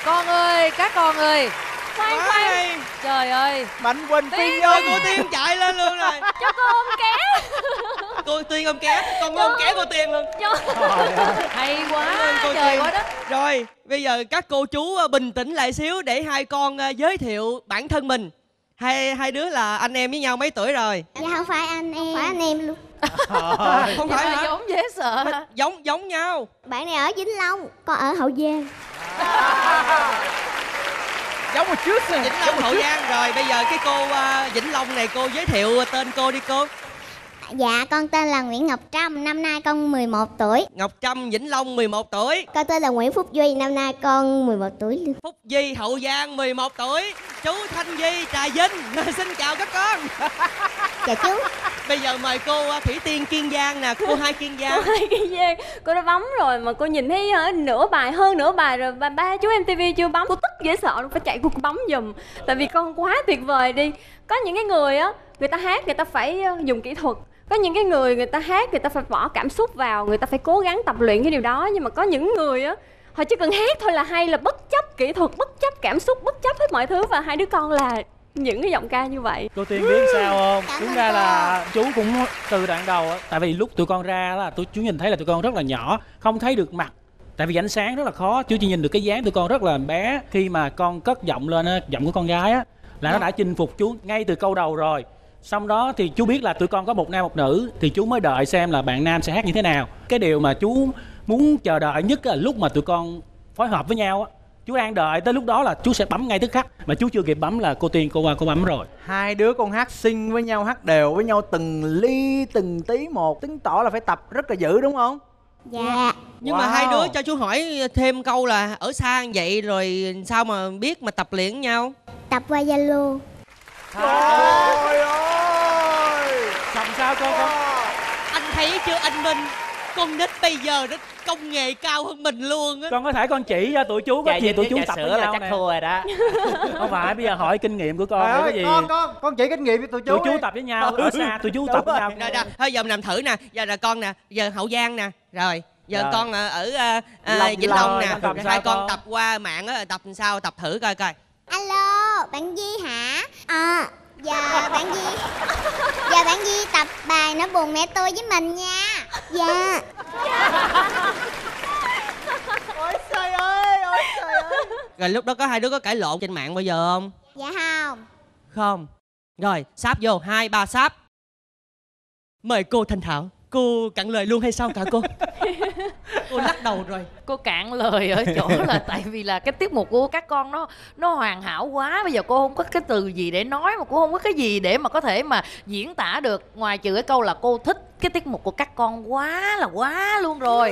Con ơi, các con ơi. Khoan. Trời ơi. Mạnh Quỳnh Phi Ơi, Nhung. cô Tiên chạy lên luôn rồi. Cho cô ôm ké. Cô Tiên ôm ké, con ôm ké cô Tiên luôn. Hay quá, cô trời Tiên. quá đất. Rồi, bây giờ các cô chú bình tĩnh lại xíu để hai con giới thiệu bản thân mình. Hai đứa là anh em với nhau mấy tuổi rồi? Dạ không phải anh em. Không phải anh em luôn. Không phải hả? Giống dễ sợ. Giống nhau. Bạn này ở Vĩnh Long, con ở Hậu Giang. Giống một chút nè. Vĩnh Long Hậu Giang. Rồi bây giờ cái cô Vĩnh Long này, cô giới thiệu tên cô đi cô. Dạ con tên là Nguyễn Ngọc Trâm, năm nay con 11 tuổi. Ngọc Trâm, Vĩnh Long 11 tuổi. Con tên là Nguyễn Phúc Duy, năm nay con 11 tuổi luôn. Phúc Duy, Hậu Giang 11 tuổi. Chú Thanh Duy, Trà Vinh. Xin chào các con. Chào chú. Bây giờ mời cô Thủy Tiên Kiên Giang nè, cô Hai Kiên Giang. Hai Kiên Giang, cô đã bấm rồi mà cô nhìn thấy nửa bài, hơn nửa bài rồi ba chú MTV chưa bấm. Cô tức dễ sợ luôn, phải chạy cô bấm giùm. Tại vì con quá tuyệt vời đi. Có những cái người á, người ta hát người ta phải dùng kỹ thuật. Có những cái người ta hát người ta phải bỏ cảm xúc vào, người ta phải cố gắng tập luyện cái điều đó. Nhưng mà có những người á, họ chỉ cần hát thôi là hay, là bất chấp kỹ thuật, bất chấp cảm xúc, bất chấp hết mọi thứ. Và hai đứa con là những cái giọng ca như vậy. Cô Tiên biết sao không? Cảm Đúng ơn ra cô. là chú cũng từ đoạn đầu á. Tại vì lúc tụi con ra là chú nhìn thấy là tụi con rất là nhỏ, không thấy được mặt. Tại vì ánh sáng rất là khó, chú chỉ nhìn được cái dáng tụi con rất là bé. Khi mà con cất giọng lên á, giọng của con gái á, là nó đã chinh phục chú ngay từ câu đầu rồi. Xong đó thì chú biết là tụi con có một nam một nữ, thì chú mới đợi xem là bạn nam sẽ hát như thế nào. Cái điều mà chú muốn chờ đợi nhất là lúc mà tụi con phối hợp với nhau á, chú đang đợi tới lúc đó là chú sẽ bấm ngay tức khắc. Mà chú chưa kịp bấm là cô Tiên cô qua cô bấm rồi. Hai đứa con hát xinh với nhau, hát đều với nhau từng ly từng tí một, chứng tỏ là phải tập rất là dữ đúng không? Dạ. Nhưng mà hai đứa cho chú hỏi thêm câu là ở xa như vậy rồi sao mà biết mà tập luyện với nhau? Tập qua Zalo. Trời ơi. Xong sao con? Anh thấy chưa anh Minh, con nít bây giờ nó công nghệ cao hơn mình luôn á. Con có thể con chỉ cho tụi chú có gì tụi chú tập với là nhau chắc nè. thua rồi đó. Không phải, bây giờ hỏi kinh nghiệm của con Trời để ơi, cái gì con chỉ kinh nghiệm với tụi chú. tụi chú tập với nhau, ở xa tụi chú tập với nhau. Rồi, thôi giờ mình làm thử nè. Giờ là con nè, giờ Hậu Giang nè. Rồi giờ Rồi. con ở Vĩnh Long Long nè. nè. Con tập Rồi sao hai con con? tập qua mạng á, tập làm sao, tập thử coi coi. Alo, bạn Di hả? Giờ bạn Di Giờ bạn Di tập bài Nỗi buồn mẹ tôi với mình nha. Dạ. Ôi trời ơi, ôi trời ơi. Rồi lúc đó có hai đứa có cãi lộn trên mạng bao giờ không? Dạ không. Không. Rồi sáp vô, 2, 3 sáp. Mời cô Thanh Thảo. Cô cạn lời luôn hay sao cả cô? Cô lắc đầu rồi. Cô cạn lời ở chỗ là tại vì là cái tiết mục của các con nó hoàn hảo quá. Bây giờ cô không có cái từ gì để nói, mà cô không có cái gì để mà có thể mà diễn tả được, ngoài trừ cái câu là cô thích cái tiết mục của các con quá luôn rồi.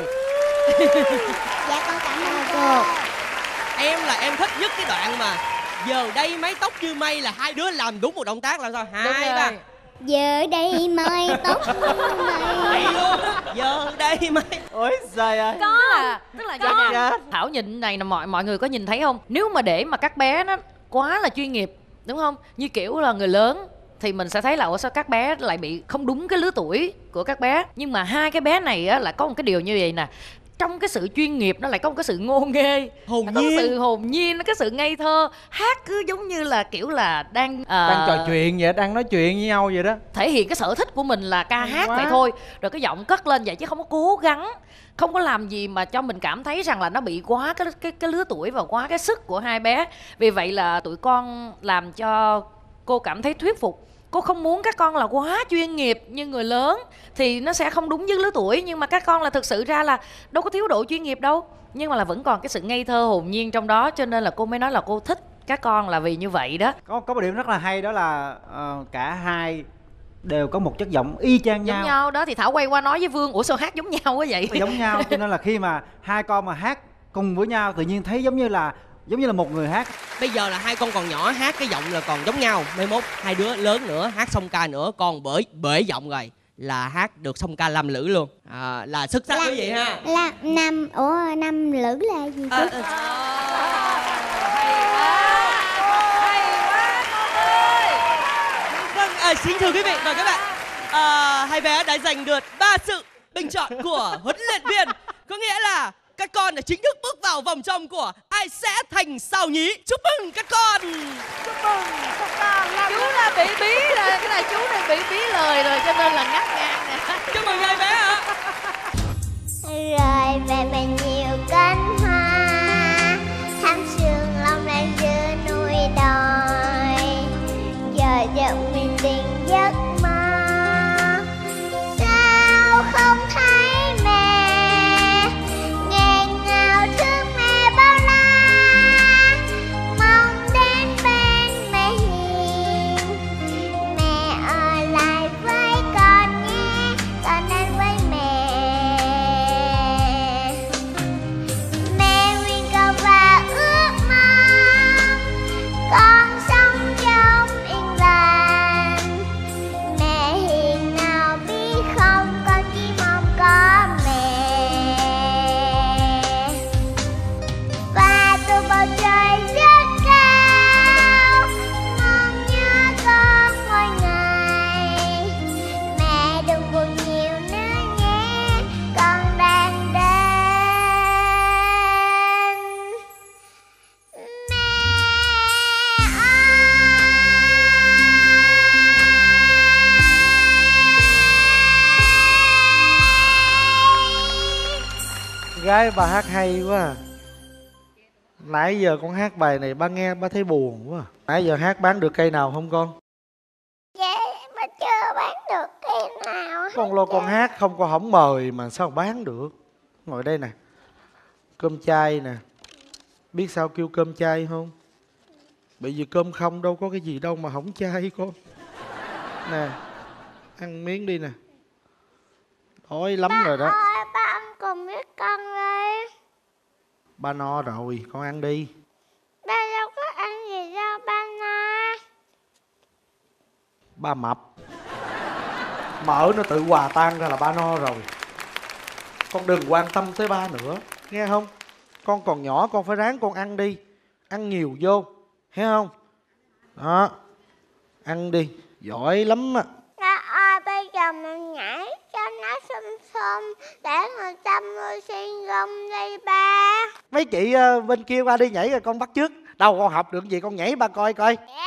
Dạ con cảm ơn cô. Em là em thích nhất cái đoạn mà giờ đây mái tóc như mây là hai đứa làm đúng một động tác là sao? 2, 3. Giờ đây mái tóc như mây. Vậy luôn á. Giờ đây mây. Ôi trời ơi. Tức là vậy nè. Thảo nhìn này là mọi người có nhìn thấy không? Nếu mà để mà các bé nó quá là chuyên nghiệp, đúng không? Như kiểu là người lớn thì mình sẽ thấy là sao các bé lại bị không đúng cái lứa tuổi của các bé. Nhưng mà hai cái bé này á, lại có một cái điều như vậy nè. Trong cái sự chuyên nghiệp nó lại có một cái sự ngô nghê, hồn có nhiên, cái sự hồn nhiên, cái sự ngây thơ. Hát cứ giống như là kiểu là đang trò chuyện vậy, đang nói chuyện với nhau vậy đó. thể hiện cái sở thích của mình là ca hát quá. vậy thôi. Rồi cái giọng cất lên vậy chứ không có cố gắng, không có làm gì mà cho mình cảm thấy rằng là nó bị quá cái lứa tuổi và quá cái sức của hai bé. Vì vậy là tụi con làm cho cô cảm thấy thuyết phục. Cô không muốn các con là quá chuyên nghiệp như người lớn thì nó sẽ không đúng với lứa tuổi. Nhưng mà các con là thực sự ra là đâu có thiếu độ chuyên nghiệp đâu, nhưng mà là vẫn còn cái sự ngây thơ hồn nhiên trong đó. Cho nên là cô mới nói là cô thích các con là vì như vậy đó. Có một điểm rất là hay, đó là cả hai đều có một chất giọng y chang Giống nhau. nhau đó. Thì Thảo quay qua nói với Vương, ủa sao hát giống nhau quá vậy? Giống nhau, cho nên là khi mà hai con mà hát cùng với nhau tự nhiên thấy giống như là một người hát. Bây giờ là hai con còn nhỏ, hát cái giọng là còn giống nhau. Mai mốt hai đứa lớn nữa, hát song ca nữa, con bể giọng rồi là hát được song ca lam lữ luôn. Là xuất sắc quý vị ha. Là năm lữ là gì chứ? Vâng, xin thưa quý vị và các bạn, hai bé đã giành được 3 sự bình chọn của huấn luyện viên. Có nghĩa là các con đã chính thức bước vào vòng trong của Ai Sẽ Thành Sao Nhí. Chúc mừng các con. Chúc mừng Song Ca Lam Chú đã bị bí rồi, cái này chú này bị bí lời rồi cho nên là ngắt ngang nè. Chúc mừng hai bé ạ. Rời về bên nhiều cánh hoa, thắm sương long đang giữa núi đồi, giờ giận mình tình giấc mơ. Sao không thấy mẹ, nghẹn ngào thương mẹ bao la, mong đến bên mẹ hiền. Mẹ ở lại với con nhé, con đến với mẹ. Mẹ nguyện cầu và ước mong con sống trong yên lành. Mẹ hiền nào biết không, con chỉ mong có mẹ. Và từ bầu trời rất cao, mong nhớ con mỗi ngày. Mẹ đừng buồn nhiều nữa nhé, con đang đến. Gái bà hát hay quá à. Nãy giờ con hát bài này ba nghe ba thấy buồn quá à. Nãy giờ hát bán được cây nào không con? Dạ mà chưa bán được cái nào. Con lo con hát không, con không mời mà sao bán được. Ngồi đây nè. Cơm chay nè. Biết sao kêu cơm chay không? Bởi vì cơm không đâu có cái gì đâu mà không chay con. Nè, ăn miếng đi nè. Đói lắm rồi đó. Ơi, ba ăn cùng với con đi. Ba no rồi, con ăn đi. Ba đâu có ăn gì đâu ba no. Ba mập. Mỡ nó tự hòa tan ra là ba no rồi. Con đừng quan tâm tới ba nữa, nghe không? Con còn nhỏ, con phải ráng con ăn đi. Ăn nhiều vô, hiểu không? Đó, ăn đi, giỏi lắm á. Ba ơi, bây giờ mình nhảy cho nó xum xum để người ta mua xin gom đi ba. Mấy chị bên kia qua đi nhảy rồi con bắt chước. Đâu con học được gì con nhảy ba coi coi. Dạ.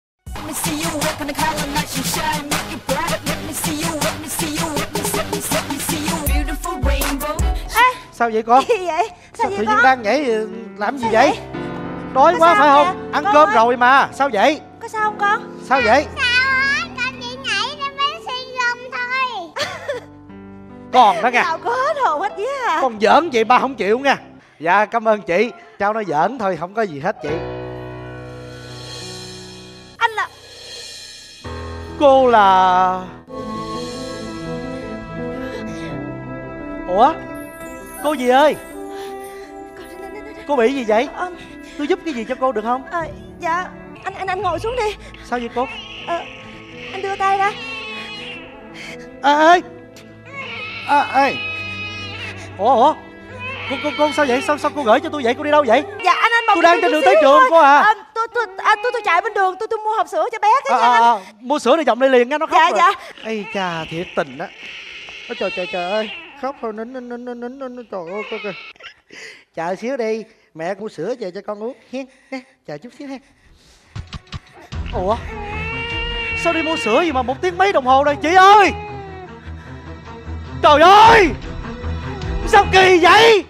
Sao vậy con? Gì vậy? Sao vậy tự con? nhiên đang nhảy làm gì Sao vậy? Đói Có quá sao phải nè? không? Ăn Con cơm ơi. rồi mà. Sao vậy? Có sao không con? Sao vậy? Sao á, con chỉ nhảy để bé xin gom thôi. Còn đó nha. Sao có hết hồn hết vía à? Con giỡn vậy ba không chịu nha. Dạ cảm ơn chị. Cháu nói giỡn thôi, không có gì hết chị. Anh là... Cô là... Ủa? Cô gì ơi? Cô bị gì vậy? Tôi giúp cái gì cho cô được không? Dạ, anh ngồi xuống đi. Sao vậy cô? Anh đưa tay ra. Ê! Ê! Ủa? Cô sao vậy? Sao cô gửi cho tôi vậy? Cô đi đâu vậy? Dạ anh Tôi đang trên đường tới trường cô à. Tôi chạy bên đường, tôi mua hộp sữa cho bé cái nha anh. Mua sữa để dòng đây liền nha, nó khóc Dạ rồi. dạ. Ây chà, thiệt tình á. Trời ơi, khóc thôi, nín, trời ơi cô kìa. Chờ xíu đi, mẹ mua sữa về cho con uống hen. Chờ chút xíu hen. Ủa? Sao đi mua sữa gì mà 1 tiếng mấy đồng hồ rồi chị ơi? Trời ơi! Sao kỳ vậy?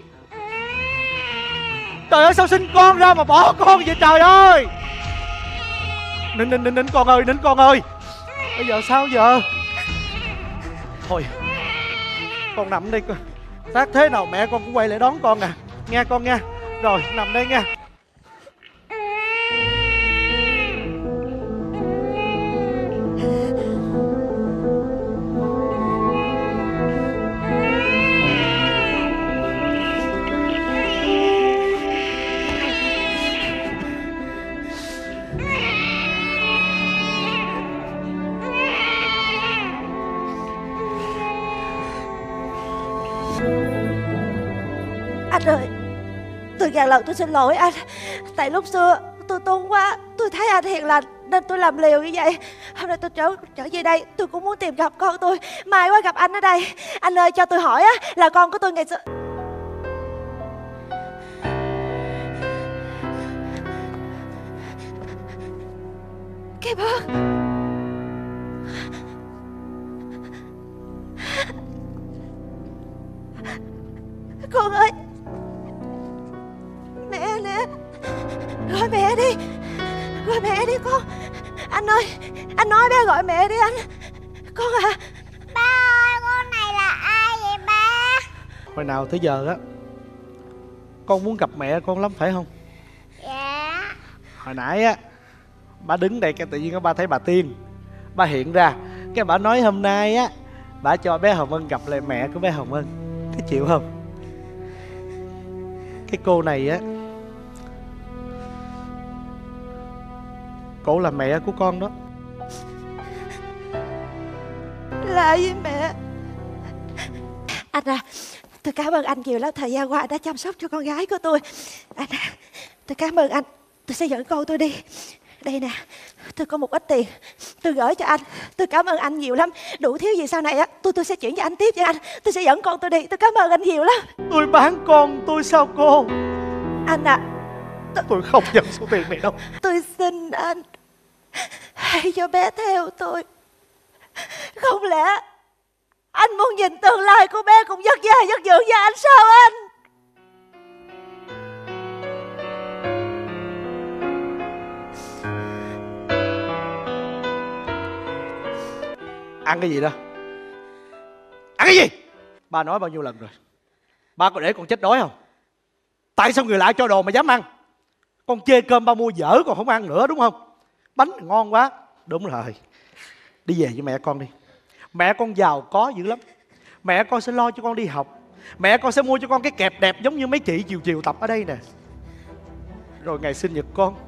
Trời ơi sao sinh con ra mà bỏ con vậy trời ơi! Nín con ơi, nín con ơi. Bây giờ sao giờ? Thôi con nằm đây coi. Tác thế nào mẹ con cũng quay lại đón con à. Nghe con nha. Rồi nằm đây nha. Anh ơi, tôi ngàn lần tôi xin lỗi anh. Tại lúc xưa tôi tôn quá, tôi thấy anh hiền lành nên tôi làm liều như vậy. Hôm nay tôi trở về đây, tôi cũng muốn tìm gặp con tôi. May quá gặp anh ở đây. Anh ơi cho tôi hỏi á, là con của tôi ngày xưa... cái bớt. Con ơi, mẹ nè, gọi mẹ đi, gọi mẹ đi con. Anh ơi, anh nói bé gọi mẹ đi anh. Con à. Ba ơi, con này là ai vậy ba? Hồi nào tới giờ á con muốn gặp mẹ con lắm phải không? Dạ. Hồi nãy á bà đứng đây cái tự nhiên ba thấy bà Tiên, bà hiện ra cái bà nói hôm nay á bà cho bé Hồng Ân gặp lại mẹ của bé Hồng Ân. Thế chịu không? Cái cô này á, cổ là mẹ của con đó. Là gì mẹ? Anh à, tôi cảm ơn anh nhiều lắm. Thời gian qua anh đã chăm sóc cho con gái của tôi. Anh à, tôi cảm ơn anh. Tôi sẽ dẫn con tôi đi. Đây nè, tôi có một ít tiền, tôi gửi cho anh. Tôi cảm ơn anh nhiều lắm. Đủ thiếu gì sau này á tôi sẽ chuyển cho anh tiếp cho anh. Tôi sẽ dẫn con tôi đi. Tôi cảm ơn anh nhiều lắm. Tôi bán con tôi sao cô? Anh à, Tôi không nhận số tiền này đâu. tôi xin anh, hãy cho bé theo tôi. Không lẽ anh muốn nhìn tương lai của bé cũng vất vả vất vưởng với anh sao anh? Ăn cái gì đó? Ăn cái gì? Ba nói bao nhiêu lần rồi, ba có để con chết đói không? Tại sao người lạ cho đồ mà dám ăn? Con chê cơm ba mua dở còn không ăn nữa đúng không? Bánh ngon quá. Đúng rồi, đi về với mẹ con đi. Mẹ con giàu có dữ lắm. Mẹ con sẽ lo cho con đi học. Mẹ con sẽ mua cho con cái kẹp đẹp giống như mấy chị chiều chiều tập ở đây nè. Rồi ngày sinh nhật con,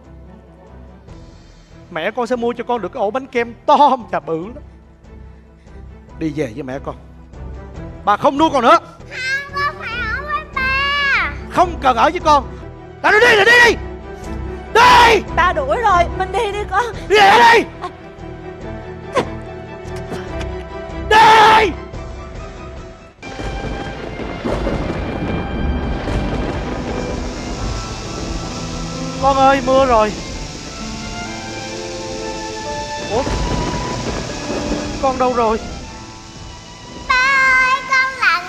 mẹ con sẽ mua cho con được cái ổ bánh kem to chà bự lắm. Đi về với mẹ con. Bà không nuôi con nữa. Không, con phải ở với ba. Không cần ở với con. Đã đi rồi, đi đi. Đi. Ba đuổi rồi, mình đi đi con. Đi về đi. Đi. Con ơi, mưa rồi. Ủa, con đâu rồi? Ba ơi, con lạnh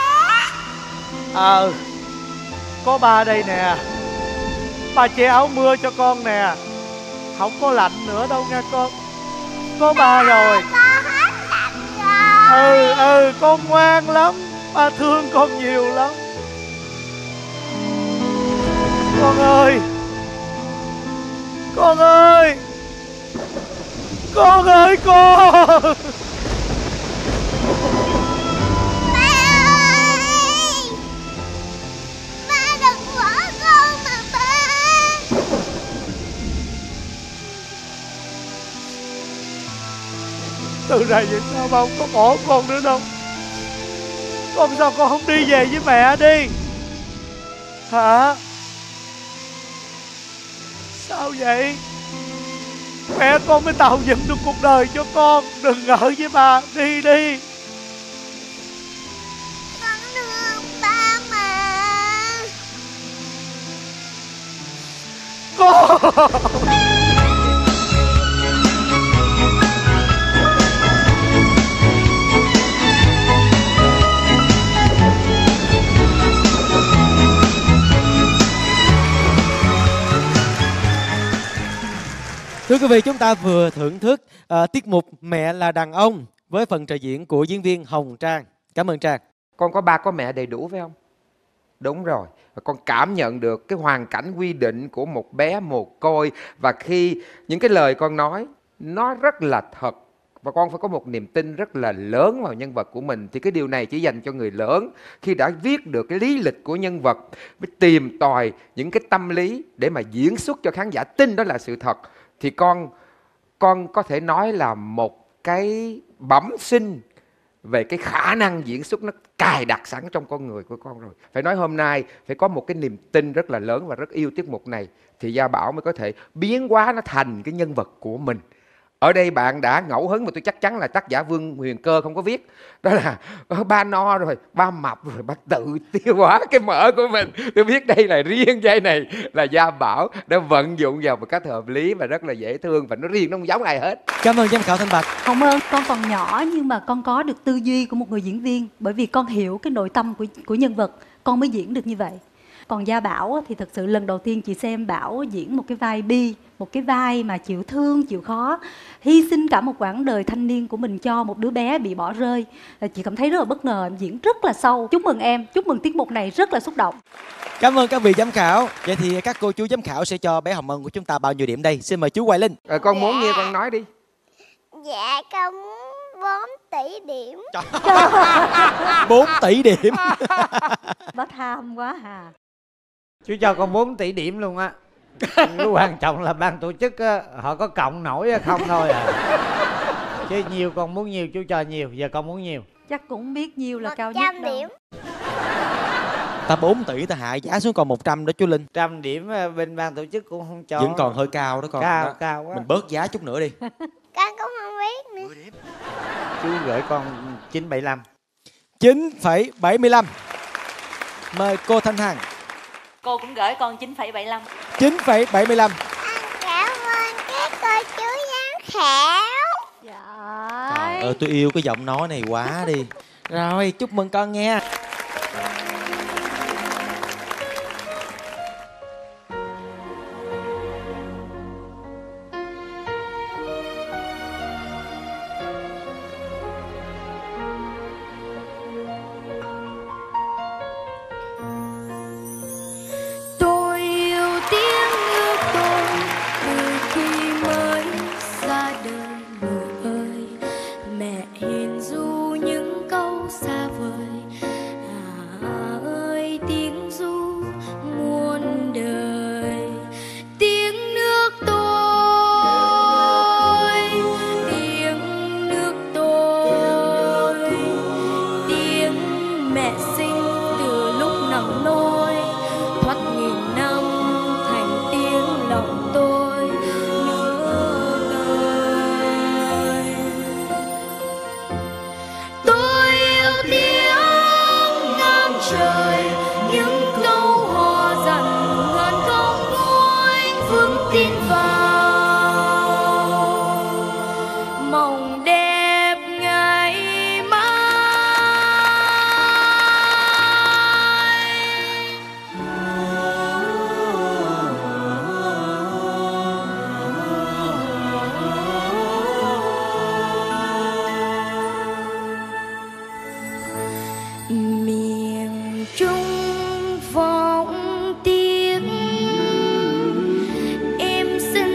quá. Có ba đây nè. Ba che áo mưa cho con nè. Không có lạnh nữa đâu nha con. Có ba rồi. Con hết lạnh rồi. Con ngoan lắm. Ba thương con nhiều lắm. Con ơi. Con ơi. Con ơi con. Ba ơi, ba đừng bỏ con mà ba. Từ này về sau ba không có bỏ con nữa đâu. Con sao con không đi về với mẹ đi? Hả? Sao vậy? Mẹ con mới tạo dựng được cuộc đời cho con. Đừng ở với ba. Đi đi. Con thương ba mà. Con. Thưa quý vị, chúng ta vừa thưởng thức tiết mục Mẹ là đàn ông với phần trình diễn của diễn viên Hồng Trang. Cảm ơn Trang. Con có ba có mẹ đầy đủ phải không? Đúng rồi. Và con cảm nhận được cái hoàn cảnh quy định của một bé mồ côi. Và khi những cái lời con nói nó rất là thật. Và con phải có một niềm tin rất là lớn vào nhân vật của mình. Thì cái điều này chỉ dành cho người lớn. Khi đã viết được cái lý lịch của nhân vật, mới tìm tòi những cái tâm lý để mà diễn xuất cho khán giả tin đó là sự thật. Thì con có thể nói là một cái bẩm sinh về cái khả năng diễn xuất nó cài đặt sẵn trong con người của con rồi. Phải nói hôm nay phải có một cái niềm tin rất là lớn và rất yêu tiết mục này thì Gia Bảo mới có thể biến hóa nó thành cái nhân vật của mình. Ở đây bạn đã ngẫu hứng mà tôi chắc chắn là tác giả Vương Huyền Cơ không có viết. Đó là ba no rồi, ba mập rồi, ba tự tiêu hóa cái mỡ của mình. Tôi biết đây là riêng dây này là Gia Bảo đã vận dụng vào một cách hợp lý và rất là dễ thương. Và nó riêng, nó không giống ai hết. Cảm ơn giám khảo Thanh Bạch. Hồng ơn, con còn nhỏ nhưng mà con có được tư duy của một người diễn viên. Bởi vì con hiểu cái nội tâm của nhân vật, con mới diễn được như vậy. Còn Gia Bảo thì thật sự lần đầu tiên chị xem Bảo diễn một cái vai bi, một cái vai mà chịu thương, chịu khó, hy sinh cả một quãng đời thanh niên của mình cho một đứa bé bị bỏ rơi. Chị cảm thấy rất là bất ngờ, em diễn rất là sâu. Chúc mừng em, chúc mừng tiết mục này rất là xúc động. Cảm ơn các vị giám khảo. Vậy thì các cô chú giám khảo sẽ cho bé Hồng Ân của chúng ta bao nhiêu điểm đây? Xin mời chú Hoài Linh. Con muốn nghe con nói đi. Dạ con muốn 4 tỷ điểm. 4 tỷ điểm. Nó tham quá hà. Chú cho con 4 tỷ điểm luôn á. Cái quan trọng là ban tổ chức á, họ có cộng nổi hay không thôi à. Chứ nhiều con muốn nhiều chú cho nhiều. Giờ con muốn nhiều. Chắc cũng biết nhiều là cao nhất 100 đâu. điểm. Ta 4 tỷ ta hạ giá xuống còn 100 đó chú Linh. 100 điểm bên ban tổ chức cũng không cho. Vẫn còn hơi cao đó con. Cao, cao quá. Mình bớt giá chút nữa đi. Con cũng không biết nữa. Chú gửi con 9,75. 9,75. Mời cô Thanh Hằng. Cô cũng gửi con 9,75. 9,75. Cảm ơn các cô chú giám khảo. Trời ơi, tôi yêu cái giọng nói này quá đi. Rồi, chúc mừng con nghe. Tôi yêu tiếng nước tôi từ khi mới ra đời người ơi. Mẹ hiền ru những câu xa vời, ơi tiếng ru muôn đời. Tiếng nước tôi, tiếng nước tôi, tiếng mẹ sinh từ lúc nằm nôi, thoát nghìn năm thành tiếng lòng tôi nước ơi. Tôi yêu tiếng ngang trời, những câu hò dặn ngàn con núi vững tin vào mộng đẹp ngày mai. Miền Trung vọng tiếng em xin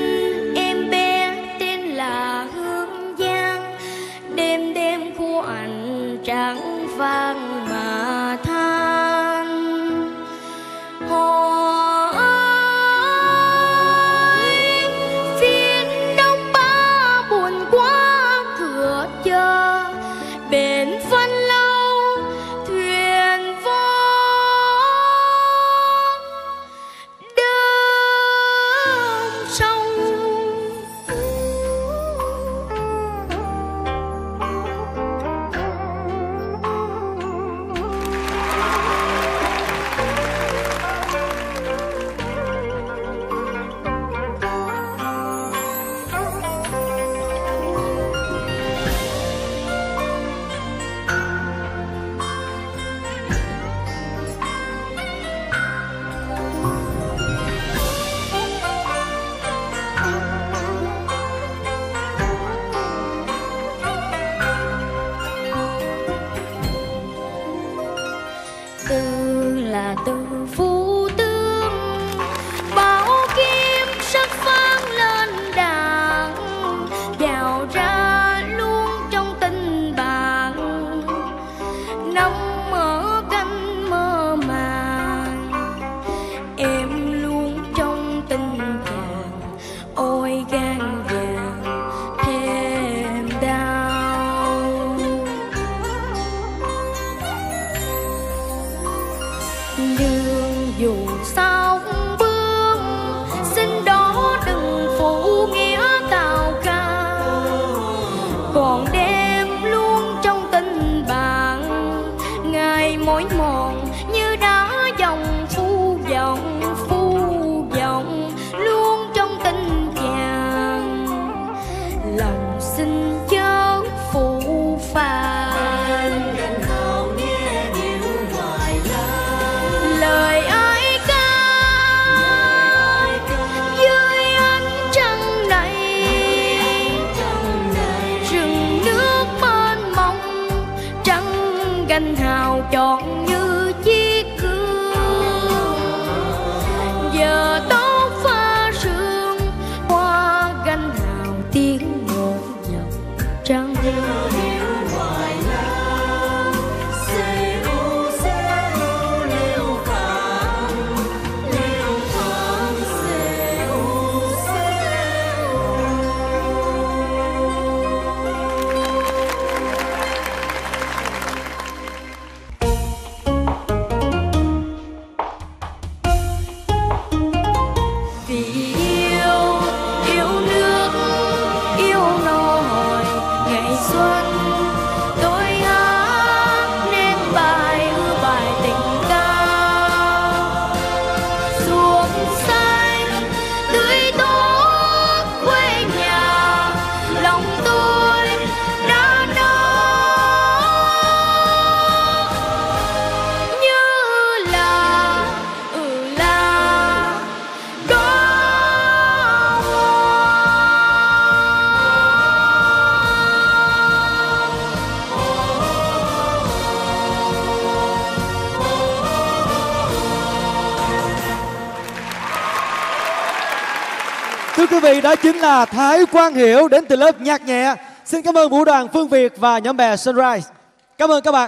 Thưa quý vị, đó chính là Thái Quang Hiểu đến từ lớp nhạc nhẹ. Xin cảm ơn vũ đoàn Phương Việt và nhóm bè Sunrise. Cảm ơn các bạn.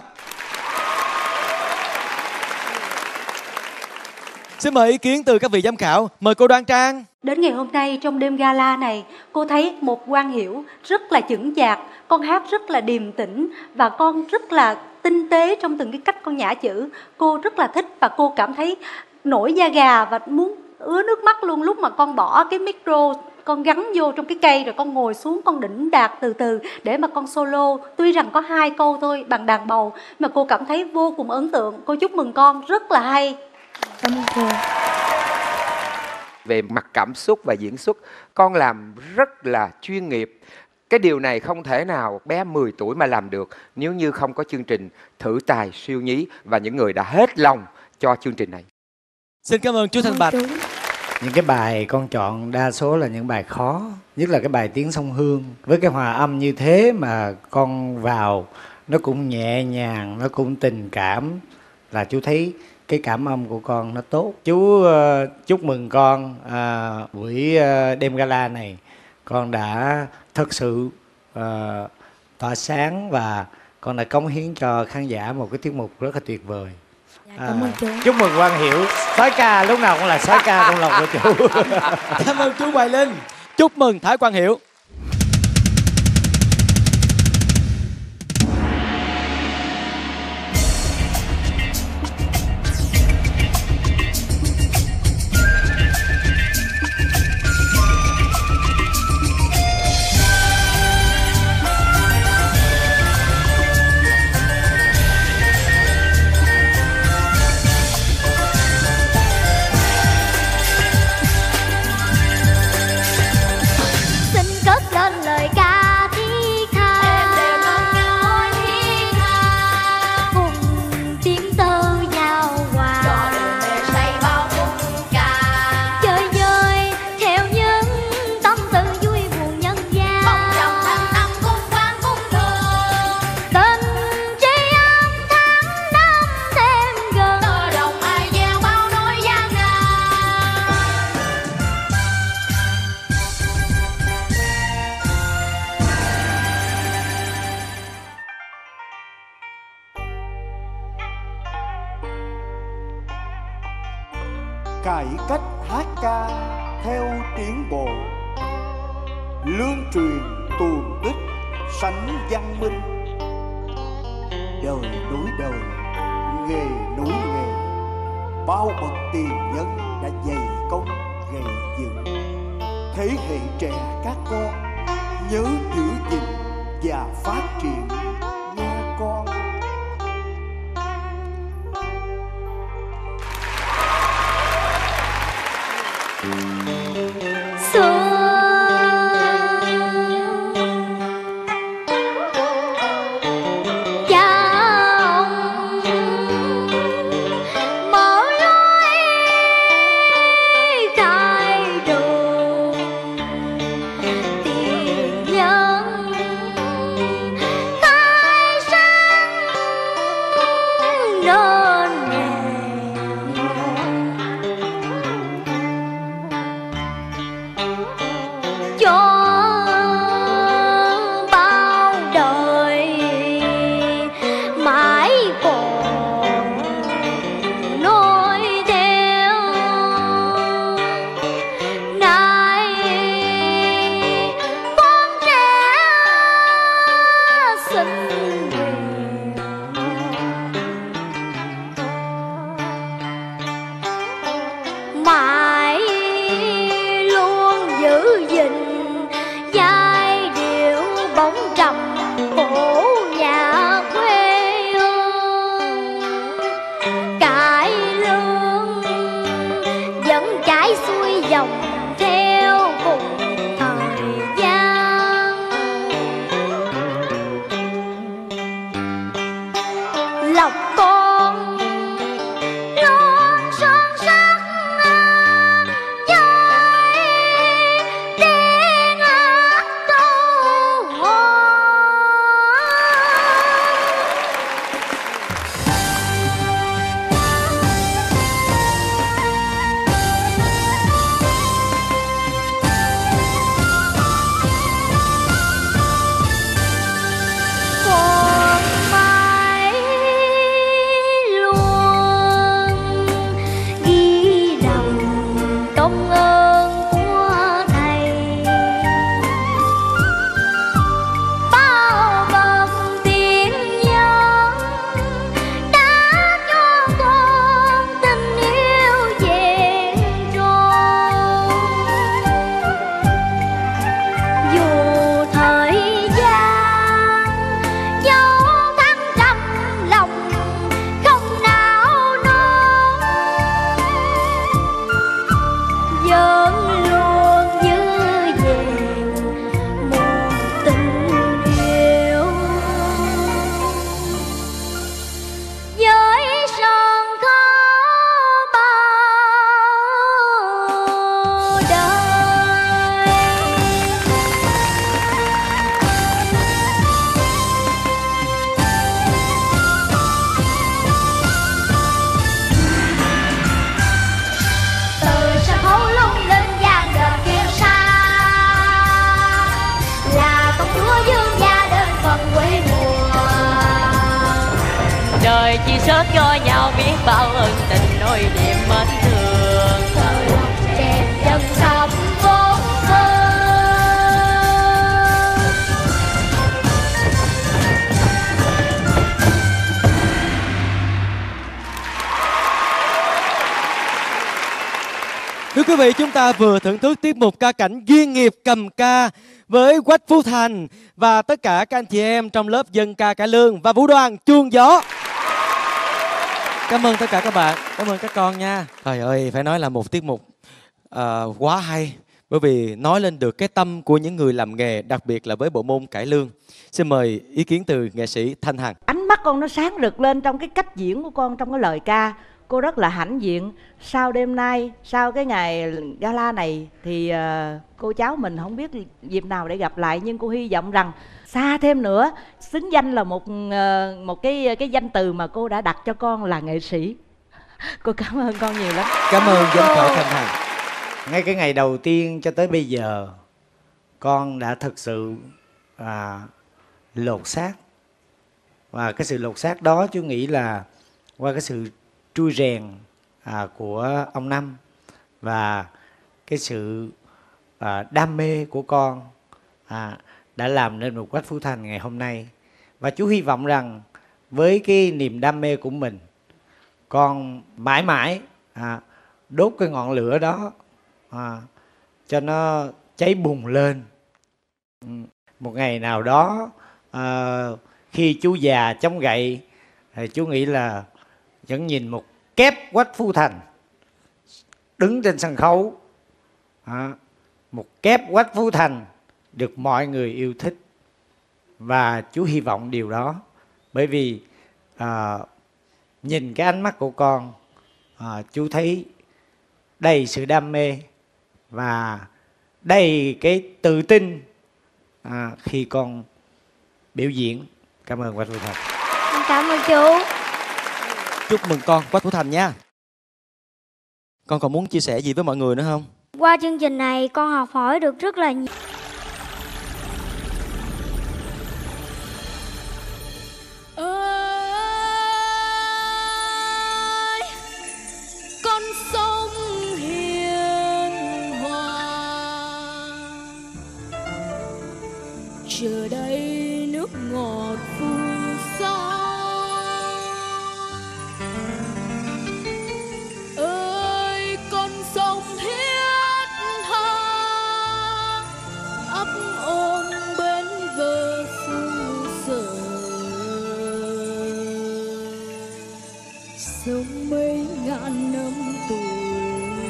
Xin mời ý kiến từ các vị giám khảo. Mời cô Đoan Trang. Đến ngày hôm nay trong đêm gala này, cô thấy một Quang Hiểu rất là chững chạc, con hát rất là điềm tĩnh và con rất là tinh tế trong từng cái cách con nhả chữ. Cô rất là thích và cô cảm thấy nổi da gà và muốn ứa nước mắt luôn lúc mà con bỏ cái micro, con gắn vô trong cái cây rồi con ngồi xuống con đỉnh đạt từ từ để mà con solo. Tuy rằng có 2 câu thôi bằng đàn bầu mà cô cảm thấy vô cùng ấn tượng. Cô chúc mừng con rất là hay. Cảm ơn cô. Về mặt cảm xúc và diễn xuất, con làm rất là chuyên nghiệp. Cái điều này không thể nào bé 10 tuổi mà làm được nếu như không có chương trình Thử Tài Siêu Nhí và những người đã hết lòng cho chương trình này. Xin cảm ơn chú Thanh Bạch. Những cái bài con chọn đa số là những bài khó, nhất là cái bài Tiếng Sông Hương. Với cái hòa âm như thế mà con vào nó cũng nhẹ nhàng, nó cũng tình cảm, là chú thấy cái cảm âm của con nó tốt. Chú chúc mừng con buổi đêm gala này con đã thật sự tỏa sáng và con đã cống hiến cho khán giả một cái tiết mục rất là tuyệt vời. Cảm ơn chú. Chúc mừng Quang Hiểu. Soái ca lúc nào cũng là soái ca trong lòng của chú. Cảm ơn chú Hoài Linh. Chúc mừng Thái Quang Hiểu. Cải cách hát ca theo tiến bộ, lương truyền tuồng tích sánh văn minh. Đời nối đời, nghề nối nghề, bao bậc tiền nhân đã dày công gầy dựng. Thế hệ trẻ các con nhớ giữ gìn và phát triển nghe con. nhớ cho nhau biết bao ân tình nỗi niềm mến thương. Thơ lòng đẹp dân khắp phố phơ. Thưa quý vị, chúng ta vừa thưởng thức tiết mục ca cảnh chuyên nghiệp cầm ca với Quách Phú Thành và tất cả các anh chị em trong lớp dân ca cải lương và vũ đoàn Chuông Gió. Cảm ơn tất cả các bạn, cảm ơn các con nha. Trời ơi, phải nói là một tiết mục quá hay, bởi vì nói lên được cái tâm của những người làm nghề, đặc biệt là với bộ môn cải lương. Xin mời ý kiến từ nghệ sĩ Thanh Hằng. Ánh mắt con nó sáng rực lên trong cái cách diễn của con, trong cái lời ca. Cô rất là hãnh diện. Sau đêm nay, sau cái ngày gala này thì cô cháu mình không biết dịp nào để gặp lại, nhưng cô hy vọng rằng xa thêm nữa, xứng danh là một cái danh từ mà cô đã đặt cho con là nghệ sĩ. Cô cảm ơn con nhiều lắm. Cảm ơn giám khảo Thanh Hằng. Ngay cái ngày đầu tiên cho tới bây giờ, con đã thực sự lột xác. Và cái sự lột xác đó chú nghĩ là qua cái sự trui rèn của ông Năm và cái sự đam mê của con đã làm nên một Quách Phú Thành ngày hôm nay. Và chú hy vọng rằng với cái niềm đam mê của mình, con mãi mãi đốt cái ngọn lửa đó cho nó cháy bùng lên. Một ngày nào đó khi chú già chống gậy thì chú nghĩ là vẫn nhìn một kép Quách Phú Thành đứng trên sân khấu, một kép Quách Phú Thành được mọi người yêu thích. Và chú hy vọng điều đó, bởi vì nhìn cái ánh mắt của con, chú thấy đầy sự đam mê và đầy cái tự tin khi con biểu diễn. Cảm ơn Quách Phú Thành. Cảm ơn chú. Chúc mừng con Quách Phú Thành nha. Con còn muốn chia sẻ gì với mọi người nữa không? Qua chương trình này con học hỏi được rất là nhiều. Con sông hiền hòa, chờ đây nước ngọt phù sa. Ơi con sông thiết tha, ấp ôm bên bờ phù sở. Sông mấy ngàn năm tuổi,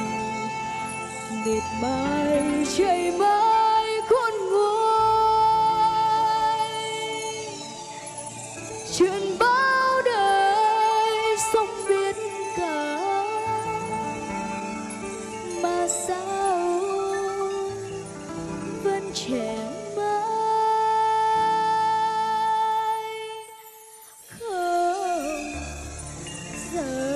miệt mài chảy mãi con nguôi. Chuyện bao đời sông biết cả, mà sao vẫn trẻ mãi không giờ.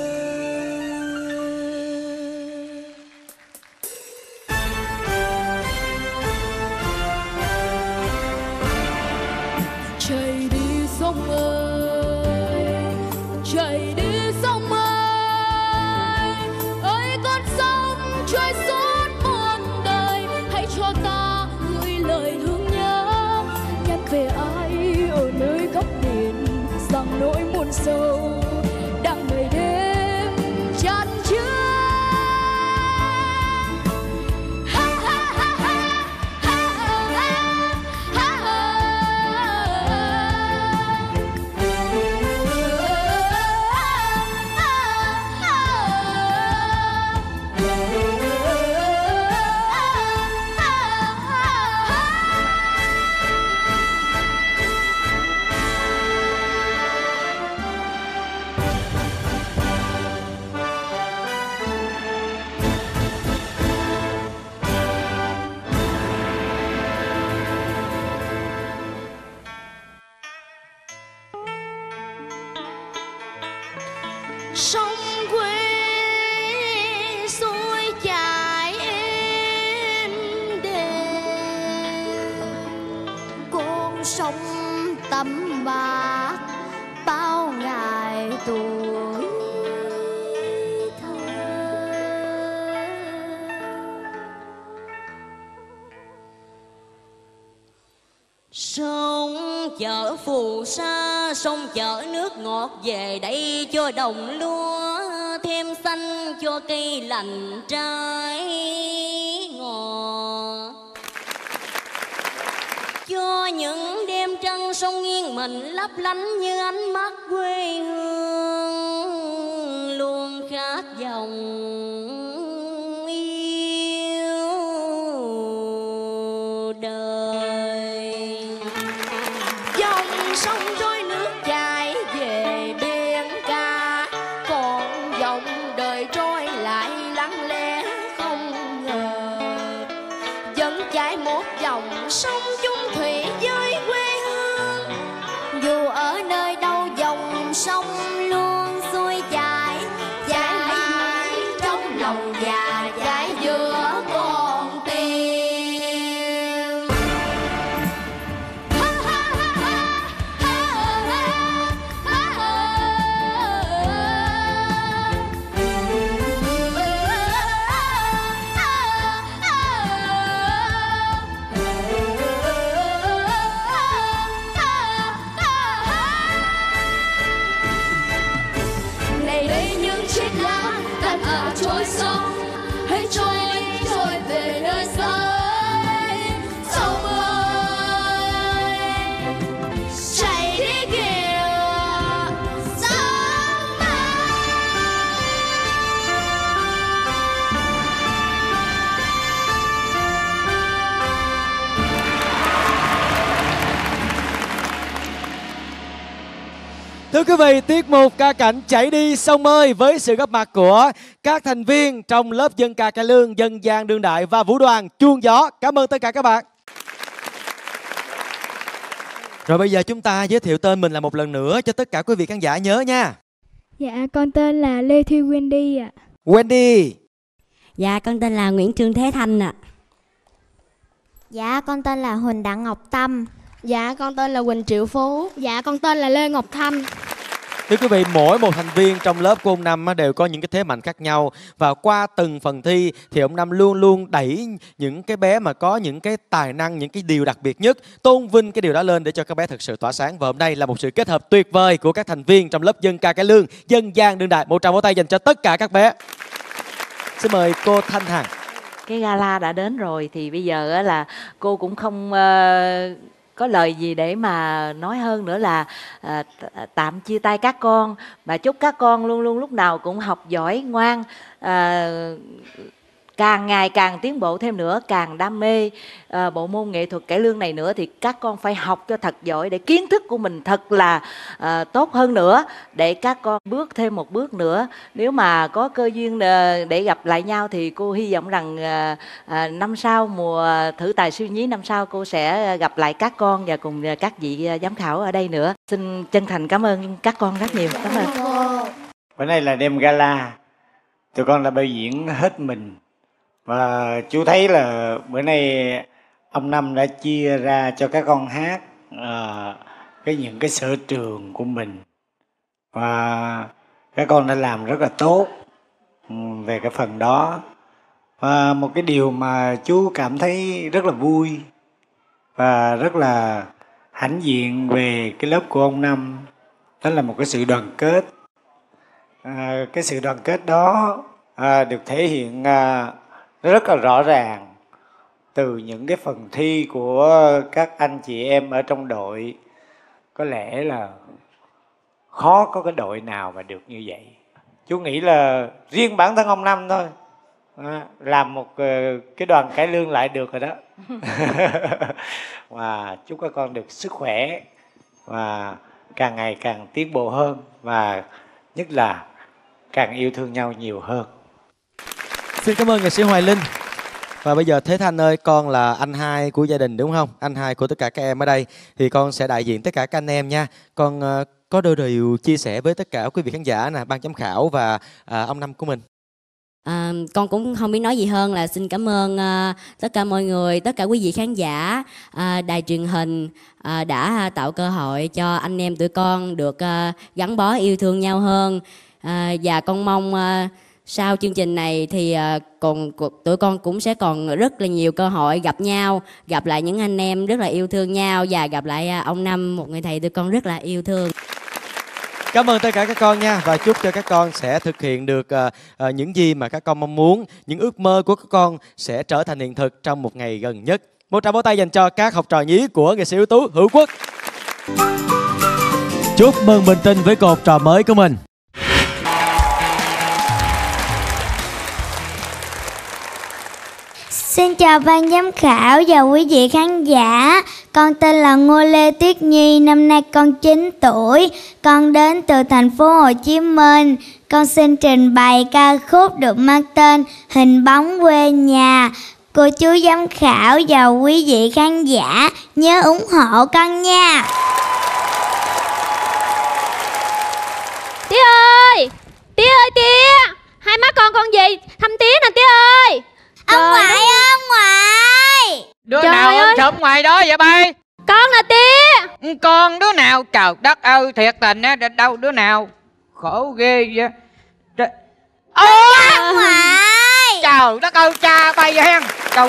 Chạy đi sông ơi, chạy đi sông ơi, ơi con sông trôi suốt muôn đời. Hãy cho ta gửi lời thương nhớ, nhắc về ai ở nơi góc biển, rằng nỗi muôn sâu đang ngày đêm chan chứa. Sông quê xuôi chảy êm đềm, con sông tầm bạc bao ngày tuổi thơ. Sông chở phù sa, sông chở nước ngọt về đây cho đồng lúa, thêm xanh cho cây lành trái ngọt. Cho những đêm trăng sông nghiêng mình lấp lánh như ánh mắt quê hương, luôn khát vọng yêu đời. Dòng sông trôi nước chảy về biển cả, còn dòng đời trôi lại lặng lẽ không ngờ. Vẫn chảy một dòng sông chung thủy với quê hương, dù ở nơi đâu dòng sông luôn xuôi chảy, chảy mãi trong lòng và chảy giữa con tim. Này đây những chiếc lá tan ở trôi sông, hãy trôi về nơi xa ấy. Sông ơi, chạy đi kìa sông Thưa quý vị, tiết mục ca cảnh Chảy đi sông ơi với sự góp mặt của các thành viên trong lớp dân ca cải lương, dân gian đương đại và vũ đoàn Chuông Gió. Cảm ơn tất cả các bạn. Rồi bây giờ chúng ta giới thiệu tên mình lại một lần nữa cho tất cả quý vị khán giả nhớ nha. Dạ, con tên là Lê Thi Wendy ạ. Wendy. Dạ, con tên là Nguyễn Trương Thế Thanh ạ. Dạ, con tên là Huỳnh Đặng Ngọc Tâm. Dạ, con tên là Quỳnh Triệu Phú. Dạ, con tên là Lê Ngọc Thanh. Thưa quý vị, mỗi một thành viên trong lớp của ông Năm đều có những cái thế mạnh khác nhau. Và qua từng phần thi thì ông Năm luôn luôn đẩy những cái bé mà có những cái tài năng, những cái điều đặc biệt nhất, tôn vinh cái điều đó lên để cho các bé thực sự tỏa sáng. Và hôm nay là một sự kết hợp tuyệt vời của các thành viên trong lớp dân ca cải lương, dân gian đương đại. Một tràng vỗ tay dành cho tất cả các bé. Xin mời cô Thanh Hằng. Cái gala đã đến rồi thì bây giờ là cô cũng không có lời gì để mà nói hơn nữa là tạm chia tay các con, và chúc các con luôn luôn lúc nào cũng học giỏi ngoan, càng ngày càng tiến bộ thêm nữa, càng đam mê bộ môn nghệ thuật cải lương này nữa thì các con phải học cho thật giỏi để kiến thức của mình thật là tốt hơn nữa, để các con bước thêm một bước nữa. Nếu mà có cơ duyên để gặp lại nhau thì cô hy vọng rằng năm sau mùa thử tài siêu nhí năm sau cô sẽ gặp lại các con và cùng các vị giám khảo ở đây nữa. Xin chân thành cảm ơn các con rất nhiều. Cảm ơn. Bữa nay là đêm gala, tụi con đã biểu diễn hết mình. Và chú thấy là bữa nay ông Năm đã chia ra cho các con hát những cái sở trường của mình, và các con đã làm rất là tốt về cái phần đó. Và một cái điều mà chú cảm thấy rất là vui và rất là hãnh diện về cái lớp của ông Năm, đó là một cái sự đoàn kết. Cái sự đoàn kết đó được thể hiện rất là rõ ràng từ những cái phần thi của các anh chị em ở trong đội. Có lẽ là khó có cái đội nào mà được như vậy. Chú nghĩ là riêng bản thân ông Năm thôi làm một cái đoàn cải lương lại được rồi đó. Và chúc các con được sức khỏe và càng ngày càng tiến bộ hơn, và nhất là càng yêu thương nhau nhiều hơn. Xin cảm ơn nghệ sĩ Hoài Linh. Và bây giờ Thế Thanh ơi, con là anh hai của gia đình đúng không? Anh hai của tất cả các em ở đây. Thì con sẽ đại diện tất cả các anh em nha. Con có đôi điều chia sẻ với tất cả quý vị khán giả nè, ban giám khảo và ông Năm của mình. Con cũng không biết nói gì hơn là xin cảm ơn tất cả mọi người, tất cả quý vị khán giả, đài truyền hình đã tạo cơ hội cho anh em tụi con được gắn bó yêu thương nhau hơn. Và con mong sau chương trình này thì tụi con cũng sẽ còn rất là nhiều cơ hội gặp nhau, gặp lại những anh em rất là yêu thương nhau, và gặp lại ông Năm, một người thầy tụi con rất là yêu thương. Cảm ơn tất cả các con nha, và chúc cho các con sẽ thực hiện được những gì mà các con mong muốn, những ước mơ của các con sẽ trở thành hiện thực trong một ngày gần nhất. Một tràng vỗ tay dành cho các học trò nhí của nghệ sĩ ưu tú Hữu Quốc. Chúc mừng Bình Tinh với cô học trò mới của mình. Xin chào ban giám khảo và quý vị khán giả. Con tên là Ngô Lê Tuyết Nhi, năm nay con 9 tuổi. Con đến từ thành phố Hồ Chí Minh. Con xin trình bày ca khúc được mang tên Hình bóng quê nhà. Cô chú giám khảo và quý vị khán giả nhớ ủng hộ con nha. Tía ơi! Tía ơi tía! Hai má con gì? Thăm tía nè tía ơi! Ông ngoại ơi, ông ngoại! Đứa nào ôm trộm ngoài đó vậy bay? Con nè tía! Con đứa nào? Trời đất ơi, thiệt tình á, đâu đứa nào? Khổ ghê vậy. Ông ngoại! Trời đất ơi, cha bay vậy hen. Trời,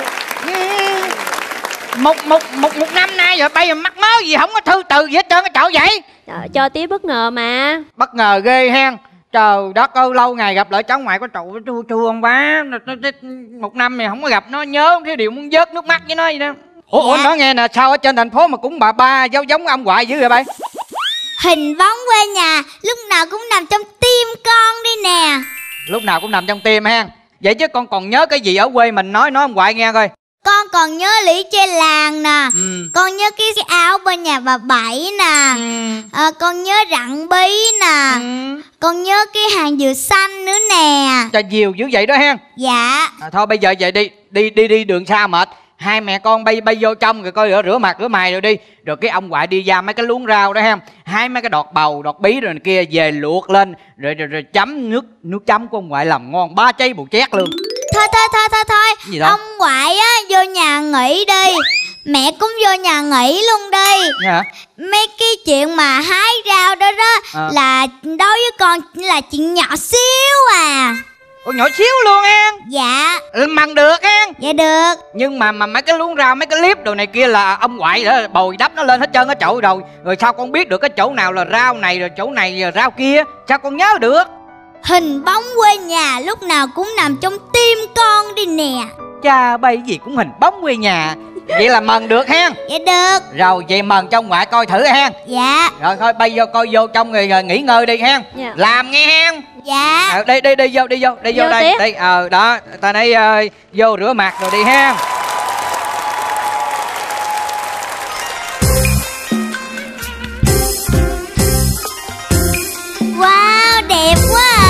một năm nay rồi bay mắc mớ gì không có thư từ gì hết trơn cái chỗ vậy? Trời, cho tía bất ngờ mà. Bất ngờ ghê hen. Trời đất ơi, lâu ngày gặp lại cháu ngoại có trụ chua không quá. Một năm này không có gặp nó, nhớ cái điều muốn vớt nước mắt với nó vậy đó. Ủa nói nghe nè, sao ở trên thành phố mà cũng bà ba giống ông ngoại dữ vậy bay? Hình bóng quê nhà lúc nào cũng nằm trong tim con đi nè. Lúc nào cũng nằm trong tim hen. Vậy chứ con còn nhớ cái gì ở quê mình nói ông ngoại nghe coi. Con còn nhớ lĩ tre làng nè. Con nhớ cái áo bên nhà bà Bảy nè. Con nhớ rặng bí nè. Con nhớ cái hàng dừa xanh nữa nè. Trời, nhiều dữ vậy đó hen. Dạ. Thôi bây giờ vậy đi đường xa mệt. Hai mẹ con bay vô trong rồi coi rửa mặt rửa mày rồi đi. Rồi cái ông ngoại đi ra mấy cái luống rau đó hen, hái mấy cái đọt bầu đọt bí rồi này kia về luộc lên rồi chấm nước chấm của ông ngoại làm ngon ba cháy bù chét luôn. Thôi ông ngoại á vô nhà nghỉ đi. Mẹ cũng vô nhà nghỉ luôn đi. Hả? Mấy cái chuyện mà hái rau đó là đối với con là chuyện nhỏ xíu à. Ủa nhỏ xíu luôn em? Dạ. Mần được em? Dạ được. Nhưng mà mấy cái luống rau mấy cái clip đồ này kia là ông ngoại đó bồi đắp nó lên hết trơn cái chỗ rồi. Rồi sao con biết được cái chỗ nào là rau này rồi chỗ này là rau kia? Sao con nhớ được? Hình bóng quê nhà lúc nào cũng nằm trong tim con đi nè. Cha bay gì cũng hình bóng quê nhà. Vậy là mần được hen? Dạ được. Rồi vậy mần cho ông ngoại coi thử hen. Dạ. Rồi thôi bay vô coi vô trong rồi nghỉ ngơi đi hen. Dạ. Làm nghe hen. Dạ. Đi vô đây. Đây đó ta nãy vô rửa mặt rồi đi hen. Wow, đẹp quá à.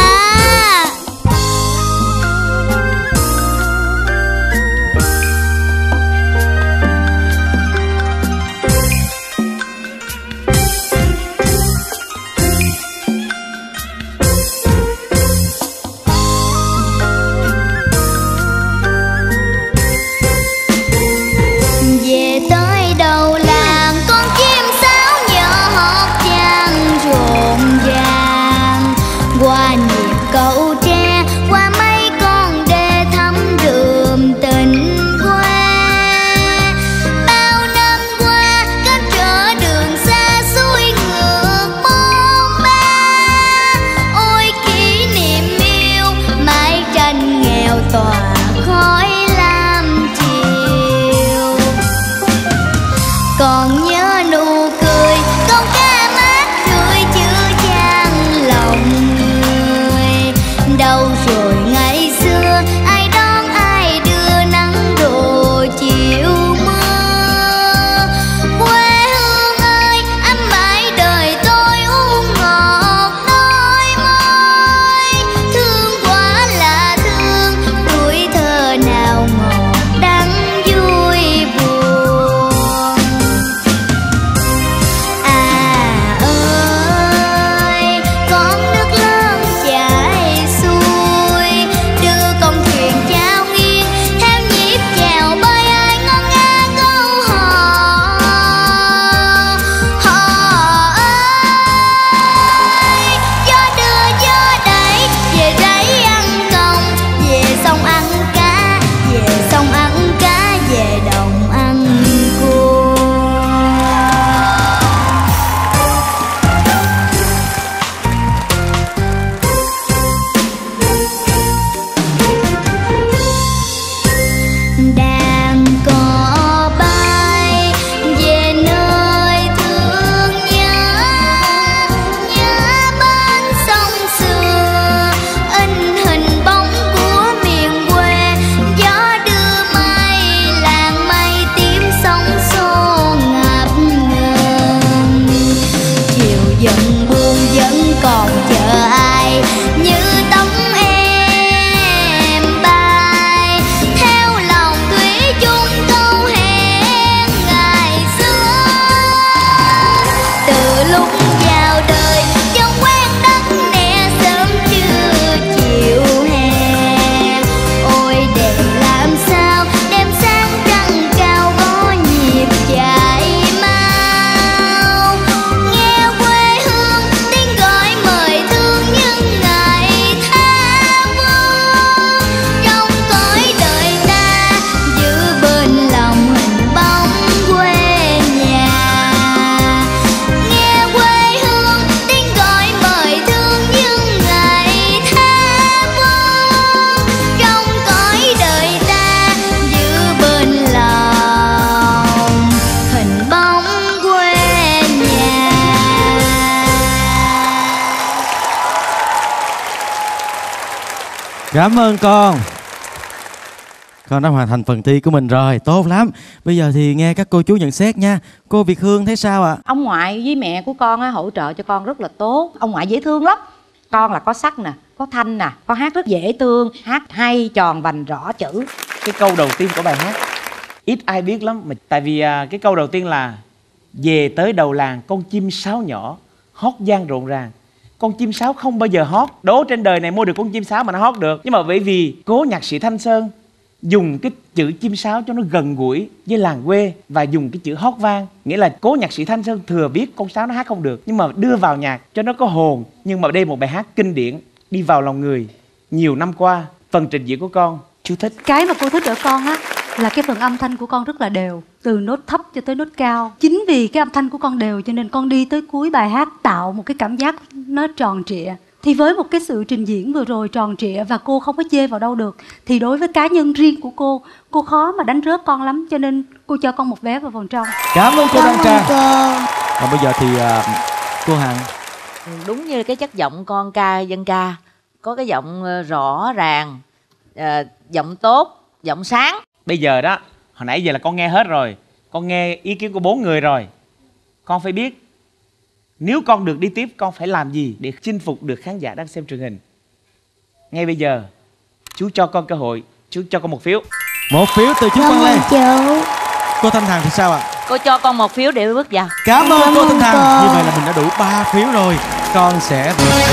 Cảm ơn con. Con đã hoàn thành phần thi của mình rồi, tốt lắm. Bây giờ thì nghe các cô chú nhận xét nha. Cô Việt Hương thấy sao ạ? Ông ngoại với mẹ của con á, hỗ trợ cho con rất là tốt. Ông ngoại dễ thương lắm. Con là có sắc nè, có thanh nè, con hát rất dễ thương, hát hay, tròn vành, rõ chữ. Cái câu đầu tiên của bài hát ít ai biết lắm, tại vì cái câu đầu tiên là về tới đầu làng con chim sáo nhỏ hót vang rộn ràng. Con chim sáo không bao giờ hót, đố trên đời này mua được con chim sáo mà nó hót được. Nhưng mà bởi vì cố nhạc sĩ Thanh Sơn dùng cái chữ chim sáo cho nó gần gũi với làng quê và dùng cái chữ hót vang, nghĩa là cố nhạc sĩ Thanh Sơn thừa biết con sáo nó hát không được nhưng mà đưa vào nhạc cho nó có hồn. Nhưng mà đây một bài hát kinh điển đi vào lòng người nhiều năm qua. Phần trình diễn của con chú thích. Cái mà cô thích ở con á là cái phần âm thanh của con rất là đều, từ nốt thấp cho tới nốt cao. Chính vì cái âm thanh của con đều cho nên con đi tới cuối bài hát tạo một cái cảm giác nó tròn trịa. Thì với một cái sự trình diễn vừa rồi tròn trịa và cô không có chê vào đâu được, thì đối với cá nhân riêng của cô khó mà đánh rớt con lắm, cho nên cô cho con một vé vào vòng trong. Cảm ơn cô Đăng Trang. Còn bây giờ thì cô Hằng. Đúng như cái chất giọng con ca dân ca, có cái giọng rõ ràng, giọng tốt, giọng sáng. Bây giờ đó, hồi nãy giờ là con nghe hết rồi, con nghe ý kiến của 4 người rồi. Con phải biết nếu con được đi tiếp con phải làm gì để chinh phục được khán giả đang xem truyền hình. Ngay bây giờ chú cho con cơ hội, chú cho con một phiếu. Một phiếu từ chú Văn Lê. Cô Thanh Hằng thì sao ạ? Cô cho con một phiếu để bước vào. Cảm ơn cô Thanh Hằng. Như vậy là mình đã đủ 3 phiếu rồi. Con sẽ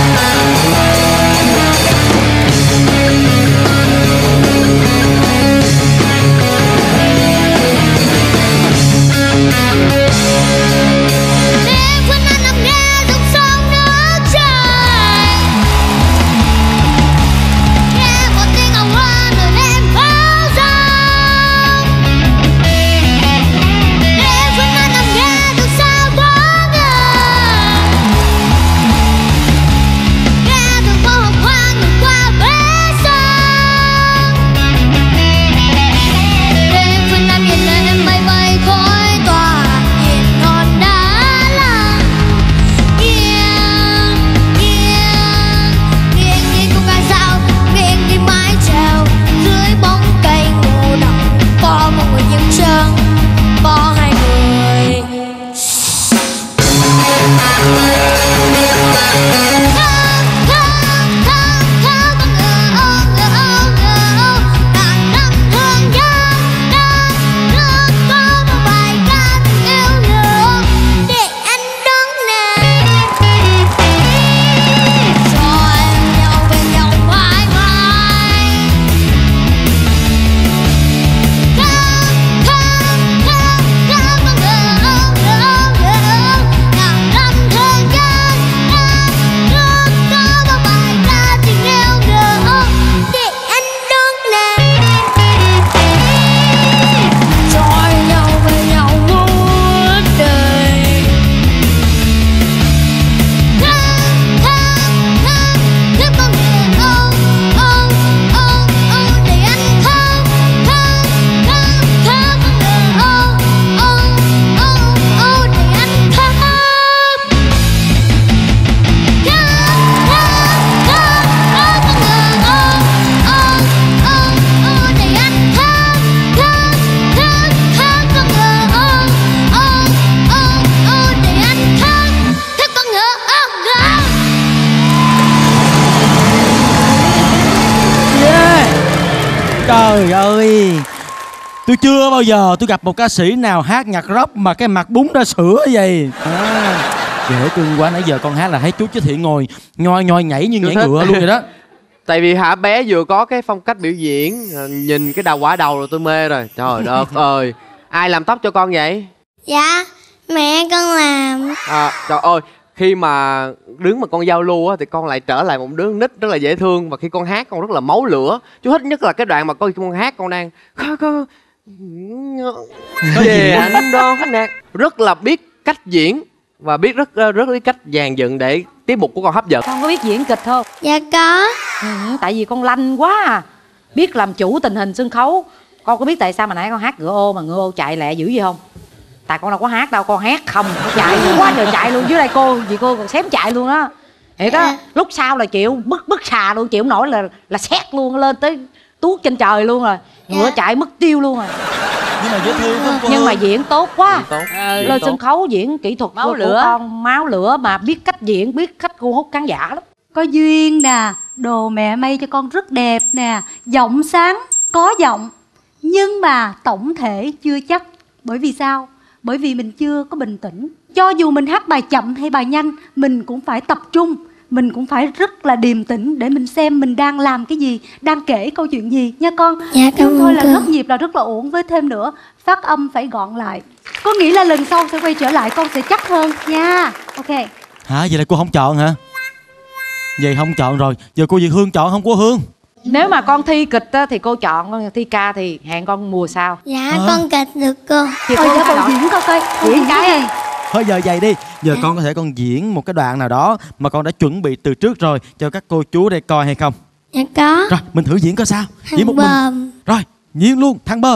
Trời ơi, tôi chưa bao giờ tôi gặp một ca sĩ nào hát nhạc rock mà cái mặt bún ra sữa vậy. Dễ thương quá, nãy giờ con hát là thấy chú Chí Thiện ngồi nhoi nhoi nhảy như nhảy ngựa luôn vậy đó. Tại vì hả bé vừa có cái phong cách biểu diễn, nhìn cái đầu quả đầu rồi tôi mê rồi. Trời đất ơi, ai làm tóc cho con vậy? Dạ, mẹ con làm. Trời ơi, khi mà đứng mà con giao lưu á thì con lại trở lại một đứa nít rất là dễ thương. Và khi con hát con rất là máu lửa. Chú thích nhất là cái đoạn mà con hát con đang về anh đó nè, rất là biết cách diễn và biết rất biết cách dàn dựng để tiết mục của con hấp dẫn. Con có biết diễn kịch không? Dạ có. Tại vì con lanh quá à, biết làm chủ tình hình sân khấu. Con có biết tại sao mà nãy con hát ngựa ô mà ngựa ô chạy lẹ dữ gì không? Tại con đâu có hát đâu, con hát không, chạy quá trời chạy luôn. Dưới đây cô, vì cô còn xém chạy luôn đó. Thiệt á, lúc sau là chịu bức xà luôn, chịu nổi là xét luôn, lên tới tuốt trên trời luôn rồi. Ngựa chạy mất tiêu luôn rồi. Nhưng mà dễ thương không? Nhưng mà diễn tốt quá. Lên tốt. sân khấu diễn kỹ thuật Máu của lửa. con máu lửa, mà biết cách diễn, biết cách thu hút khán giả lắm. Có duyên nè, đồ mẹ may cho con rất đẹp nè, giọng sáng, có giọng. Nhưng mà tổng thể chưa chắc. Bởi vì sao? Bởi vì mình chưa có bình tĩnh. Cho dù mình hát bài chậm hay bài nhanh, mình cũng phải tập trung, mình cũng phải rất là điềm tĩnh để mình xem mình đang làm cái gì, đang kể câu chuyện gì nha con. Dạ, cảm Nhưng thôi ơn là cô. rất nhịp là rất là ổn, với thêm nữa phát âm phải gọn lại. Có nghĩa là lần sau sẽ quay trở lại con sẽ chắc hơn nha. Ok. Hả? Vậy là cô không chọn hả? Vậy không chọn rồi. Giờ cô Việt Hương chọn không cô Hương? Nếu mà con thi kịch á, thì cô chọn, con thi ca thì hẹn con mùa sau. Dạ con kịch được cô. Thì Thôi cô giả thay bộ đổi. diễn coi coi. Diễn cái gì? Thôi giờ vậy đi. Giờ con có thể con diễn một cái đoạn nào đó mà con đã chuẩn bị từ trước rồi cho các cô chú đây coi hay không? Dạ có. Rồi mình thử diễn coi sao. Thằng Diễn một Bờm. mình. Rồi diễn luôn thằng Bờm.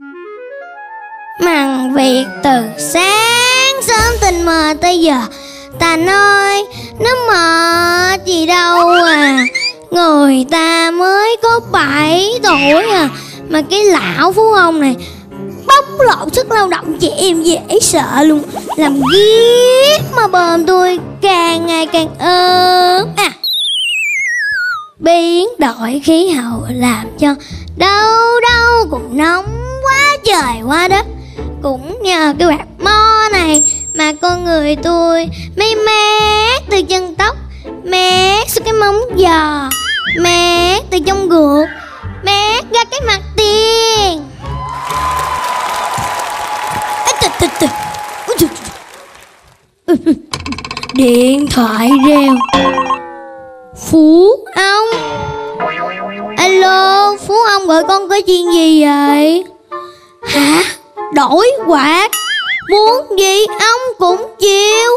Màn việc từ sáng sớm tình mờ tới giờ, ta nói nó mệt gì đâu à. Người ta mới có 7 tuổi à, mà cái lão phú ông này bóc lột sức lao động chị em dễ sợ luôn. Làm ghét mà Bờm tôi càng ngày càng ốm à. Biến đổi khí hậu làm cho đâu đâu cũng nóng quá trời quá đất. Cũng nhờ cái quạt mo này mà con người tôi mới mát từ chân tóc, mát xuống cái móng giò, mát từ trong ruột, mát ra cái mặt tiền. Điện thoại reo. Phú ông. Alo, Phú ông gọi con có chuyện gì vậy? Hả? Đổi quạt? Muốn gì ông cũng chịu.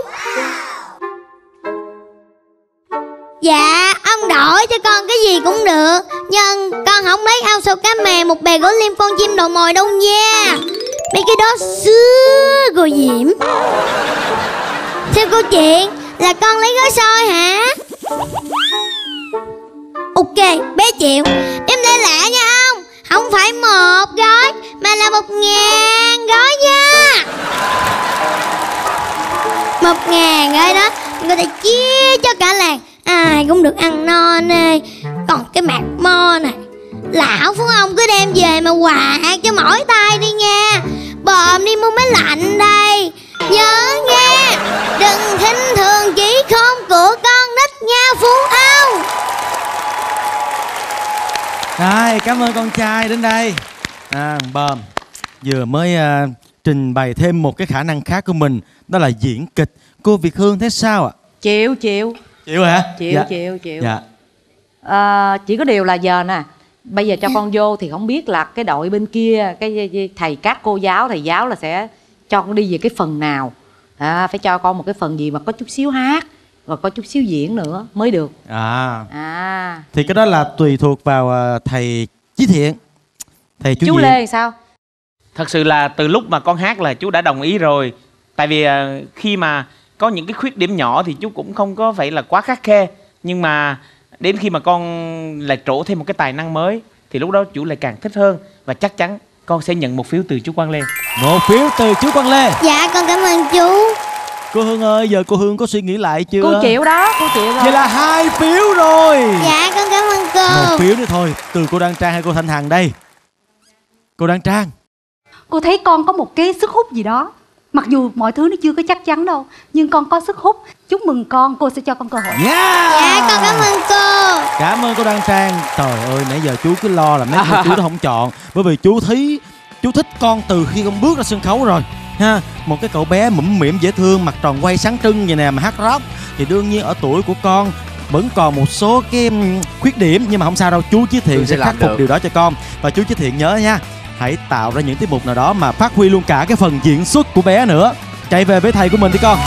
Dạ, ông đổi cho con cái gì cũng được, nhưng con không lấy ao sầu cá mè, một bè gỗ liêm, con chim đầu mồi đâu nha. Mấy cái đó xưa rồi Diễm. Theo câu chuyện là con lấy gói xôi hả? Ok, bé chịu. Em lên lẹ nha ông. Không phải 1 gói mà là 1000 gói nha. 1000 gói đó người ta chia cho cả làng, ai cũng được ăn no nê. Còn cái mặt mo này, lão phú ông cứ đem về mà quạt cho mỏi tay đi nha. Bờm đi mua máy lạnh đây. Nhớ nghe, đừng khinh thường chỉ không của con nít nha Phú ông. Rồi, cảm ơn con trai đến đây. Bờm vừa mới trình bày thêm một cái khả năng khác của mình, đó là diễn kịch. Cô Việt Hương thấy sao ạ? Chịu. Chịu hả? Chịu. Dạ. Chỉ có điều là giờ nè, bây giờ cho con vô thì không biết là cái đội bên kia, cái thầy các cô giáo, thầy giáo là sẽ cho con đi về cái phần nào. Phải cho con một cái phần gì mà có chút xíu hát, rồi có chút xíu diễn nữa mới được. Thì cái đó là tùy thuộc vào thầy Chí Thiện, thầy chú Lê sao? Thật sự là từ lúc mà con hát là chú đã đồng ý rồi. Tại vì khi mà có những cái khuyết điểm nhỏ thì chú cũng không có phải là quá khắt khe. Nhưng mà đến khi mà con lại trổ thêm một cái tài năng mới thì lúc đó chú lại càng thích hơn. Và chắc chắn con sẽ nhận 1 phiếu từ chú Quang Lê. 1 phiếu từ chú Quang Lê. Dạ con cảm ơn chú. Cô Hương ơi, giờ cô Hương có suy nghĩ lại chưa? Cô chịu đó, cô chịu rồi. Vậy là 2 phiếu rồi. Dạ con cảm ơn cô. 1 phiếu nữa thôi. Từ cô Đan Trang hay cô Thanh Hằng đây? Cô Đan Trang. Cô thấy con có một cái sức hút gì đó. Mặc dù mọi thứ nó chưa có chắc chắn đâu, nhưng con có sức hút. Chúc mừng con, cô sẽ cho con cơ hội. Dạ con cảm ơn cô. Cảm ơn cô Đan Trang. Trời ơi, nãy giờ chú cứ lo là mấy cô chú nó không chọn. Bởi vì chú thích con từ khi con bước ra sân khấu rồi ha. Một cái cậu bé mũm mĩm dễ thương, mặt tròn quay sáng trưng vậy nè, mà hát rock thì đương nhiên ở tuổi của con vẫn còn một số cái khuyết điểm, nhưng mà không sao đâu, chú Chí Thiện sẽ khắc phục điều đó cho con. Và chú Chí Thiện nhớ nha, hãy tạo ra những tiết mục nào đó mà phát huy luôn cả cái phần diễn xuất của bé nữa. Chạy về với thầy của mình đi con.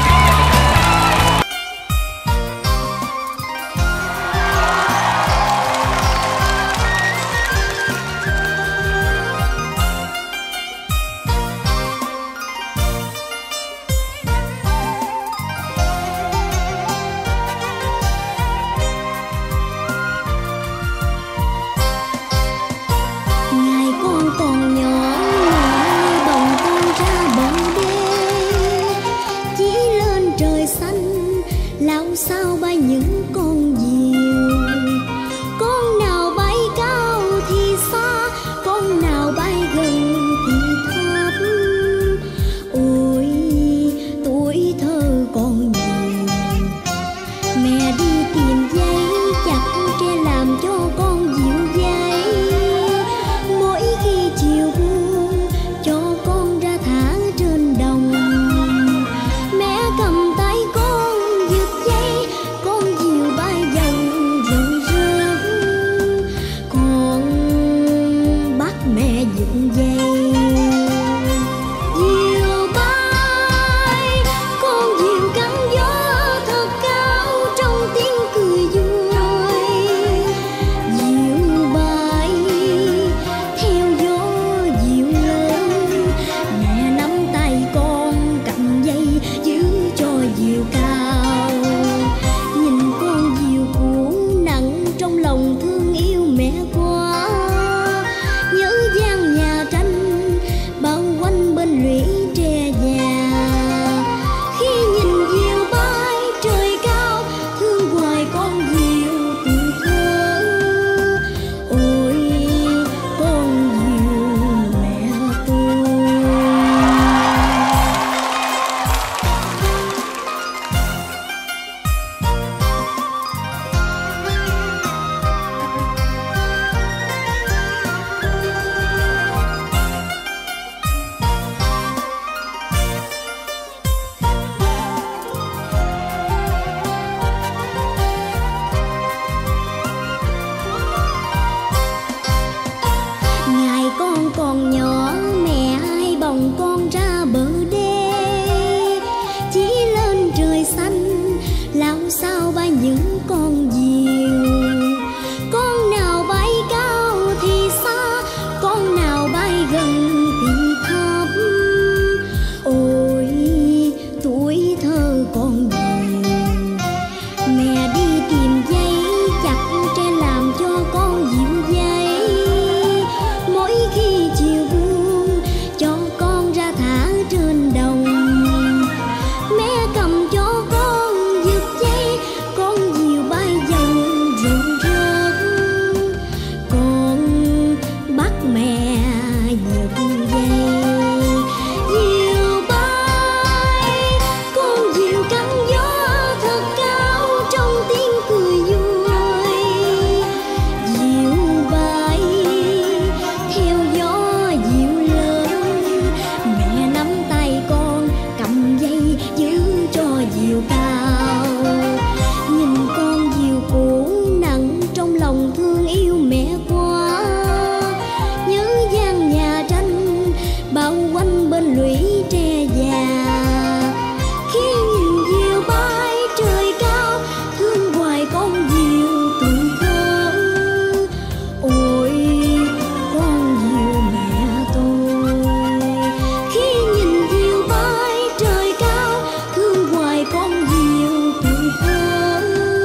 lũy tre già. Khi nhìn diều bay trời cao, thương hoài con diều tuổi thơ. Ôi con diều mẹ tôi, khi nhìn diều bay trời cao, thương hoài con diều tuổi thơ.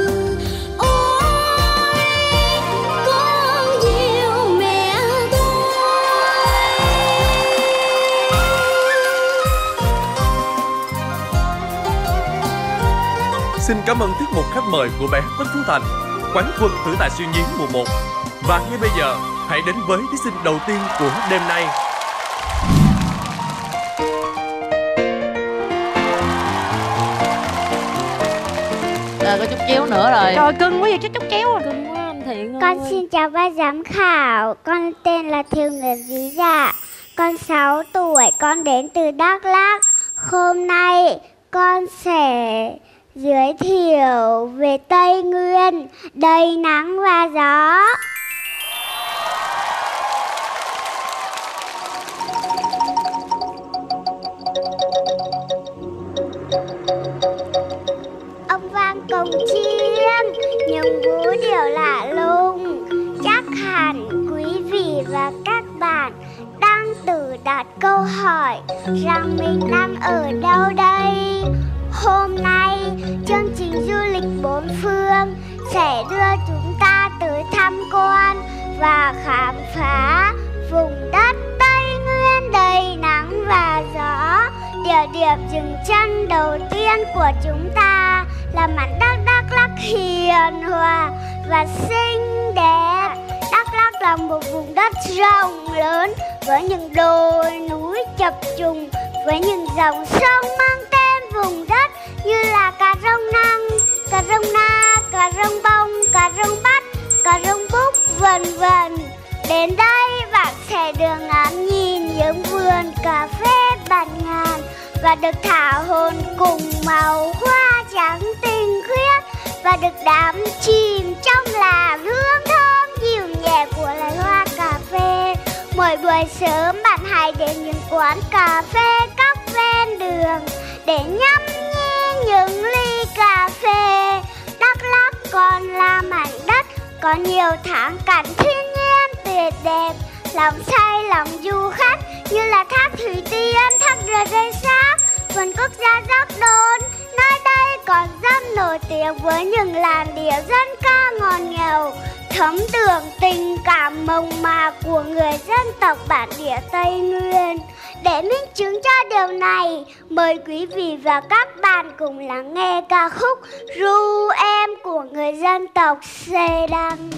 Ôi con diều mẹ tôi. Xin cảm ơn tiết mục khách mời của bé Quách Phú Thành, quán quân thử tài siêu nhiên mùa 1. Và ngay bây giờ, hãy đến với thí sinh đầu tiên của đêm nay. Có chút chéo nữa rồi. Trời cưng quá vậy, chút chéo à. Cưng quá anh Thiện ơi. Con xin chào ban giám khảo, con tên là Thiều Nguyệt Ví Dạ. Con 6 tuổi, con đến từ Đắk Lắk. Hôm nay con sẽ giới thiệu về Tây Nguyên, đầy nắng và gió. Ông vang cồng chiêng, những vũ điệu lạ lùng. Chắc hẳn quý vị và các bạn đang tự đặt câu hỏi rằng mình đang ở đâu đây. Hôm nay, chương trình du lịch bốn phương sẽ đưa chúng ta tới tham quan và khám phá vùng đất Tây Nguyên đầy nắng và gió. Địa điểm dừng chân đầu tiên của chúng ta là mảnh đất Đắk Lắk hiền hòa và xinh đẹp. Đắk Lắk là một vùng đất rộng lớn với những đồi núi chập trùng, với những dòng sông mang tên vùng đất như là Cà Rông Năng, Cà Rông Na, Cà Rông Bông, Cà Rông Bắt, Cà Rông Búc, vân vân. Đến đây bạn sẽ được ngắm nhìn những vườn cà phê bạt ngàn và được thả hồn cùng màu hoa trắng tinh khiết và được đắm chìm trong làn hương thơm dịu nhẹ của loài hoa cà phê. Mỗi buổi sớm bạn hãy đến những quán cà phê cóc ven đường để nhâm nhi những ly cà phê. Đắk Lắk còn là mảnh đất có nhiều thắng cảnh thiên nhiên tuyệt đẹp, lòng say lòng du khách như là thác Thủy Tiên, thác Rê Sáp, vườn quốc gia Dốc Đôn. Nơi đây còn rất nổi tiếng với những làn điệu dân ca ngọt ngào, thấm đượm tình cảm mộc mạc của người dân tộc bản địa Tây Nguyên. Để minh chứng cho điều này, mời quý vị và các bạn cùng lắng nghe ca khúc Ru Em của người dân tộc Xê Đăng.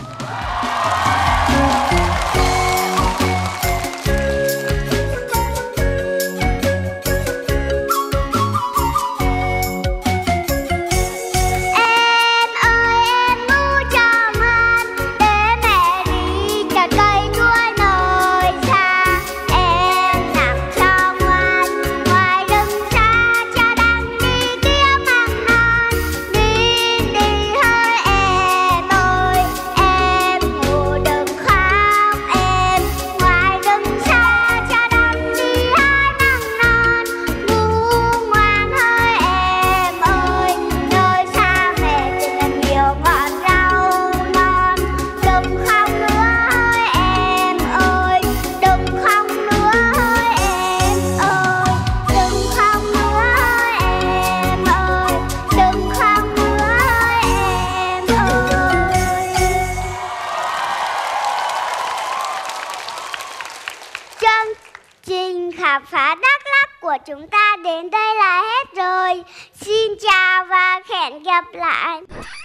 Khám phá Đắk Lắk của chúng ta đến đây là hết rồi. Xin chào và hẹn gặp lại.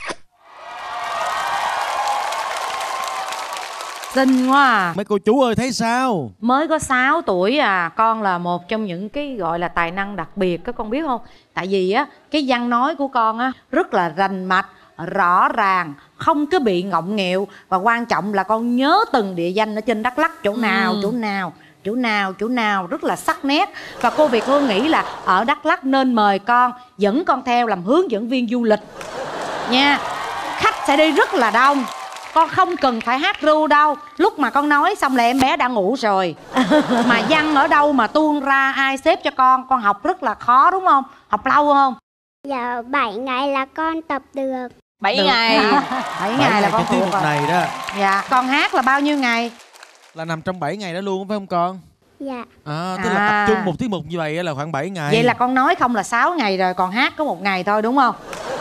Xinh quá à. Mấy cô chú ơi thấy sao? Mới có 6 tuổi à. Con là một trong những cái gọi là tài năng đặc biệt, các con biết không? Tại vì á, cái văn nói của con á rất là rành mạch, rõ ràng, không có bị ngọng nghịu. Và quan trọng là con nhớ từng địa danh ở trên Đắk Lắk, chỗ nào, chỗ nào, chỗ nào, chỗ nào, rất là sắc nét. Và cô Việt Hương nghĩ là ở Đắk Lắk nên mời con, dẫn con theo làm hướng dẫn viên du lịch nha. Khách sẽ đi rất là đông. Con không cần phải hát ru đâu. Lúc mà con nói xong là em bé đã ngủ rồi. Mà văn ở đâu mà tuôn ra, ai xếp cho con? Con học rất là khó đúng không? Học lâu không? Dạ 7 ngày là con tập được. 7 ngày. 7 ngày là con tiết thuộc mục rồi. này đó Dạ. Con hát là bao nhiêu ngày? là nằm trong 7 ngày đó luôn phải không con? Dạ. Tức là tập trung một tiết mục như vậy là khoảng 7 ngày. Vậy là con nói không là 6 ngày rồi, còn hát có 1 ngày thôi đúng không?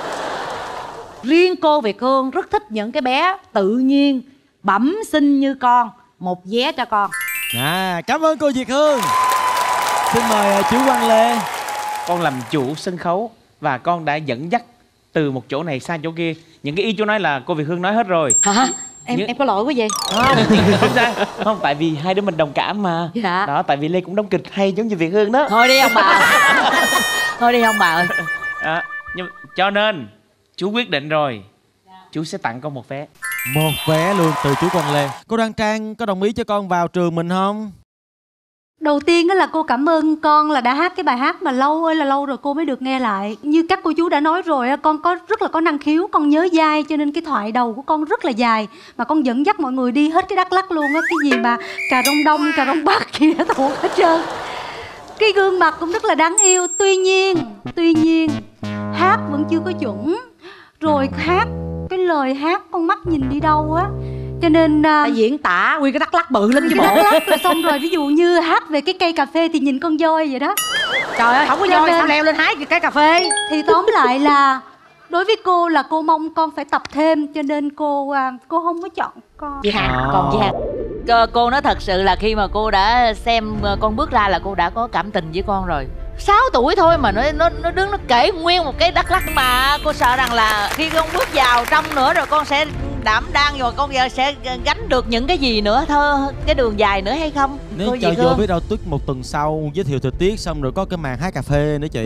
Riêng cô Việt Hương rất thích những cái bé tự nhiên, bẩm sinh như con. Một vé cho con. Cảm ơn cô Việt Hương. Xin mời chú Quang Lê. Con làm chủ sân khấu và con đã dẫn dắt từ một chỗ này sang chỗ kia. Những cái ý chú nói là cô Việt Hương nói hết rồi. Hả? Em có lỗi quá vậy? Không sao. Không, tại vì hai đứa mình đồng cảm mà. Dạ. Đó, tại vì Lê cũng đóng kịch hay giống như Việt Hương đó. Thôi đi ông bà. Thôi đi ông bà ơi. Nhưng cho nên chú quyết định rồi, chú sẽ tặng con một vé. Một vé luôn từ chú Quang Lê. Cô Đoan Trang có đồng ý cho con vào trường mình không? Đầu tiên đó là cô cảm ơn con là đã hát cái bài hát mà lâu ơi là lâu rồi cô mới được nghe lại. Như các cô chú đã nói rồi, con có rất là có năng khiếu, con nhớ dai cho nên cái thoại đầu của con rất là dài. Mà con dẫn dắt mọi người đi hết cái Đắk Lắk luôn á. Cái gì mà Cà Rông Đông, Cà Rông Bắc gì đó thuộc hết trơn. Cái gương mặt cũng rất là đáng yêu. Tuy nhiên hát vẫn chưa có chuẩn. Rồi hát, cái lời hát con mắt nhìn đi đâu á. Cho nên diễn tả nguyên cái Đắk Lắk bự lắm chứ bộ. Đắk Lắk là xong rồi, ví dụ như hát về cái cây cà phê thì nhìn con voi vậy đó. Trời ơi, không có voi sao leo lên hái cái cà phê. Thì tóm lại là đối với cô là cô mong con phải tập thêm, cho nên cô không có chọn con. Chị Hà, còn chị Hà, cô nói thật sự là khi mà cô đã xem con bước ra là cô đã có cảm tình với con rồi. 6 tuổi thôi mà nó đứng nó kể nguyên một cái Đắk Lắk, mà cô sợ rằng là khi con bước vào trong nữa rồi con sẽ đảm đang rồi con sẽ gánh được những cái gì nữa thơ cái đường dài nữa hay không? Nếu cho vô biết đâu tuyết một tuần sau giới thiệu thời tiết xong rồi có cái màn hái cà phê nữa chị.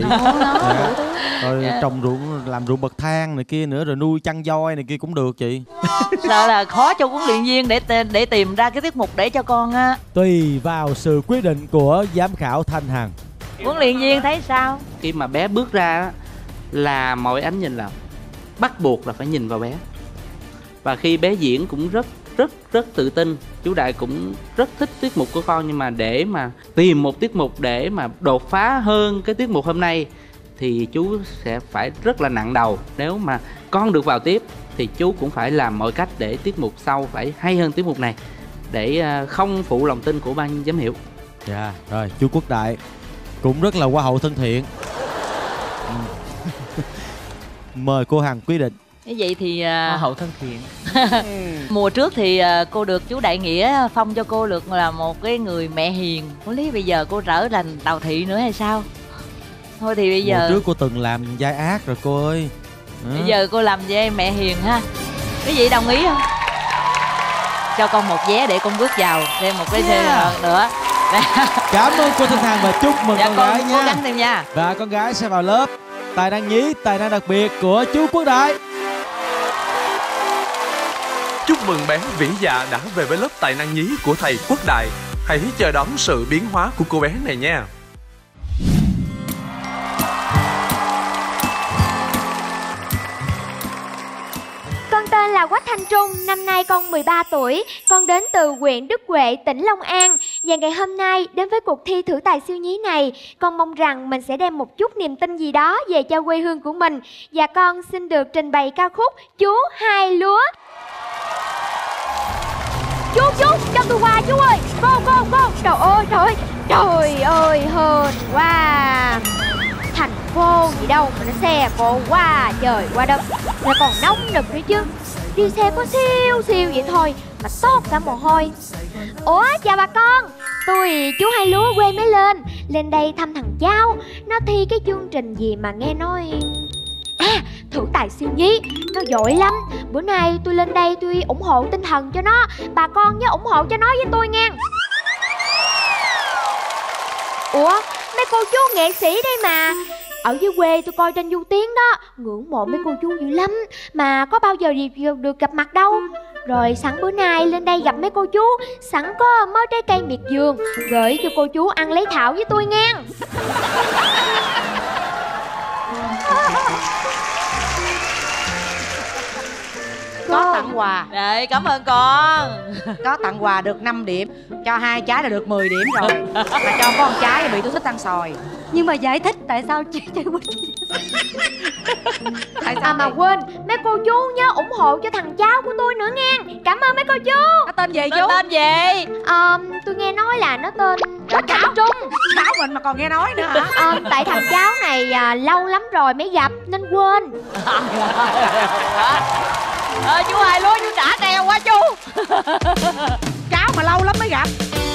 Rồi trồng ruộng, làm ruộng bậc thang này kia nữa, rồi nuôi chăn voi này kia cũng được chị. Sợ là khó cho huấn luyện viên để tìm ra cái tiết mục để cho con á. Tùy vào sự quyết định của giám khảo Thanh Hằng. Huấn luyện viên thấy sao? Khi mà bé bước ra là mọi ánh nhìn là bắt buộc là phải nhìn vào bé. Và khi bé diễn cũng rất tự tin. Chú Đại cũng rất thích tiết mục của con, nhưng mà để mà tìm một tiết mục để mà đột phá hơn cái tiết mục hôm nay thì chú sẽ phải rất là nặng đầu. Nếu mà con được vào tiếp thì chú cũng phải làm mọi cách để tiết mục sau phải hay hơn tiết mục này, để không phụ lòng tin của ban giám hiệu. Dạ, rồi chú Quốc Đại cũng rất là hoa hậu thân thiện. Mời cô Hằng quyết định. Như vậy thì hoa hậu thân thiện. Mùa trước thì cô được chú Đại Nghĩa phong cho cô được là một cái người mẹ hiền. Có lý bây giờ cô trở thành Đào Thị nữa hay sao? Thôi thì bây giờ mùa trước cô từng làm vai ác rồi cô ơi. Bây giờ cô làm vai mẹ hiền ha. Quý vị đồng ý không? Cho con một vé để con bước vào thêm một cái nữa. Cảm ơn cô Thanh Hằng và chúc mừng con gái nha. Cố gắng thêm nha. Và con gái sẽ vào lớp tài năng nhí, tài năng đặc biệt của chú Quốc Đại. Chúc mừng bé Vĩ Dạ đã về với lớp tài năng nhí của thầy Quốc Đại. Hãy chờ đón sự biến hóa của cô bé này nha. Con tên là Quách Thanh Trung, năm nay con 13 tuổi. Con đến từ huyện Đức Huệ, tỉnh Long An. Và ngày hôm nay đến với cuộc thi thử tài siêu nhí này, con mong rằng mình sẽ đem một chút niềm tin gì đó về cho quê hương của mình. Và con xin được trình bày ca khúc Chú Hai Lúa. Chú, cho tôi qua chú ơi. Cô. Trời ơi, hên quá. Thành phố gì đâu mà nó xe cộ qua trời qua đất, là còn nóng nực nữa chứ. Đi xe có siêu vậy thôi mà toát cả mồ hôi. Ủa chào bà con, tôi chú Hai Lúa quê mới lên đây thăm thằng cháu. Nó thi cái chương trình gì mà nghe nói thử tài siêu nhí, nó giỏi lắm. Bữa nay tôi lên đây tôi ủng hộ tinh thần cho nó. Bà con nhớ ủng hộ cho nó với tôi nghe. Ủa mấy cô chú nghệ sĩ đây mà, ở dưới quê tôi coi trên Du Tiến đó, ngưỡng mộ mấy cô chú dữ lắm mà có bao giờ được gặp mặt đâu. Rồi sẵn bữa nay lên đây gặp mấy cô chú, sẵn có mớ trái cây miệt vườn gửi cho cô chú ăn lấy thảo với tôi nghe. có tặng quà. Đấy, cảm ơn con. Có tặng quà được 5 điểm. Cho 2 trái là được 10 điểm rồi. Mà cho có 1 trái bị tôi thích ăn xoài. Nhưng mà giải thích tại sao chơi quýt. Mà quên, mấy cô chú nhớ ủng hộ cho thằng cháu của tôi nữa nghe. Cảm ơn mấy cô chú. Nó tên gì chú? Nó tên gì? Tôi nghe nói là nó tên Quách Thành Trung. Cháu mình mà còn nghe nói nữa hả? Tại thằng cháu này lâu lắm rồi mới gặp nên quên. Chú Hai Lúa chú trả treo quá chú. Cháu mà lâu lắm mới gặp.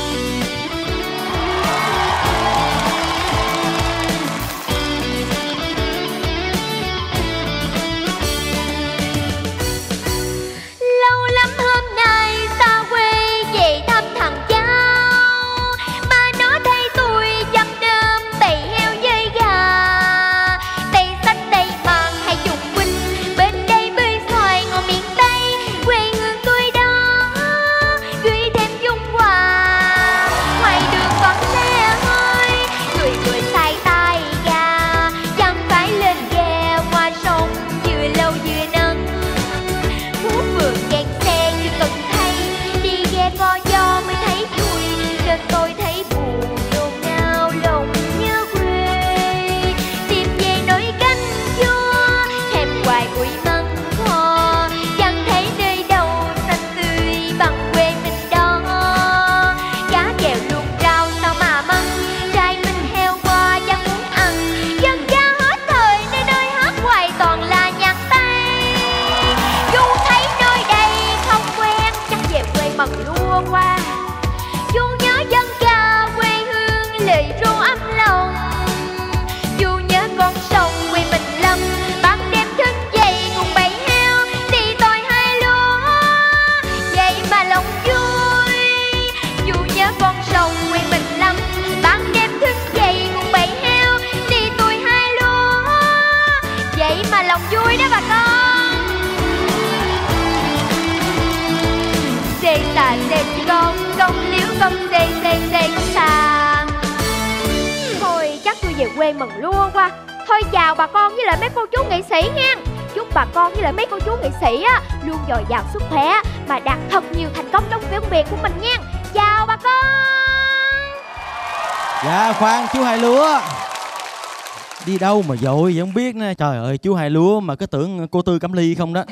Lâu lắm hôm nay ta quay về thăm thằng cháu, mà nó thấy tôi chăm đơm bầy heo với gà, tay sách tay bằng hay dùng quỳnh, bên đây bơi xoài ngồi miền Tây, quê hương tôi đó gửi thêm dung quà. Ngoài đường còn xe hơi, người người xài tay gà, chẳng phải lên ghe qua sông vừa lâu vừa nắng. Phú vườn đèn xe chưa từng thấy, đi ghe co gió mới thấy vui, nên tôi thấy buồn nôn nao lòng nhớ quê. Tìm về nồi canh chua, thèm hoài bụi măng kho, chẳng thấy nơi đâu xanh tươi bằng quê mình đó. Cá chèo luộc rau sao mà măng, trai mình heo qua chẳng muốn ăn, dân ca hết thời nơi nơi hát hoài toàn là nhạc Tây. Dù thấy nơi đây không quen, chắc về quê mần lúa qua. Dù nhớ dân ca quê hương lời ru ấm lòng, dù nhớ con sông quê mình Lâm, ban đêm thức dậy cùng bầy heo thì tôi hai lúa, vậy mà lòng vui. Dù nhớ con sông quê mình Lâm, ban đêm thức dậy cùng bầy heo thì tôi hai lúa, vậy mà lòng vui đó bà con. Xê xà xê công liếu công xê con xà. Thôi chắc tôi về quê mừng luôn quá. Thôi chào bà con với lại mấy cô chú nghệ sĩ nha. Chúc bà con với lại mấy cô chú nghệ sĩ á luôn dồi dào sức khỏe mà đạt thật nhiều thành công trong công việc của mình nha. Chào bà con. Dạ khoan chú Hai Lúa, đi đâu mà vội vậy không biết nè. Trời ơi chú Hai Lúa mà cứ tưởng cô Tư Cẩm Ly không đó.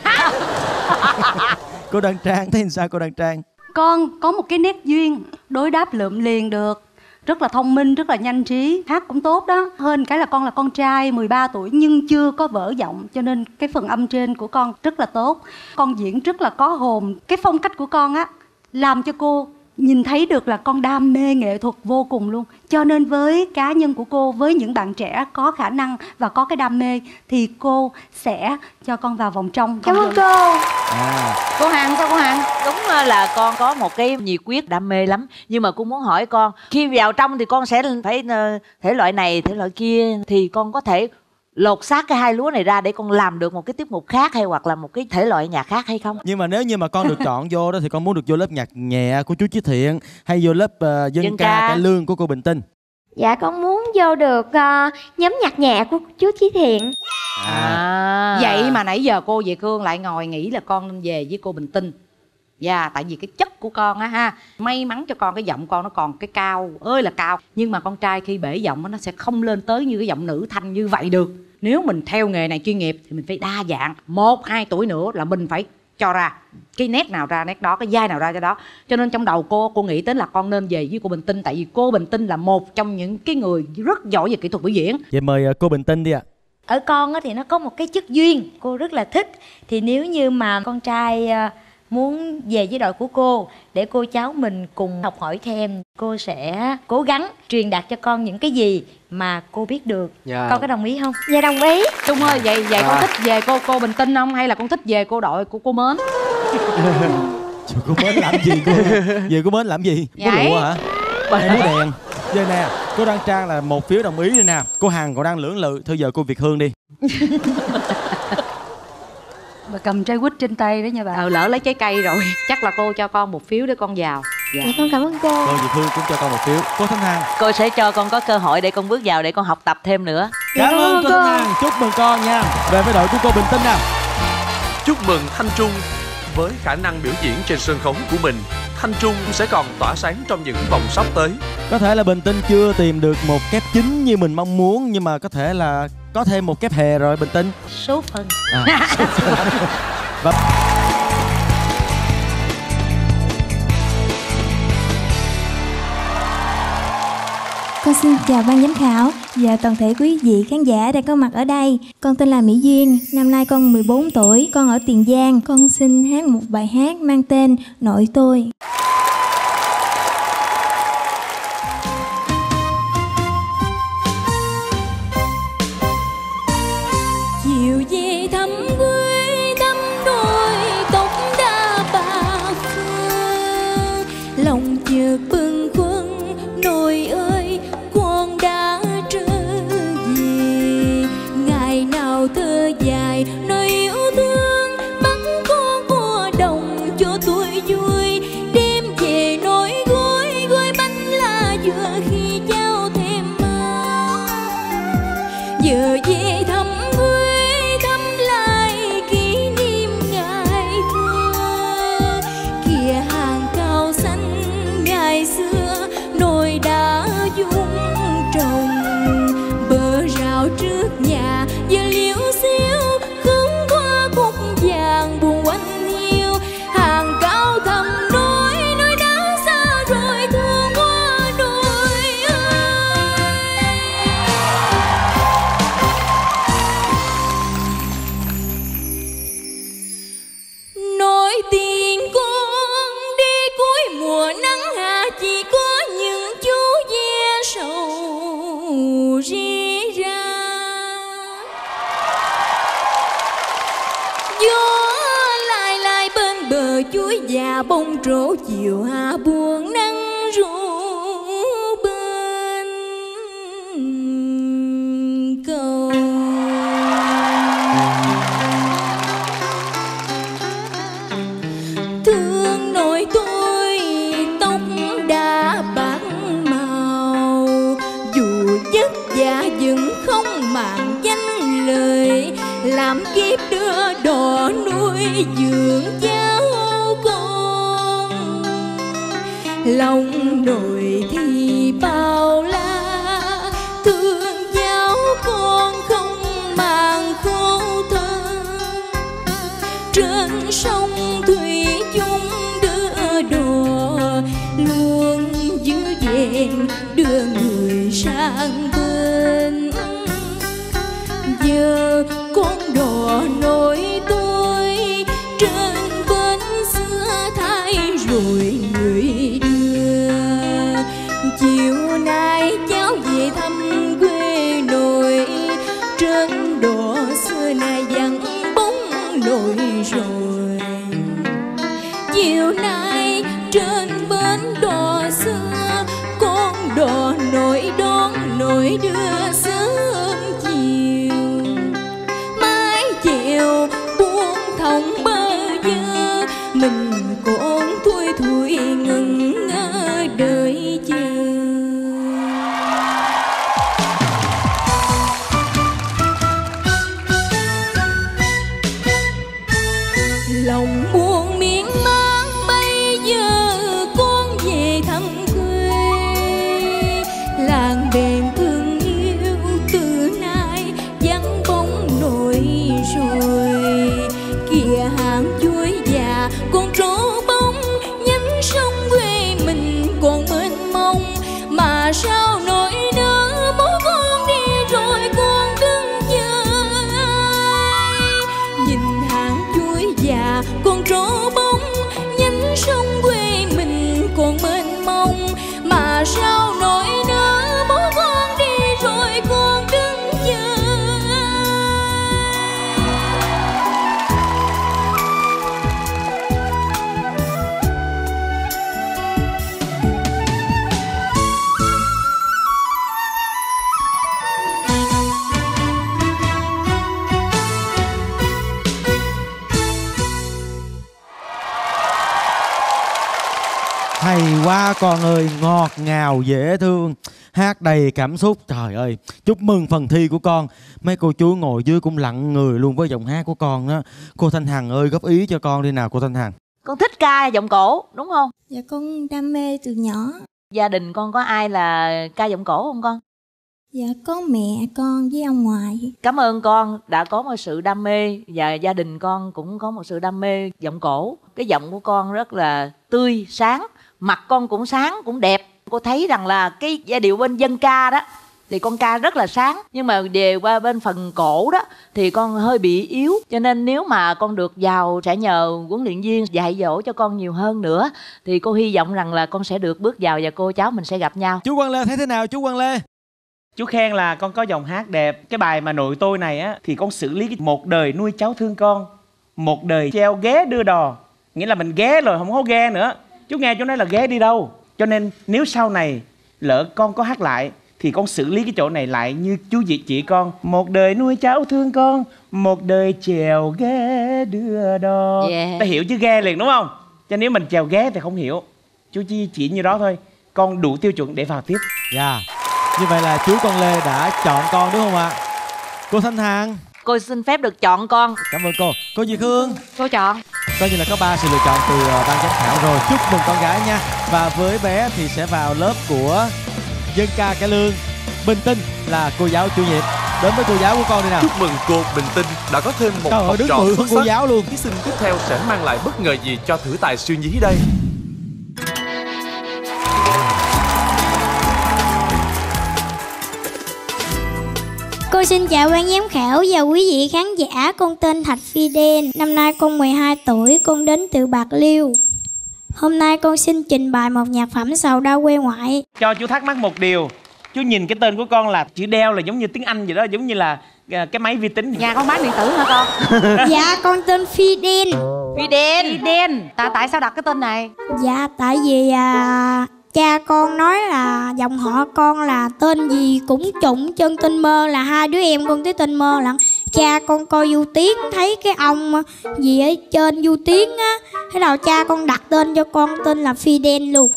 Cô Đăng Trang thấy sao cô Đăng Trang? Con có một cái nét duyên, đối đáp lượm liền được, rất là thông minh, rất là nhanh trí, hát cũng tốt đó. Hơn cái là con trai 13 tuổi nhưng chưa có vỡ giọng, cho nên cái phần âm trên của con rất là tốt. Con diễn rất là có hồn. Cái phong cách của con á làm cho cô nhìn thấy được là con đam mê nghệ thuật vô cùng luôn. Cho nên với cá nhân của cô, với những bạn trẻ có khả năng và có cái đam mê thì cô sẽ cho con vào vòng trong. Cảm ơn cô. Cô Hằng sao cô Hằng? Đúng là con có một cái nhiệt quyết đam mê lắm. Nhưng mà cũng muốn hỏi con, khi vào trong thì con sẽ phải thể loại này, thể loại kia, thì con có thể lột xác cái Hai Lúa này ra để con làm được một cái tiết mục khác hay hoặc là một cái thể loại nhạc khác hay không? Nhưng mà nếu như mà con được chọn vô đó thì con muốn được vô lớp nhạc nhẹ của chú Chí Thiện hay vô lớp dân ca cải lương của cô Bình Tinh? Dạ con muốn vô được nhóm nhạc nhẹ của chú Chí Thiện. Vậy mà nãy giờ cô Việt Cương lại ngồi nghĩ là con nên về với cô Bình Tinh. Dạ, tại vì cái chất của con á ha, may mắn cho con cái giọng con nó còn cái cao ơi là cao. Nhưng mà con trai khi bể giọng nó sẽ không lên tới như cái giọng nữ thanh như vậy được. Nếu mình theo nghề này chuyên nghiệp thì mình phải đa dạng. 1-2 tuổi nữa là mình phải cho ra cái nét nào ra nét đó, cái vai nào ra cho đó. Cho nên trong đầu cô nghĩ đến là con nên về với cô Bình Tinh. Tại vì cô Bình Tinh là một trong những cái người rất giỏi về kỹ thuật biểu diễn. Vậy mời cô Bình Tinh đi ạ. Ở con thì nó có một cái chất duyên cô rất là thích. Thì nếu như mà con trai muốn về với đội của cô để cô cháu mình cùng học hỏi thêm, cô sẽ cố gắng truyền đạt cho con những cái gì mà cô biết được. Con có đồng ý không? Dạ đồng ý. Trung ơi, vậy con thích về cô Bình Tinh không hay là con thích về cô đội của cô Mến? Cô Mến làm gì cô? Về cô Mến làm gì? Bố lụa hả? Hay bố đèn? Giờ nè, cô Đăng Trang là 1 phiếu đồng ý rồi nè. Cô Hằng còn đang lưỡng lự. Thôi giờ cô Việt Hương đi. Bà cầm trái quýt trên tay đó nha bà. Lỡ lấy trái cây rồi. Chắc là cô cho con 1 phiếu để con vào. Dạ con cảm ơn cô. Cô Việt Hương cũng cho con 1 phiếu. Cô Thanh Hằng, cô sẽ cho con có cơ hội để con bước vào để con học tập thêm nữa. Cảm ơn cô Thanh Hằng. Chúc mừng con nha. Về với đội của cô Bình Tinh nào. Chúc mừng Thanh Trung với khả năng biểu diễn trên sân khấu của mình, Thanh Trung sẽ còn tỏa sáng trong những vòng sắp tới. Có thể là Bình Tinh chưa tìm được một kép chính như mình mong muốn, nhưng mà có thể là có thêm một kép hề rồi Bình Tinh. Số phận. Và... Con xin chào ban giám khảo và toàn thể quý vị khán giả đang có mặt ở đây. Con tên là Mỹ Duyên, năm nay con 14 tuổi, con ở Tiền Giang. Con xin hát một bài hát mang tên Nội Tôi. Chiều về thăm quê thăm đôi tóc đã bạc phơ, lòng chợt bâng khuâng nội ơi con đã trở về. Ngày nào thơ dài nơi yêu thương bắt con qua đồng cho tôi vui, đêm về nỗi gói gói bánh lá dừa khi trao thêm mơ. Giờ về thăm quê thăm lại kỷ niệm ngày thơ, kia hàng cao xanh ngày xưa nồi đã dung trồng. Bờ rào trước nhà giờ liễu xiêu khóm qua cúc vàng buồn quanh hiu. Hàng cao thầm nói đã xa rồi thương quá đôi ơi. Nói tiền con đi cuối mùa nắng hạ chỉ có những chú ve sầu rỉ ra. Gió lai lai bên bờ chuối già bông trổ chiều hạ buồn nắng ru bên cầu. Thương nội tôi tóc đã bạc màu, dù vất vả vẫn không màng danh lời, làm kiếp đưa đò nuôi dưỡng cháu con. Lòng nội thì bao la, thương cháu con không màng khổ thân. Trên sông thủy chung đưa đò, luôn giữ vẹn đưa người sang bên. Giờ con đò nổi tôi trên bến xưa thay rồi người đưa. Chiều nay cháu về thăm quê nội, trên đò xưa nay vắng bóng nội rồi. Chiều nay trên bến đò xưa, con đò nổi đón nổi đưa sớm chiều. Mái chèo buông thõng bơ vơ, mình con thui thui ngẩn ngơ đợi chờ. Lòng buồn miên man bây giờ con về thăm quê. Làng bèn thương yêu từ nay vắng bóng nội rồi. Kìa hàng chuối già con trổ bóng, nhánh sông quê mình còn mênh mông. Mà sao nỗi nhớ bố con đi rồi con đứng chờ ai. Nhìn hàng chuối già con trổ bóng, nhánh sông quê mình còn mênh mông. Mà sao nỗi nhớ bố con đi rồi con đứng chờ Hay quá con ơi, ngọt ngào dễ thương. hát đầy cảm xúc. Trời ơi, chúc mừng phần thi của con. Mấy cô chú ngồi dưới cũng lặng người luôn với giọng hát của con á. Cô Thanh Hằng ơi, góp ý cho con đi nào cô Thanh Hằng. Con thích ca giọng cổ đúng không? Dạ con đam mê từ nhỏ. Gia đình con có ai là ca giọng cổ không con? Dạ có mẹ con với ông ngoại. Cảm ơn con đã có một sự đam mê và gia đình con cũng có một sự đam mê giọng cổ. Cái giọng của con rất là tươi, sáng, mặt con cũng sáng, cũng đẹp. Cô thấy rằng là cái giai điệu bên dân ca đó thì con ca rất là sáng, nhưng mà về qua bên phần cổ đó thì con hơi bị yếu. Cho nên nếu mà con được vào sẽ nhờ huấn luyện viên dạy dỗ cho con nhiều hơn nữa thì cô hy vọng rằng là con sẽ được bước vào và cô cháu mình sẽ gặp nhau. Chú Quang Lê thấy thế nào chú Quang Lê? Chú khen là con có giọng hát đẹp. Cái bài mà Nội Tôi này á thì con xử lý một đời nuôi cháu thương con, một đời treo ghé đưa đò. Nghĩa là mình ghé rồi không có ghe nữa. Chú nghe chú nói là ghé đi đâu. Cho nên nếu sau này lỡ con có hát lại thì con xử lý cái chỗ này lại như chú chị con. Một đời nuôi cháu thương con, một đời chèo ghé đưa đò. Ta hiểu chứ ghe liền đúng không? Cho nếu mình chèo ghé thì không hiểu. Chú chỉ như đó thôi. Con đủ tiêu chuẩn để vào tiếp. Dạ. Như vậy là chú Quang Lê đã chọn con đúng không ạ? Cô Thanh Hằng. Cô xin phép được chọn con. Cảm ơn cô. Cô Diệp Hương. Cô chọn. Coi như là có 3 sự lựa chọn từ ban giám khảo rồi. Chúc mừng con gái nha. Và với bé thì sẽ vào lớp của dân ca cải lương. Bình Tinh là cô giáo chủ nhiệm. Đến với cô giáo của con đi nào. Chúc mừng cô Bình Tinh đã có thêm một học trò xuất sắc. Cô giáo luôn. Thí sinh tiếp theo sẽ mang lại bất ngờ gì cho thử tài siêu nhí đây? Cô xin chào ban giám khảo và quý vị khán giả. Con tên Thạch Fidel. Năm nay con 12 tuổi. Con đến từ Bạc Liêu. Hôm nay con xin trình bày một nhạc phẩm Sầu Đau quê ngoại. Cho chú thắc mắc một điều. Chú nhìn cái tên của con là chữ đeo là giống như tiếng Anh vậy đó. Giống như là cái máy vi tính. Nhà con máy điện tử hả con? Dạ con tên Fidel. Fidel. Tại sao đặt cái tên này? Dạ tại vì cha con nói là dòng họ con là tên gì cũng trùng chân tên Mơ, là hai đứa em con tới tên Mơ lận. Cha con coi Du Tiến thấy cái ông gì ở trên Du Tiến á, thế đầu cha con đặt tên cho con tên là Fidel luôn.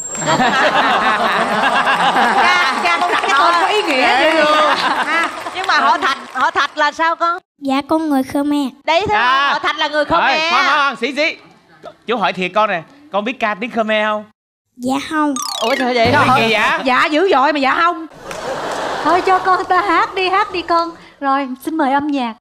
Cha con đặt cái tên có ý nghĩa vậy luôn. Nhưng mà họ Thạch là sao con? Dạ con người Khmer. Đấy thế họ Thạch là người Khmer. Khoan, xí. Chú hỏi thiệt con nè, con biết ca tiếng Khmer không? Dạ không. Ủa sao vậy? Kỳ vậy? Dạ dữ dội mà dạ không. Thôi cho con ta hát đi con. Rồi xin mời âm nhạc.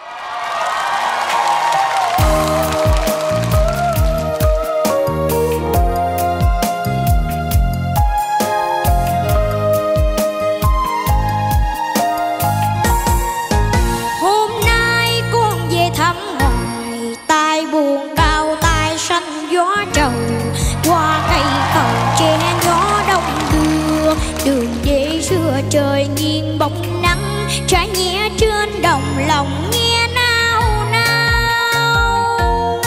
Hôm nay con về thăm ngoại, tai buồn đau tai xanh gió trầu, qua cây cầu tre gió đông đưa, đường về xưa trời nghiêng bóng nắng, trái nhẹ trên đồng lòng nghe nao nao.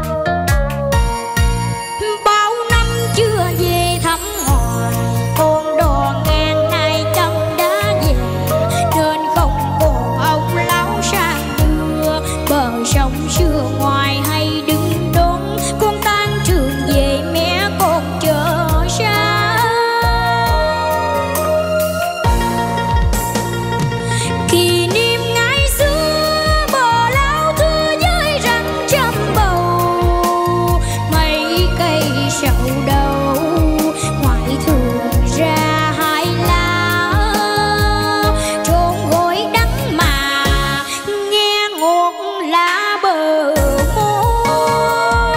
Bao năm chưa về thăm ngoại, con đò ngang nay chân đã về, nên không còn ông lão sang đưa, bờ sông xưa ngoài hay đứng đón, con tan trường về mẹ con chờ xa. Kỷ niệm ngày xưa bờ lao thưa với răng trăm bầu, mấy cây sầu đầu ngoại thường ra hai lá, trốn gối đắng mà nghe ngọt lá bờ môi.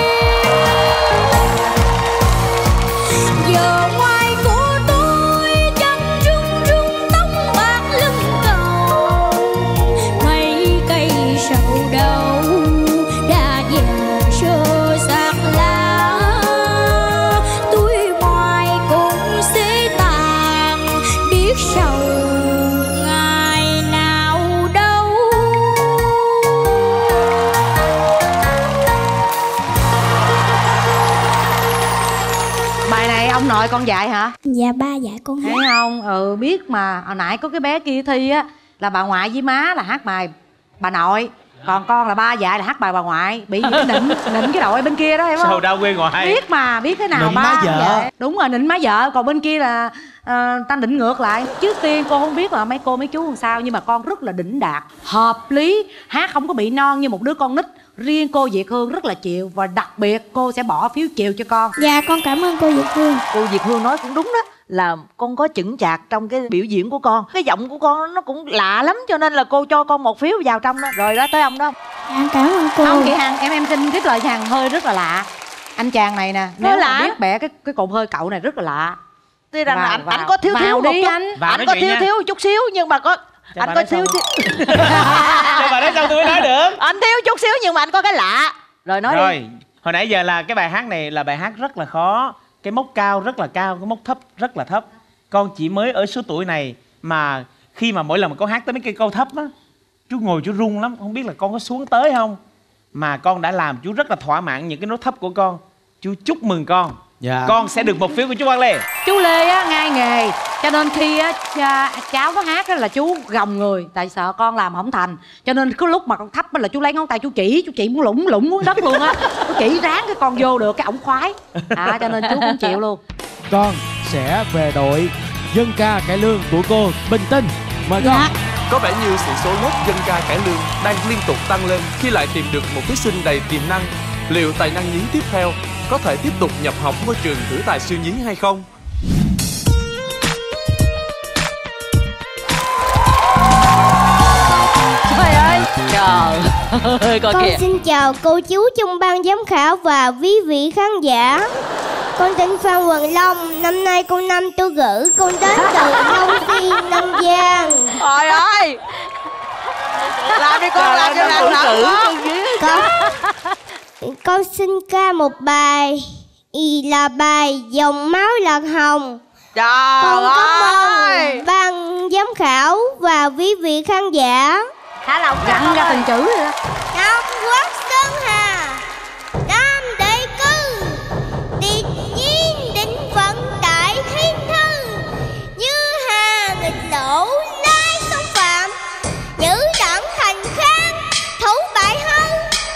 Giờ ngoài cổ tôi chân rung rung tóc bạc lưng cầu, mấy cây sầu đầu đã già sơ xác lá, túi ngoài cũng sẽ tàn, biết sầu ngày nào đâu. Bài này ông nội con dạy hả? Dạ ba dạy con hát. Thấy không? Biết mà. Hồi nãy có cái bé kia thi á là bà ngoại với má là hát bài bà nội, còn con là ba dạy là hát bài bà ngoại. Bị gì cái nịnh cái đội bên kia đó, hiểu không? Sầu Đau quê ngoại. Biết mà, biết thế nào Nịnh ba má vợ. dạ. Đúng rồi, nịnh má vợ. Còn bên kia là ta định ngược lại. Trước tiên cô không biết là mấy cô mấy chú làm sao, nhưng mà con rất là đỉnh đạt, hợp lý, hát không có bị non như một đứa con nít. Riêng cô Việt Hương rất là chịu, và đặc biệt cô sẽ bỏ phiếu chiều cho con. Dạ con cảm ơn cô Việt Hương. Cô Việt Hương nói cũng đúng đó, là con có chững chạc trong cái biểu diễn của con. Cái giọng của con nó cũng lạ lắm, cho nên là cô cho con một phiếu vào trong đó. Rồi đó, tới ông đó. Dạ cảm ơn cô. Không, chị Hằng, em xin tiết lời Hằng hơi rất là lạ. Anh chàng này nè, nếu mà biết bẻ cái cột hơi cậu này rất là lạ. Tuy rằng là anh có thiếu một đi chút, anh có thiếu chút xíu, nhưng mà có anh có thiếu cho bà nói sao tôi mới nói được. Anh thiếu chút xíu nhưng mà anh có cái lạ. Rồi nói rồi đi. Hồi nãy giờ là cái bài hát này là bài hát rất là khó, cái mốc cao rất là cao, cái mốc thấp rất là thấp. Con chỉ mới ở số tuổi này mà khi mà mỗi lần mà con hát tới mấy cái câu thấp á, chú ngồi chú run lắm, không biết là con có xuống tới không. Mà con đã làm chú rất là thỏa mãn những cái nốt thấp của con. Chú chúc mừng con. Dạ. Con sẽ được một phiếu của chú Quang Lê. Chú Lê á ngai nghề, cho nên khi á cháu có hát á là chú gồng người, tại sợ con làm không thành. Cho nên cái lúc mà con thấp á là chú lấy ngón tay chú chỉ muốn lủng muốn đất luôn á. Chú chỉ ráng cái con vô được cái ổng khoái. Cho nên chú cũng chịu luôn. Con sẽ về đội dân ca cải lương của cô Bình Tinh. Mời con. Có vẻ như sĩ số lớp dân ca cải lương đang liên tục tăng lên khi lại tìm được một thí sinh đầy tiềm năng. Liệu tài năng nhí tiếp theo có thể tiếp tục nhập học ngôi trường thử tài siêu nhí hay không? Trời ơi, trời ơi, coi Con kìa. xin chào cô chú trong ban giám khảo và quý vị khán giả. Con tên Phan Hoàng Long, năm nay con năm tuổi Gửi, con đến từ Long Xuyên, Nam Giang. Trời ơi, làm đi con, làm cho làm Con xin ca một bài là bài Dòng máu lạc hồng. Trời con cảm ơi. ơn ban giám khảo và quý vị khán giả. Thả lỏng gặn ra từng chữ rồi đó. Nam Quốc Sơn Hà, Nam Đệ Cư, Điệt nhiên định vận tại thiên thư. Như hà nghịch lộ lai sông phạm, nhữ đẳng thành khang thủ bại hơn.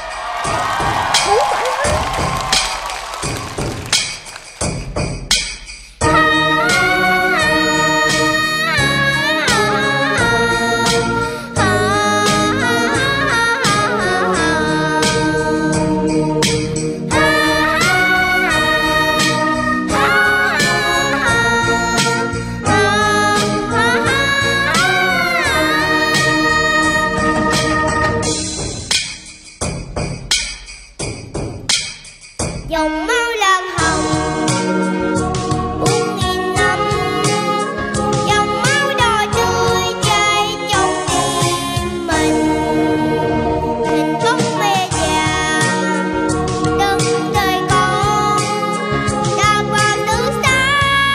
Dòng máu lạc hồng buông nghìn năm, dòng máu đỏ tươi chảy trong tim mình. Hình bóng mẹ già đừng đời con đã qua tứ xa.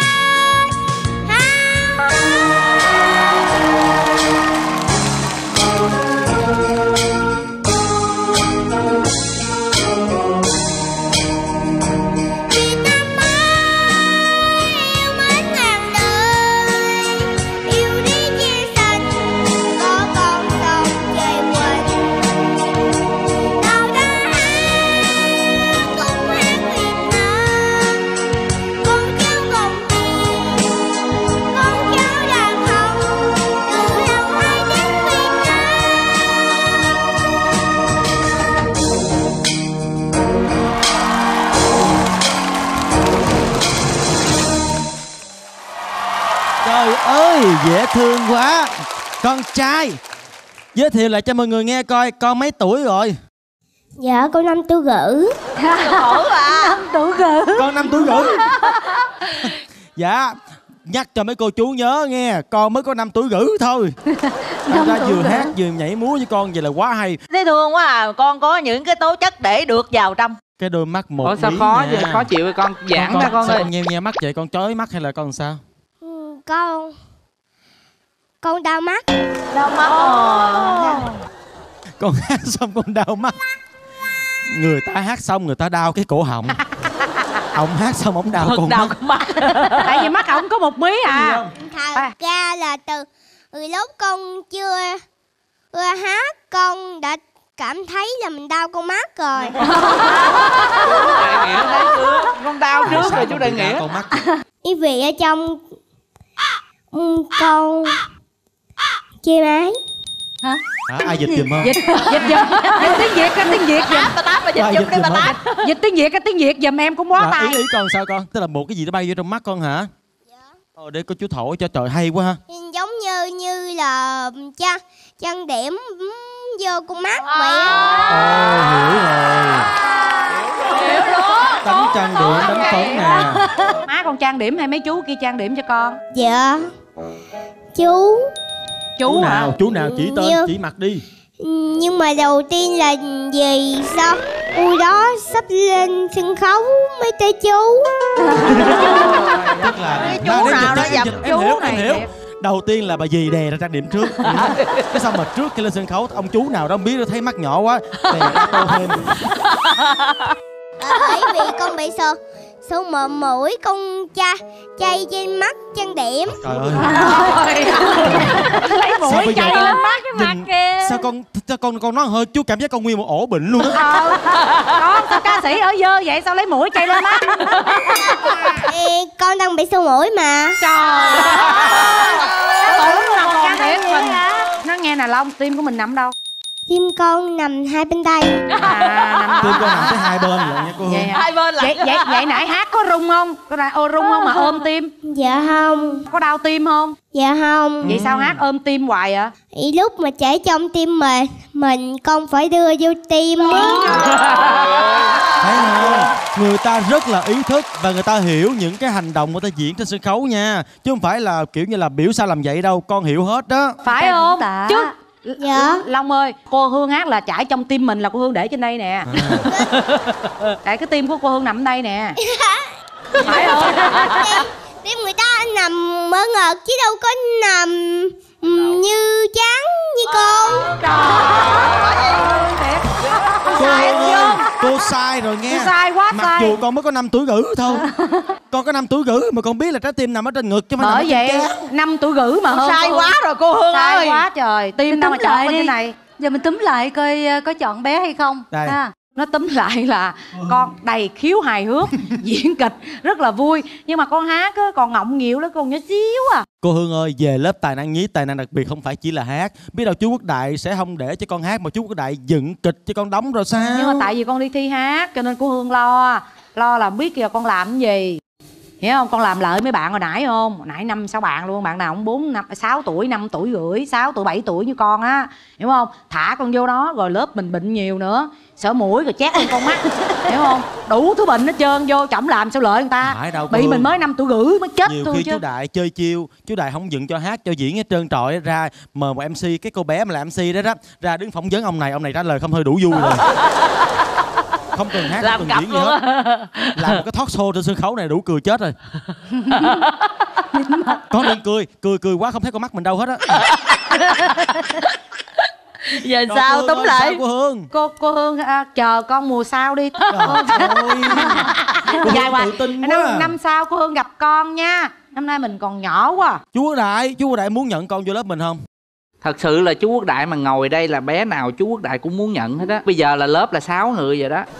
Trời ơi, dễ thương quá. Con trai, giới thiệu lại cho mọi người nghe coi con mấy tuổi rồi. Dạ con năm tuổi Gửi. Khổ à. 5 tuổi Gửi. Con 5 tuổi Gửi. Dạ, nhắc cho mấy cô chú nhớ nghe, con mới có 5 tuổi Gửi thôi. Thành ra vừa hát vừa nhảy múa với con vậy là quá hay. Dễ thương quá à, con có những cái tố chất để được vào trong. Cái đôi mắt một Ủa sao mí khó nha. vậy? Khó chịu rồi con giãn ra con sao ơi. con nheo nheo mắt vậy, con chói mắt hay là con sao? Con đau mắt. Đau mắt Con hát xong con đau mắt. Người ta hát xong người ta đau cái cổ họng. Ông hát xong ông đau con mắt. Tại vì mắt ổng có một mí à. Thật ra là từ lúc con chưa hát con đã cảm thấy là mình đau con mắt rồi. Đại Nghĩa thấy chưa? Con đau trước rồi chú Đại Nghĩa. Quý vị ở trong Con chim ấy. Hả? Ai dịch giùm không? Dịch tiếng Việt cái tiếng Việt giùm. Dịch tiếng Việt cái tiếng Việt giùm em cũng bó tay. Ý con sao con? Tức là một cái gì nó bay vô trong mắt con hả? Dạ. Để có chú thổi cho, trời hay quá ha. Giống như là trang điểm vô con mắt vậy á. Hiểu rồi. Đánh trang điểm, đánh phấn nè. Má con trang điểm hay mấy chú kia trang điểm cho con? Dạ. Chú nào? Chú nào chỉ tên, chỉ mặt đi. Nhưng mà đầu tiên là gì sao? Ui đó sắp lên sân khấu mới tới chú. Tức là chú nào đó dập chú em hiểu. Đầu tiên là bà dì đè ra trang điểm trước. Cái xong mà trước khi lên sân khấu ông chú nào đó không biết nó thấy mắt nhỏ quá đè ra tô thêm. Bởi vì con bị sâu mũi con chay trên mắt trang điểm. Trời ơi. Lấy mũi chay lên mắt cái mặt kìa. Sao con nói hơi chú cảm giác con nguyên một ổ bệnh luôn á. Con sao ca sĩ ở dơ vậy sao lấy mũi chay lên mắt? Con đang bị sâu mũi mà. Trời ơi. Nó nghe nè Long, tim của mình nằm đâu? Tim con nằm hai bên tay. Tim con nằm tới hai bên lận nha cô Hương. Hai bên lại. Vậy nãy hát có rung không? Có rung không mà ôm tim? Dạ không. Có đau tim không? Dạ không. Vậy sao hát ôm tim hoài vậy? Lúc mà chảy trong tim mình con phải đưa vô tim á. Thấy không? Người ta rất là ý thức và người ta hiểu những cái hành động người ta diễn trên sân khấu nha. Chứ không phải là kiểu như là biểu sao làm vậy đâu. Con hiểu hết đó. Phải không? Chứ dạ. Long ơi, cô Hương hát là chảy trong tim mình là cô Hương để trên đây nè. Tại cái tim của cô Hương nằm ở đây nè. Phải không? Tim người ta nằm ở ngực chứ đâu có nằm như trắng như con. Cô sai rồi nghe. Cô sai quá. Mặc dù con mới có 5 tuổi rưỡi thôi. Con có 5 tuổi rưỡi mà con biết là trái tim nằm ở trên ngực chứ không phải nằm ở trên trán. 5 tuổi rưỡi mà hơn. Sai quá rồi cô Hương ơi. Sai quá trời. Tim đâu mà chọn bên này. Giờ mình túm lại coi có chọn bé hay không. Đây. Ha. Nó túm lại là con đầy khiếu hài hước, diễn kịch rất là vui. Nhưng mà con hát á, còn ngọng nghịu đó, còn nhỏ xíu à. Cô Hương ơi, về lớp tài năng nhí, tài năng đặc biệt không phải chỉ là hát. Biết đâu chú Quốc Đại sẽ không để cho con hát mà chú Quốc Đại dựng kịch cho con đóng rồi sao? Nhưng mà tại vì con đi thi hát cho nên cô Hương lo là biết kìa con làm cái gì. Hiểu không? Con làm lợi mấy bạn hồi nãy không? Hồi nãy 5-6 bạn luôn. Bạn nào cũng 4-6 tuổi, 5 tuổi rưỡi, 6 tuổi, 7 tuổi như con á. Hiểu không? Thả con vô đó rồi lớp mình bệnh nhiều nữa. Sợ mũi rồi chét lên con mắt. Hiểu không? Đủ thứ bệnh hết trơn vô. Chổng làm sao lợi người ta. Bị mình mới 5 tuổi rưỡi mới chết nhiều thôi khi chứ. Chú Đại chơi chiêu, chú Đại không dựng cho hát cho diễn hết trơn trọi ra mời một MC, cái cô bé mà là MC đó đó ra đứng phỏng vấn ông này trả lời không hơi đủ vui rồi. Không cần hát, không cần diễn gì hết. Làm một cái talk show trên sân khấu này đủ cười chết rồi. Con đừng cười quá không thấy con mắt mình đâu hết á. Giờ sao túm lại cô Hương? Cô Hương chờ con mùa sau đi. Dài hoài. Năm sau cô Hương gặp con nha. Năm nay mình còn nhỏ quá. Chú Quốc Đại muốn nhận con vô lớp mình không? Thật sự là chú Quốc Đại mà ngồi đây là bé nào chú Quốc Đại cũng muốn nhận hết á. Bây giờ là lớp là 6 người rồi đó.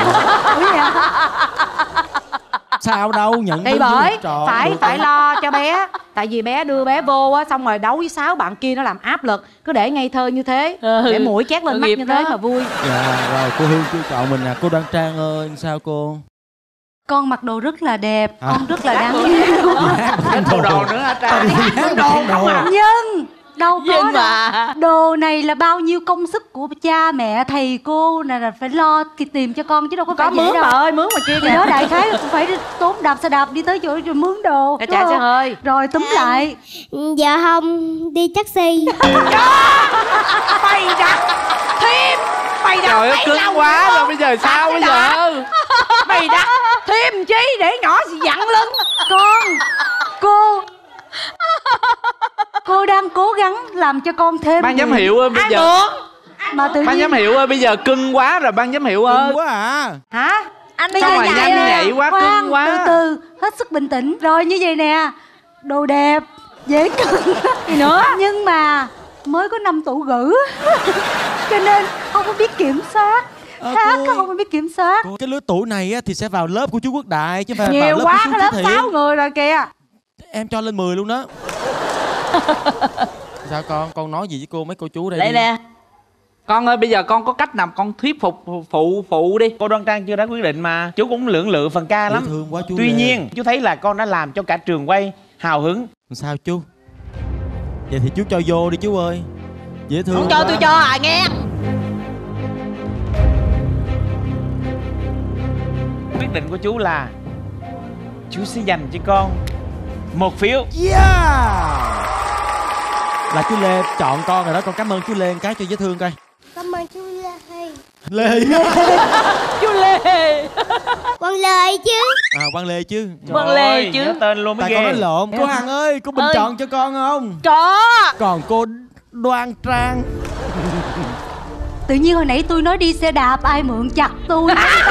Sao đâu, nhận thì bởi phải lo cho bé. Tại vì bé đưa bé vô á, xong rồi đấu với 6 bạn kia nó làm áp lực. Cứ để ngây thơ như thế, để mũi chét lên mắt như thế mà vui. Dạ rồi, cô Hương chú chọn mình cô Đoan Trang ơi, sao cô? Con mặc đồ rất là đẹp, con rất là đáng yêu. Đồ nữa hả Trang? Nhưng đâu có mà đồ này là bao nhiêu công sức của cha mẹ thầy cô là phải lo tìm cho con chứ đâu có phải mướn đâu. Bà ơi, mướn mà kia kìa. Đó đại khái là cũng phải tốn đạp xe đạp đi tới chỗ rồi mướn đồ. Chạy xe hơi. Rồi túm lại. Dạ không, đi taxi. Mày đặt thêm. Mày đặt trời ơi cứng quá rồi bây giờ sao bây giờ? Mày đặt thêm chi để nhỏ dặn lưng. Cô đang cố gắng làm cho con thêm. Ban giám hiệu ơi bây giờ. Mà tự nhiên ban giám hiệu ơi bây giờ cưng quá rồi ban giám hiệu ơi. Cưng quá à? Hả? Anh bây giờ nhanh nhạy quá, cưng quá. Từ hết sức bình tĩnh. Rồi như vậy nè, đồ đẹp, dễ cưng gì nữa. Nhưng mà mới có 5 tuổi rưỡi cho nên không có biết kiểm soát. Hát không có biết kiểm soát. Cái lứa tuổi này á, thì sẽ vào lớp của chú Quốc Đại chứ không phải nhiều vào lớp quá, của chú cái lớp Thiện. 6 người rồi kìa. Em cho lên 10 luôn đó. Sao con nói gì với cô mấy cô chú đây? Đây nè. Con ơi, bây giờ con có cách nào con thuyết phục phụ đi. Cô Đoan Trang chưa đã quyết định mà. Chú cũng lưỡng lự phần ca lắm. Thương quá chú. Tuy nhiên chú thấy là con đã làm cho cả trường quay hào hứng. Sao chú? Vậy thì chú cho vô đi chú ơi. Dễ thương. Không cho tôi cho à nghe. Quyết định của chú là chú sẽ dành cho con 1 phiếu. Là chú Lê chọn con rồi đó. Con cảm ơn chú Lê một cái cho dễ thương coi. Cảm ơn chú Lê. Chú Lê. Quang Lê chứ. Quang Lê chứ. Quang Lê chứ. Nhớ tên luôn mới Tại ghê. con nói lộn. Cô Hằng ơi, cô bình chọn cho con không? Có. Còn cô Đoan Trang. Tự nhiên hồi nãy tôi nói đi xe đạp, ai mượn chặt tôi.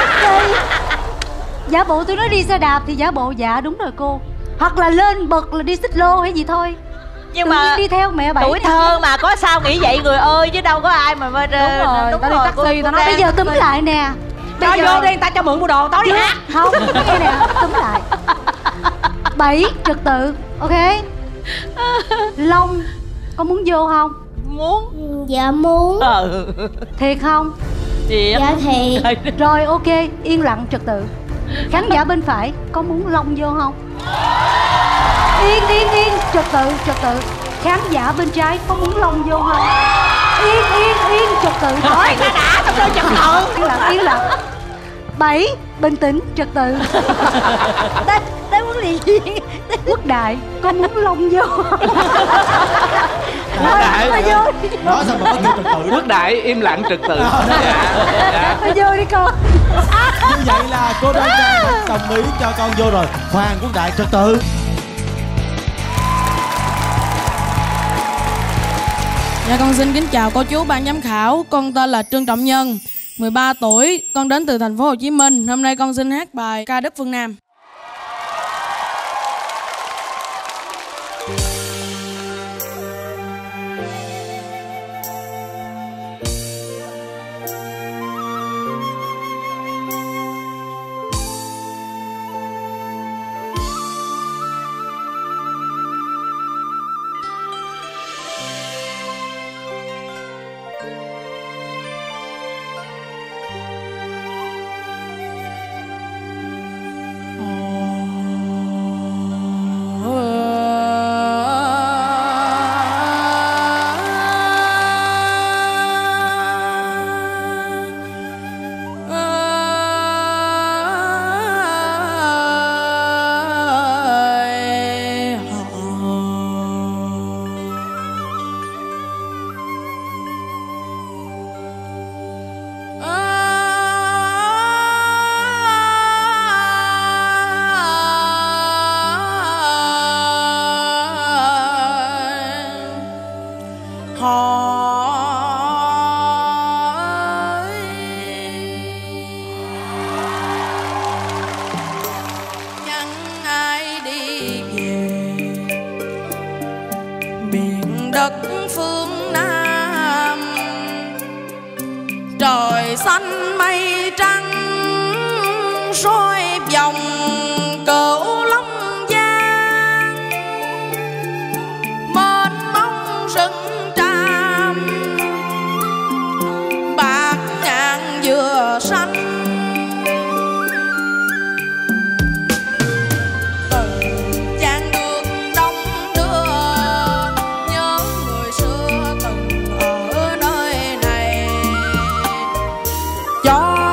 Giả bộ tôi nói đi xe đạp thì giả bộ dạ đúng rồi cô. Hoặc là lên bậc là đi xích lô hay gì thôi. Nhưng tự mà đi theo mẹ Bảy. Tuổi thơ mà có sao nghĩ vậy người ơi, chứ đâu có ai mà đúng rồi, tao đi taxi tao nói bây giờ túm lại nè. Cho vô đi, ta cho mượn bộ đồ tối đi hát. Không, nghe nè, túm lại. 7 trật tự, ok. Long, con muốn vô không? Muốn. Dạ muốn. Thiệt không? Thiệt. Dạ thiệt. Rồi ok, yên lặng trật tự. Khán giả bên phải, có muốn Long vô không? Yên, trật tự. Khán giả bên trái, có muốn Long vô không? Yên, trật tự. Thôi, ta đã, tao vô trật tự. Yên lặng. 7, bình tĩnh, trật tự. Tới huấn luyện viên Quốc Đại, có muốn Long vô không? Quốc Đại nói sao mà có kêu trật tự đó. Quốc Đại im lặng trật tự. Thôi vô đi con. Như vậy là cô Đoan Trang đã đồng ý cho con vô rồi. Hoàng Quốc Đại trật tự. Dạ con xin kính chào cô chú ban giám khảo. Con tên là Trương Trọng Nhân, 13 tuổi, con đến từ thành phố Hồ Chí Minh. Hôm nay con xin hát bài Ca Đất Phương Nam. Trời xanh mây trắng soi vòng cửu Long Giang, mênh mông rừng tràm bạc ngàn dừa xanh. Từ Giang đường đông đưa nhớ người xưa từng ở nơi này, cho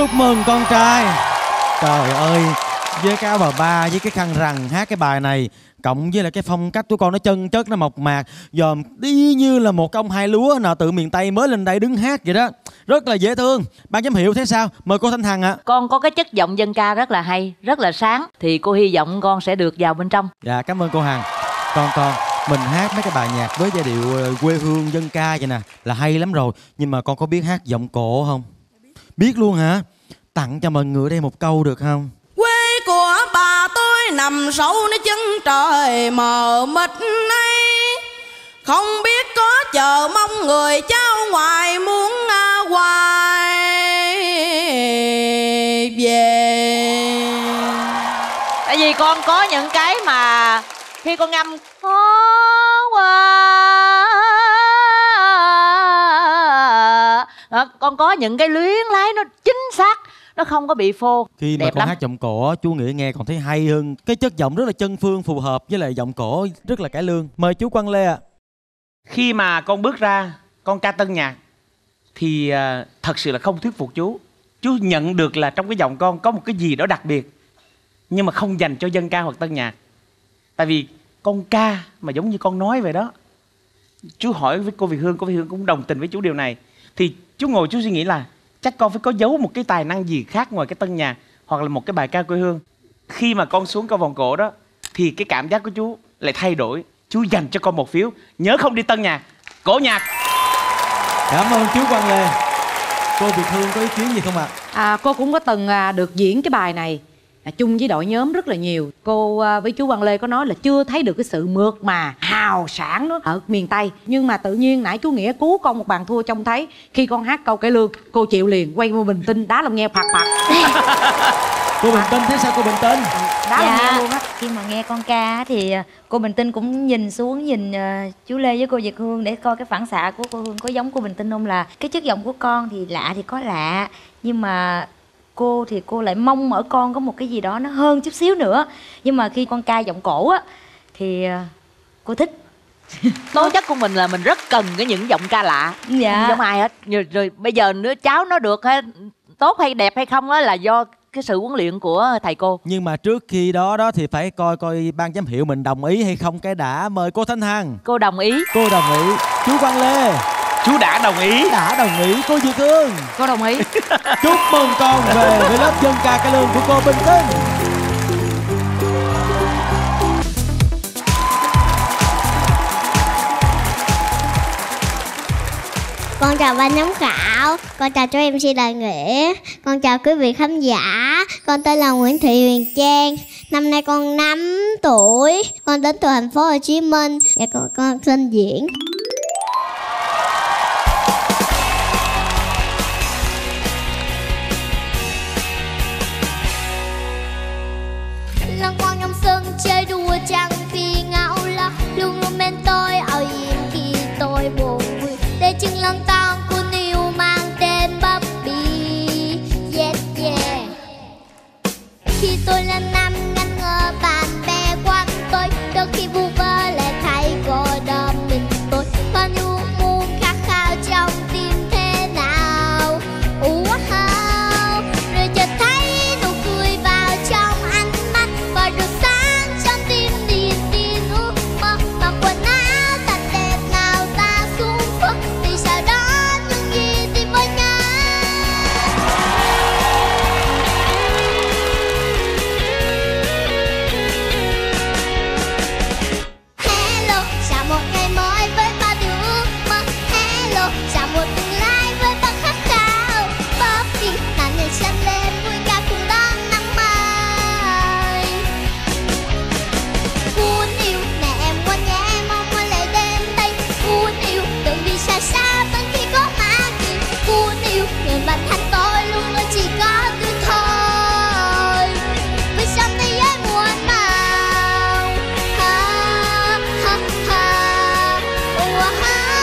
Chúc mừng con trai. Trời ơi, với cái áo bà ba với cái khăn rằn hát cái bài này, cộng với lại cái phong cách của con nó chân chất, nó mộc mạc, dòm đi như là một ông hai lúa nào từ miền Tây mới lên đây đứng hát vậy đó. Rất là dễ thương. Ban giám hiệu thấy sao? Mời cô Thanh Hằng ạ. Con có cái chất giọng dân ca rất là hay, rất là sáng. Thì cô hy vọng con sẽ được vào bên trong. Dạ, cảm ơn cô Hằng. Con mình hát mấy cái bài nhạc với giai điệu quê hương dân ca vậy nè là hay lắm rồi. Nhưng mà con có biết hát giọng cổ không? Biết luôn hả? Tặng cho mọi người đây một câu được không? Quê của bà tôi nằm sâu nơi chân trời mờ mịt ấy, không biết có chờ mong người cháu ngoài muốn hoài về. Tại vì con có những cái mà khi con ngâm khó qua, con có những cái luyến lái nó chính xác, nó không có bị phô. Khi mà đẹp con lắm. hát giọng cổ, chú Nghĩa nghe còn thấy hay hơn. Cái chất giọng rất là chân phương, phù hợp với lại giọng cổ rất là cải lương. Mời chú Quang Lê ạ. Khi mà con bước ra, con ca tân nhạc thì thật sự là không thuyết phục chú. Chú nhận được là trong cái giọng con có một cái gì đó đặc biệt, nhưng mà không dành cho dân ca hoặc tân nhạc. Tại vì con ca mà giống như con nói vậy đó. Chú hỏi với cô Việt Hương cũng đồng tình với chú điều này. Thì chú ngồi chú suy nghĩ là chắc con phải có giấu một cái tài năng gì khác ngoài cái tân nhạc hoặc là một cái bài ca quê hương. Khi mà con xuống câu vòng cổ đó thì cái cảm giác của chú lại thay đổi. Chú dành cho con một phiếu. Nhớ không đi tân nhạc, cổ nhạc. Cảm ơn chú Quang Lê. Cô Việt Hương có ý kiến gì không ạ? Cô cũng có từng được diễn cái bài này chung với đội nhóm rất là nhiều. Cô với chú Quang Lê có nói là chưa thấy được cái sự mượt mà hào sảng đó ở miền Tây. Nhưng mà tự nhiên nãy chú Nghĩa cứu con một bàn thua, trông thấy khi con hát câu cải lương cô chịu liền, quay vô Bình Tinh đá lòng nghe phạt phạt. Cô Bình Tinh thấy sao cô Bình Tinh? Đá lòng nghe luôn á. Khi mà nghe con ca thì cô Bình Tinh cũng nhìn xuống nhìn chú Lê với cô Việt Hương để coi cái phản xạ của cô Hương có giống cô Bình Tinh không. Là cái chất giọng của con thì lạ thì có lạ, nhưng mà cô thì cô lại mong ở con có một cái gì đó nó hơn chút xíu nữa. Nhưng mà khi con ca giọng cổ á thì cô thích. Tố chất của mình là mình rất cần những giọng ca lạ. Dạ. Không giống ai hết. Rồi bây giờ nữa cháu nó được hay tốt hay đẹp hay không đó là do cái sự huấn luyện của thầy cô. Nhưng mà trước khi đó thì phải coi ban giám hiệu mình đồng ý hay không cái đã. Mời cô Thanh Hằng. Cô đồng ý. Cô đồng ý. Chú Quang Lê. Chú đã đồng ý. Đã đồng ý. Cô Việt Hương. Cô đồng ý. Chúc mừng con về với lớp dân ca cải lương của cô Bình Tinh. Con chào ban giám khảo, con chào chú MC Đại Nghĩa, con chào quý vị khán giả. Con tên là Nguyễn Thị Huyền Trang, năm nay con 5 tuổi, con đến từ thành phố Hồ Chí Minh và con xin diễn. Lăng quăng trong sân chơi đùa chẳng khi ngao lo, luôn luôn bên tôi ảo diệm khi tôi buồn vui. Để chừng lần con của Niu mang tên Bobby. Yeah yeah. Khi tôi lên năm ngăn ngơ bạn bè quanh tôi, đôi khi vu vơ lại thấy cô đơn mình tôi. Bao nhiêu muốn khát khao trong tim thế nào. Wow. Rồi chợt thấy nụ cười vào trong ánh mắt và rực sáng trong tim điên điên ước mơ. Mặc quần áo thật đẹp nào ta xuống phức vì sao đó những gì tìm với nhau. Hello, chào một ngày mới với bao điều ước mơ. Hello, chào một tương lai với bao khát khao. Bobby, nàng nhảy chân lên vui ca cùng đón nắng mai. Cuốn yêu, mẹ em ngoan nhẹ mong ngoan lại đến đây. Cuốn yêu, đừng đi xa xa vẫn khi có má kỳ. Cuốn yêu, người bạn thân tôi luôn luôn chỉ có tôi thôi. Với trong thế giới muôn màu. Ha ha ha. Wow.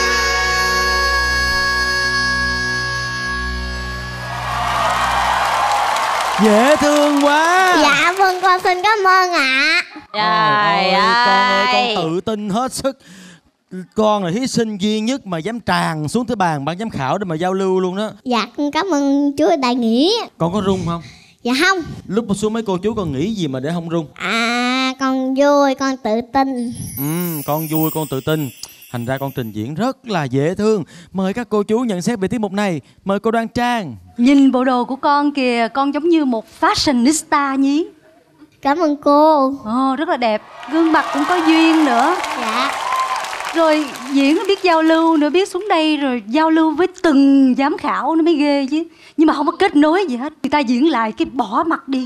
Dễ thương quá. Dạ vâng, con xin cảm ơn ạ. Trời Con ơi, ơi. con tự tin hết sức. Con là thí sinh duy nhất mà dám tràn xuống tới bàn ban giám khảo để mà giao lưu luôn đó. Dạ con cảm ơn chú Đại Nghĩa. Con có run không? Dạ không. Lúc mà xuống mấy cô chú con nghĩ gì mà để không run? À con vui, con tự tin. Con vui, con tự tin. Thành ra con trình diễn rất là dễ thương. Mời các cô chú nhận xét về tiết mục này. Mời cô Đoan Trang. Nhìn bộ đồ của con kìa, con giống như một fashionista nhí. Cảm ơn cô. Ồ, rất là đẹp. Gương mặt cũng có duyên nữa. Dạ. Rồi diễn nó biết giao lưu nữa, biết xuống đây rồi giao lưu với từng giám khảo nó mới ghê chứ. Nhưng mà không có kết nối gì hết. Người ta diễn lại cái bỏ mặt đi.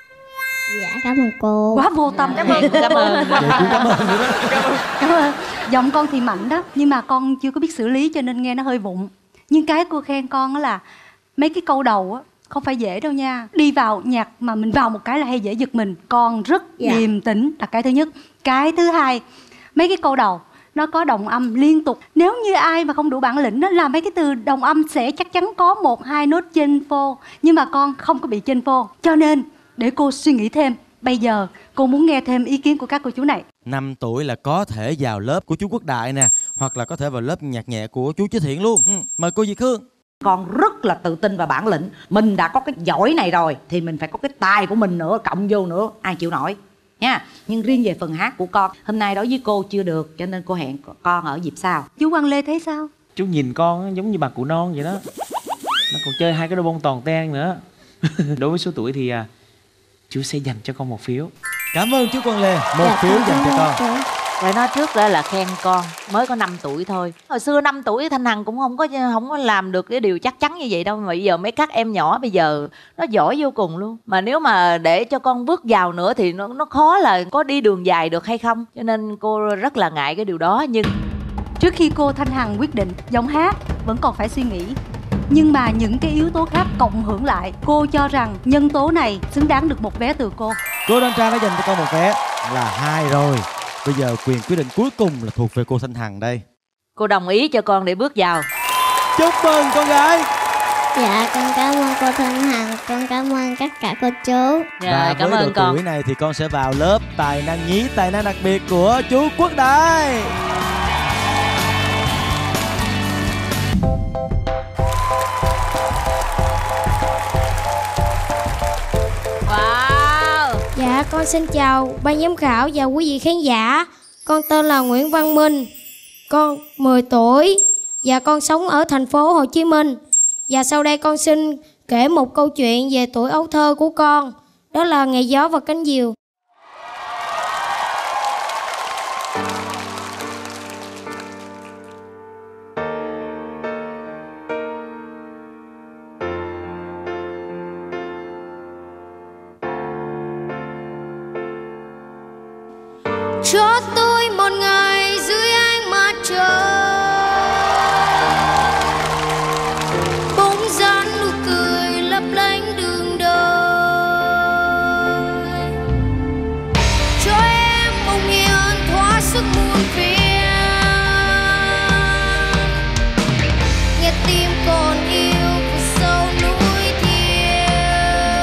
Dạ cảm ơn cô. Quá vô tâm. Cảm ơn. Vậy cũng cảm ơn nữa đó. Cảm ơn. Giọng con thì mạnh đó, nhưng mà con chưa có biết xử lý cho nên nghe nó hơi vụng. Nhưng cái cô khen con đó là mấy cái câu đầu á không phải dễ đâu nha. Đi vào nhạc mà mình vào một cái là hay dễ giật mình. Con rất điềm tĩnh là cái thứ nhất. Cái thứ hai, mấy cái câu đầu nó có đồng âm liên tục. Nếu như ai mà không đủ bản lĩnh đó, là mấy cái từ đồng âm sẽ chắc chắn có 1-2 nốt chênh phô. Nhưng mà con không có bị chênh phô. Cho nên để cô suy nghĩ thêm. Bây giờ cô muốn nghe thêm ý kiến của các cô chú này. 5 tuổi là có thể vào lớp của chú Quốc Đại nè, hoặc là có thể vào lớp nhạc nhẹ của chú Chí Thiện luôn. Mời cô Việt Hương. Con rất là tự tin và bản lĩnh. Mình đã có cái giỏi này rồi thì mình phải có cái tài của mình nữa, cộng vô nữa, ai chịu nổi nha. Nhưng riêng về phần hát của con, hôm nay đối với cô chưa được, cho nên cô hẹn con ở dịp sau. Chú Quang Lê thấy sao? Chú nhìn con giống như bà cụ non vậy đó. Nó còn chơi 2 cái đôi bông toàn ten nữa. Đối với số tuổi thì chú sẽ dành cho con 1 phiếu. Cảm ơn chú Quang Lê. 1 phiếu dành cho con. Phải nói trước là khen con mới có 5 tuổi thôi. Hồi xưa 5 tuổi Thanh Hằng cũng không có làm được cái điều chắc chắn như vậy đâu. Mà bây giờ mấy các em nhỏ bây giờ nó giỏi vô cùng luôn. Mà nếu mà để cho con bước vào nữa thì nó khó là có đi đường dài được hay không. Cho nên cô rất là ngại cái điều đó. Nhưng trước khi cô Thanh Hằng quyết định giọng hát vẫn còn phải suy nghĩ. Nhưng mà những cái yếu tố khác cộng hưởng lại, cô cho rằng nhân tố này xứng đáng được 1 vé từ cô. Cô Đoan Trang đã dành cho con 1 vé là 2 rồi. Bây giờ quyền quyết định cuối cùng là thuộc về cô Thanh Hằng đây. cô đồng ý cho con để bước vào. Chúc mừng con gái. Dạ con cảm ơn cô Thanh Hằng, con cảm ơn tất cả cô chú. Và cảm với ơn độ con. tuổi này thì con sẽ vào lớp tài năng nhí, tài năng đặc biệt của chú Quốc Đại. Dạ con xin chào ban giám khảo và quý vị khán giả. Con tên là Nguyễn Văn Minh. Con 10 tuổi và con sống ở thành phố Hồ Chí Minh. Và sau đây con xin kể một câu chuyện về tuổi ấu thơ của con. Đó là Ngày Gió và Cánh Diều. Cho tôi một ngày dưới ánh mặt trời, bóng dáng nụ cười lấp lánh đường đời. Cho em mong hiền thoát sức muôn phiền, nghe tim còn yêu vực sâu núi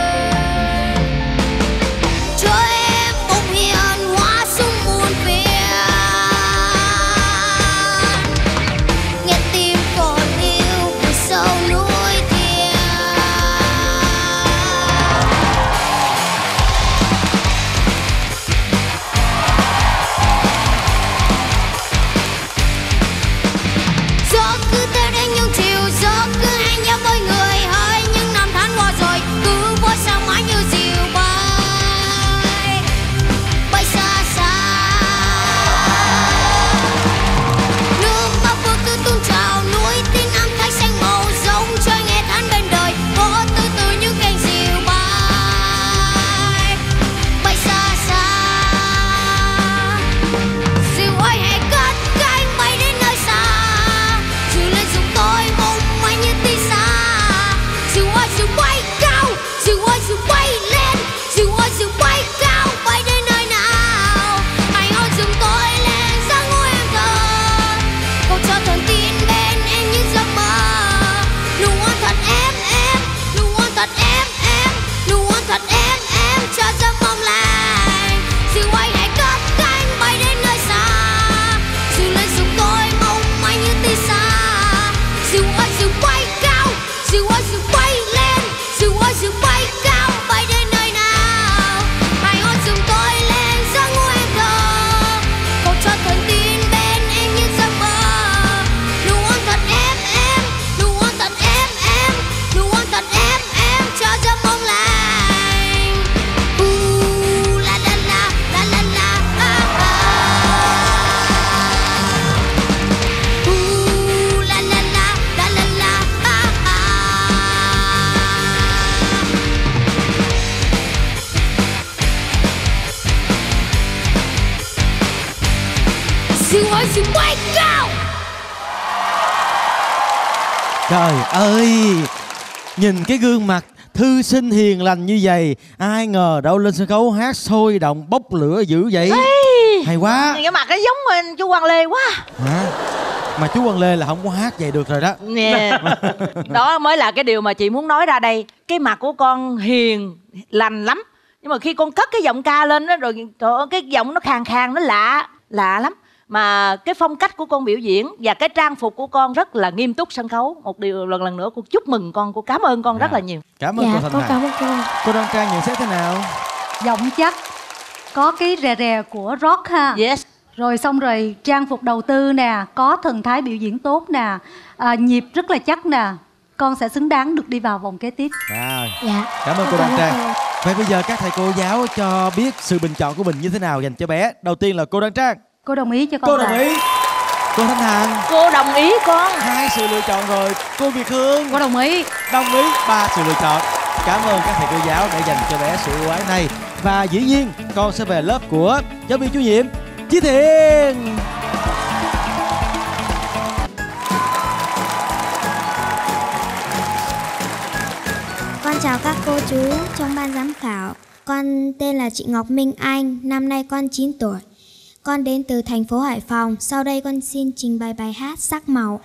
thiên. Cho em mong hiền hóa sung muôn phiền, bay cao, diều ơi diều bay lên, diều ơi diều bay cao, bay đến nơi nào. Hãy hôn giùm tôi lên giấc ngủ em thơ, cầu cho thần tin bên em như giấc mơ. Nụ hôn thật em, nụ hôn thật em, nụ hôn thật em cho giấc mong lành. La la la la la la la la la la la. Diều ơi diều bay cao. Trời ơi, nhìn cái gương mặt thư sinh hiền lành như vậy, ai ngờ đâu lên sân khấu hát sôi động bốc lửa dữ vậy. Hay quá. Cái mặt nó giống chú Quang Lê quá. Hả? Mà chú Quang Lê là không có hát vậy được rồi đó. Nè, đó mới là cái điều mà chị muốn nói ra đây. Cái mặt của con hiền lành lắm, nhưng mà khi con cất cái giọng ca lên đó rồi, trời ơi, cái giọng nó khàn khàn, nó lạ lắm. Mà cái phong cách của con biểu diễn và cái trang phục của con rất là nghiêm túc sân khấu. Một điều lần nữa cô chúc mừng con, cô cảm ơn con rất là nhiều. Cảm ơn cô Thanh Hằng. Cảm ơn cô. Cô Đoan Trang nhận xét thế nào? Giọng chắc, có cái rè rè của rock ha. Yes. Rồi xong rồi trang phục đầu tư nè, có thần thái biểu diễn tốt nè, nhịp rất là chắc nè. Con sẽ xứng đáng được đi vào vòng kế tiếp. Rồi. Dạ. Cảm ơn cô Đoan Trang. Vậy bây giờ các thầy cô giáo cho biết sự bình chọn của mình như thế nào dành cho bé. Đầu tiên là cô Đoan Trang. Cô đồng ý cho con. Cô đồng ý. Cô Thanh Hằng. Cô đồng ý con. 2 sự lựa chọn rồi. Cô Việt Hương. Cô đồng ý. Đồng ý. 3 sự lựa chọn. Cảm ơn các thầy cô giáo đã dành cho bé sự ưu ái này. Và dĩ nhiên con sẽ về lớp của giáo viên chủ nhiệm Chí Thiện. Con chào các cô chú trong ban giám khảo. Con tên là chị Ngọc Minh Anh, năm nay con 9 tuổi. Con đến từ thành phố Hải Phòng. Sau đây con xin trình bày bài hát Sắc Màu.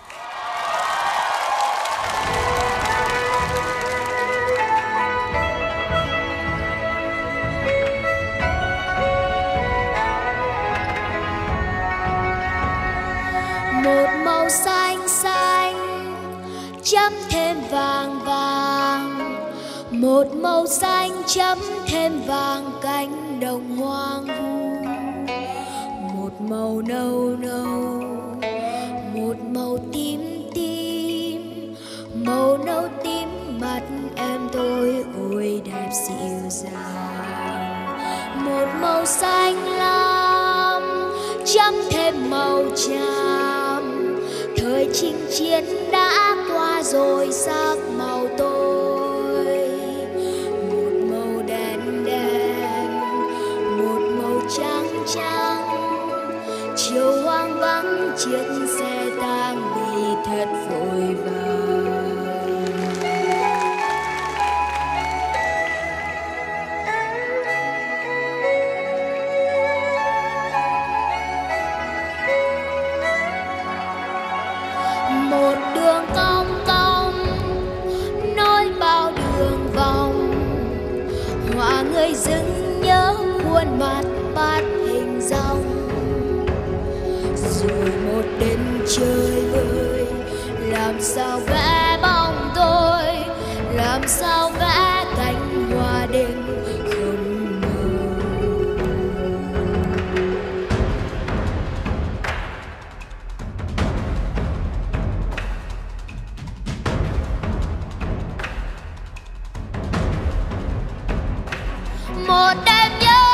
Một màu xanh xanh chấm thêm vàng vàng, một màu xanh chấm thêm vàng cánh đồng hoang vu, một màu nâu nâu, một màu tím tím, màu nâu tím mắt em tôi ôi đẹp dịu dàng. Một màu xanh lam chấm thêm màu tràm, thời chinh chiến đã qua rồi sắc màu tôi. Một màu đen đen, một màu trắng trắng, chiều hoang vắng chiếc xe tang đi thật vội vàng. Một đường cong cong nối bao đường vòng, họa người dưng nhớ khuôn mặt bắt hình dong. Rồi một đêm chơi vơi, làm sao vẽ bóng tôi, làm sao vẽ cánh hoa đêm không mơ. Một đêm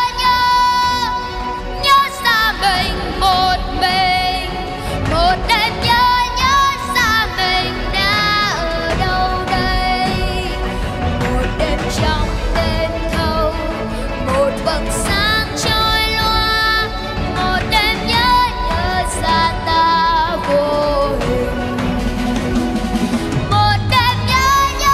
nhớ xa mình một mình, một đêm nhớ xa mình đã ở đâu đây. Một đêm trong đêm thâu, một vầng sáng trôi loa, một đêm nhớ xa ta vô hình. Một đêm nhớ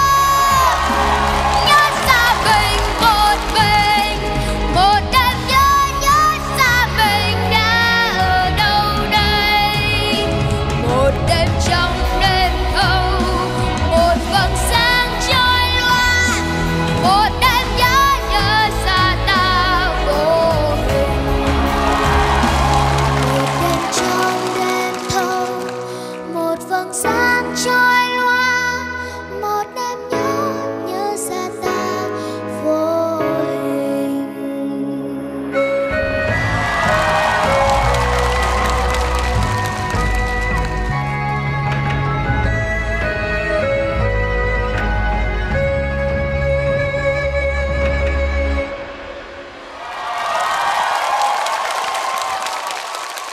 xa mình một mình, một đêm nhớ xa mình đã ở đâu đây. Một đêm trong đêm thâu, một vầng sáng trôi loa, một đêm nhớ xa ta vô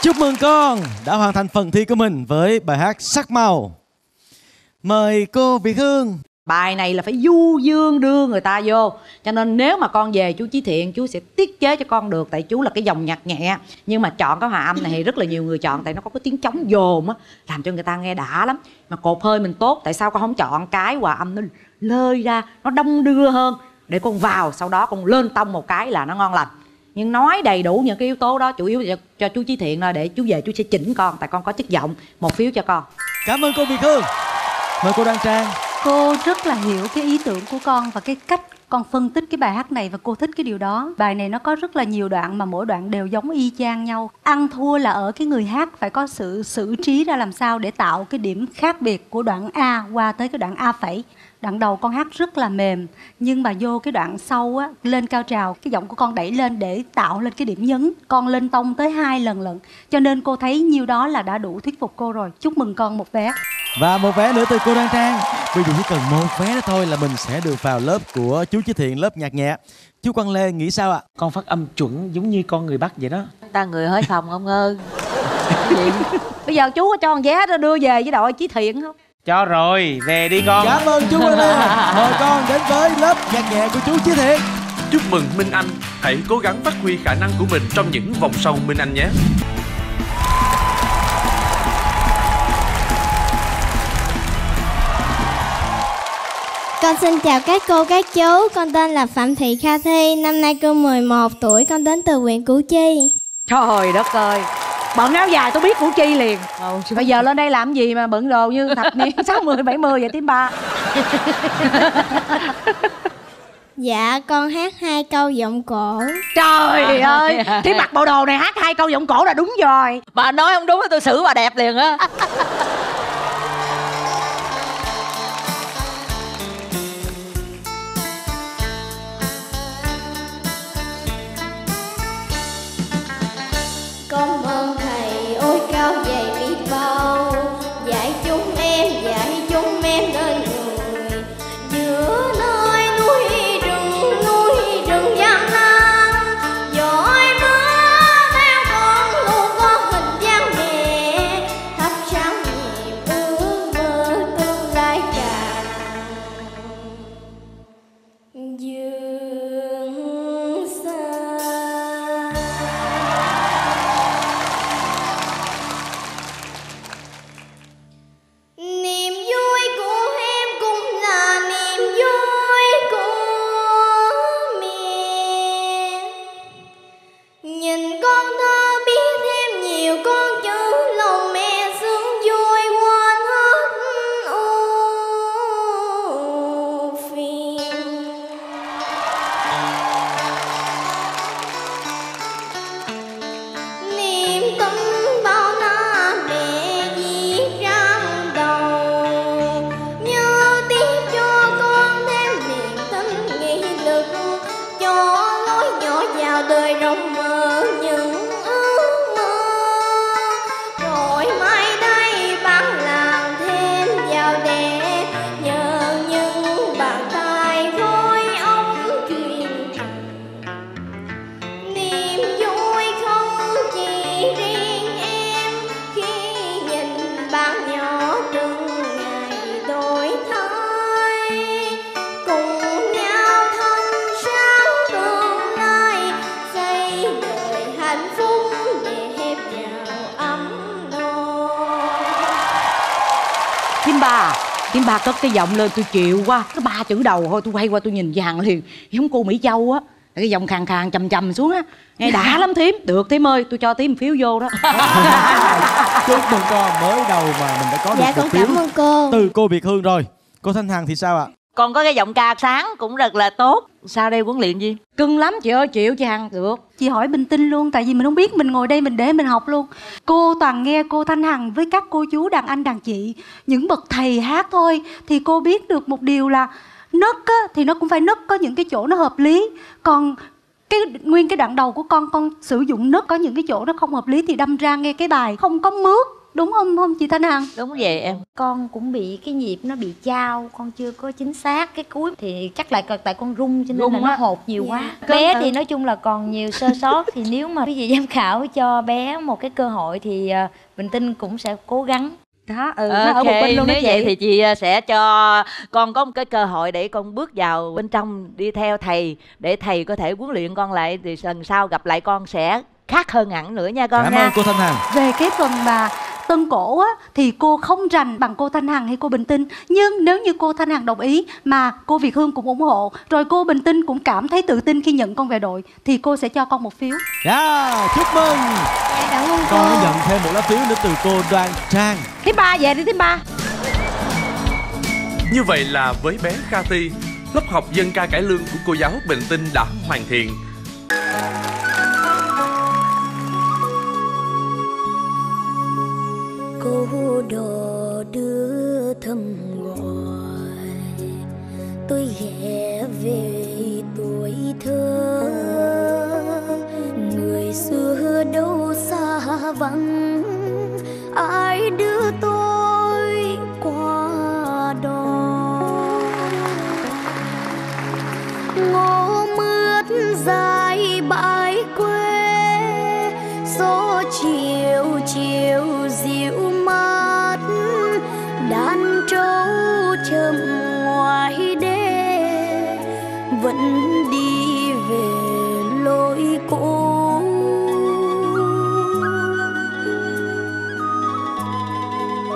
Chúc mừng con đã hoàn thành phần thi của mình với bài hát Sắc Màu. Mời cô Việt Hương. Bài này là phải du dương đưa người ta vô. Cho nên nếu mà con về chú Chí Thiện, chú sẽ tiết chế cho con được. Tại chú là cái dòng nhạc nhẹ. Nhưng mà chọn cái hòa âm này thì rất là nhiều người chọn. Tại nó có cái tiếng trống dồn á, làm cho người ta nghe đã lắm. Mà cột hơi mình tốt. Tại sao con không chọn cái hòa âm nó lơi ra, nó đong đưa hơn, để con vào, sau đó con lên tông một cái là nó ngon lành. Nhưng nói đầy đủ những cái yếu tố đó, chủ yếu cho chú Chí Thiện là để chú về chú sẽ chỉnh con. Tại con có chất giọng. 1 phiếu cho con. Cảm ơn cô Việt Hương. Mời cô Đoan Trang. Cô rất là hiểu cái ý tưởng của con và cái cách con phân tích cái bài hát này, và cô thích cái điều đó. Bài này nó có rất là nhiều đoạn mà mỗi đoạn đều giống y chang nhau. Ăn thua là ở cái người hát phải có sự xử trí ra làm sao để tạo cái điểm khác biệt của đoạn A qua tới cái đoạn A phẩy. Đoạn đầu con hát rất là mềm, nhưng mà vô cái đoạn sau á, lên cao trào, cái giọng của con đẩy lên để tạo lên cái điểm nhấn. Con lên tông tới 2 lần lận. Cho nên cô thấy nhiêu đó là đã đủ thuyết phục cô rồi. Chúc mừng con 1 vé. Và 1 vé nữa từ cô Đoan Trang. Bây giờ chỉ cần 1 vé nữa thôi là mình sẽ được vào lớp của chú Chí Thiện, lớp nhạc nhẹ. Chú Quang Lê nghĩ sao ạ? Con phát âm chuẩn giống như con người Bắc vậy đó. Ta người Hải Phòng ông ơi. Bây giờ chú có cho con vé đưa về với đội Chí Thiện không? Cho rồi, về đi con. Cảm ơn chú Quang Lê. Mời con đến với lớp nhạc nhẹ của chú Chí Thiện. Chúc mừng Minh Anh. Hãy cố gắng phát huy khả năng của mình trong những vòng sau Minh Anh nhé. Con xin chào các cô, các chú. Con tên là Phạm Thị Kha Thi. Năm nay con 11 tuổi. Con đến từ huyện Củ Chi. Trời đất ơi, bận áo dài tôi biết Củ Chi liền. Bây giờ lên đây làm gì mà bận đồ như thập niên 60, 70 vậy tím ba? Dạ, con hát 2 câu giọng cổ. Trời ơi, thì mặc bộ đồ này hát 2 câu giọng cổ là đúng rồi. Bà nói không đúng thì tôi xử bà đẹp liền á. Cảm ơn thầy ôi cao dày biết bao, dạy chúng em nên người giữa nơi núi rừng gian nan. Giỏi mơ theo con luôn có hình dáng mẹ, thắp sáng niềm ước mơ tương lai càng dương xa. Niềm vui của em cũng là niềm vui của mẹ. Nhìn con thơ biết thêm nhiều con chữ, lòng mẹ sướng vui quên hết ưu phiền. Niềm tin bao na mẹ viết trong đầu, nhớ tiếp cho con thêm niềm tin nghị lực, cho lối nhỏ vào đời rộng mở những ước mơ. Rồi mai đây bạn làm thêm giàu đẹp, nhờ những bàn tay khối óc truyền thần. Niềm vui không chỉ riêng em khi nhìn bạn nhỏ từng ngày đổi thay, cùng nhau thắp sáng tương lai, xây đời hạnh phúc đẹp giàu ấm no. Tím ba cất cái giọng lên tôi chịu quá. Cái 3 chữ đầu thôi tôi quay qua tôi nhìn Vàng liền, giống cô Mỹ Châu á. Cái giọng khàn khàn trầm trầm xuống á, nghe đã lắm Thím. Được Thím ơi, tôi cho Thím 1 phiếu vô đó. Chúc mừng con, mới đầu mà mình đã có được Dạ, 1 con phiếu cảm ơn cô. từ cô Việt Hương rồi. Cô Thanh Hằng thì sao ạ? Con có cái giọng ca sáng cũng rất là tốt. Sau đây huấn luyện gì? Cưng lắm chị ơi, chịu chị Hằng được. Chị hỏi bình tinh luôn, tại vì mình không biết, mình ngồi đây mình để mình học luôn. Cô toàn nghe cô Thanh Hằng với các cô chú đàn anh đàn chị, những bậc thầy hát thôi, thì cô biết được một điều là nấc á, thì nó cũng phải nấc có những cái chỗ nó hợp lý. Còn nguyên cái đoạn đầu của con sử dụng nấc có những cái chỗ nó không hợp lý thì đâm ra nghe cái bài không có mướt. Đúng không chị Thanh Hằng? Đúng vậy em. Con cũng bị cái nhịp nó bị chao, con chưa có chính xác cái cuối thì chắc là tại con rung cho nên Rung là nó á. hột nhiều quá. Bé thì nói chung là còn nhiều sơ sót thì nếu mà quý vị giám khảo cho bé một cái cơ hội thì Bình Tinh cũng sẽ cố gắng. Đó, nó ở một bên luôn đó nếu chị. vậy thì chị sẽ cho con có một cái cơ hội để con bước vào bên trong đi theo thầy, để thầy có thể huấn luyện con lại, thì lần sau gặp lại con sẽ khác hơn hẳn nữa nha con. Cảm nha. ơn cô Thanh Hằng. Về cái phần mà tân cổ á, thì cô không rành bằng cô Thanh Hằng hay cô Bình Tinh. Nhưng nếu như cô Thanh Hằng đồng ý mà cô Việt Hương cũng ủng hộ, rồi cô Bình Tinh cũng cảm thấy tự tin khi nhận con về đội, thì cô sẽ cho con một phiếu. Chúc mừng. Cảm ơn Con đã nhận thêm một lá phiếu nữa từ cô Đoan Trang. Thứ ba về đi, thứ ba. Như vậy là với bé Kha Ti, lớp học dân ca cải lương của cô giáo Bình Tinh đã hoàn thiện. Cô đò đưa thầm gọi, tôi ghé về tuổi thơ. Người xưa đâu xa vắng, ai đưa tôi qua đò. Ngô mướt dài bãi quê, gió chiều chiều dịu mát, đàn trâu chậm ngoài đê vẫn đi về lối cũ.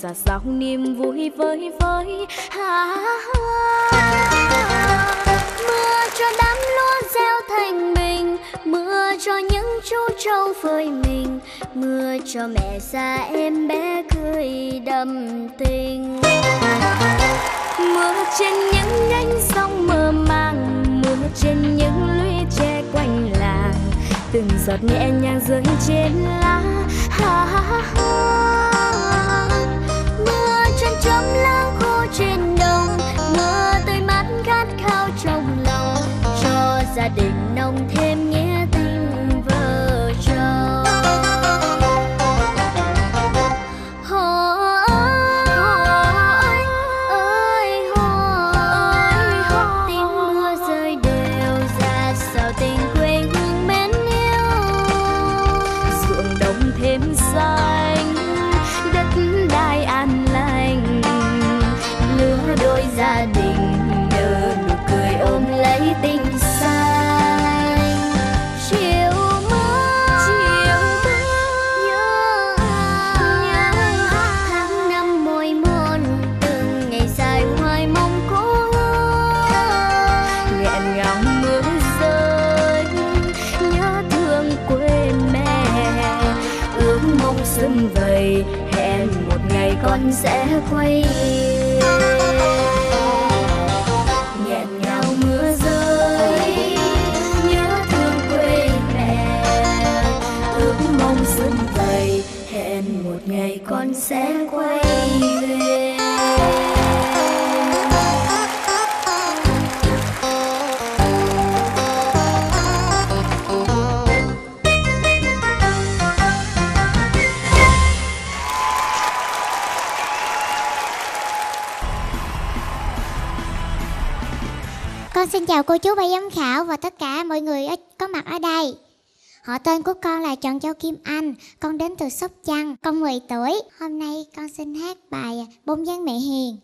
ra sao niềm vui vơi vơi. Mưa cho đám lúa gieo thành bình, mưa cho những chú trâu phơi mình, mưa cho mẹ già em bé cười đầm tình. Mưa trên những nhánh sông mơ màng, mưa trên những lũy tre quanh làng, từng giọt nhẹ nhàng rơi trên lá. Mưa trên chấm lá khô trên đồng, mưa tươi mát khát khao trong lòng, cho gia đình nồng thêm nghĩa tình vợ chồng. Tiếng mưa rơi đều ra sao tình quê hương mến yêu, ruộng đồng thêm xanh, đất đai an lành, lứa đôi gia đình nở nụ cười ôm lấy tình xanh. Chiều mưa nhớ tháng năm môi mòn, từng ngày dài hoài mong cố nghẹn ngào mưa rơi, nhớ thương quê mẹ, ước mong xuân vầy, hẹn một ngày con sẽ quay về. Nghẹn ngào mưa rơi, nhớ thương quê mẹ, ước mong xuân vầy, hẹn một ngày con sẽ quay về. Con xin chào cô chú ban giám khảo và tất cả mọi người có mặt ở đây. Họ tên của con là Trần Châu Kim Anh, con đến từ Sóc Trăng, con 10 tuổi. Hôm nay con xin hát bài Bóng dáng mẹ hiền.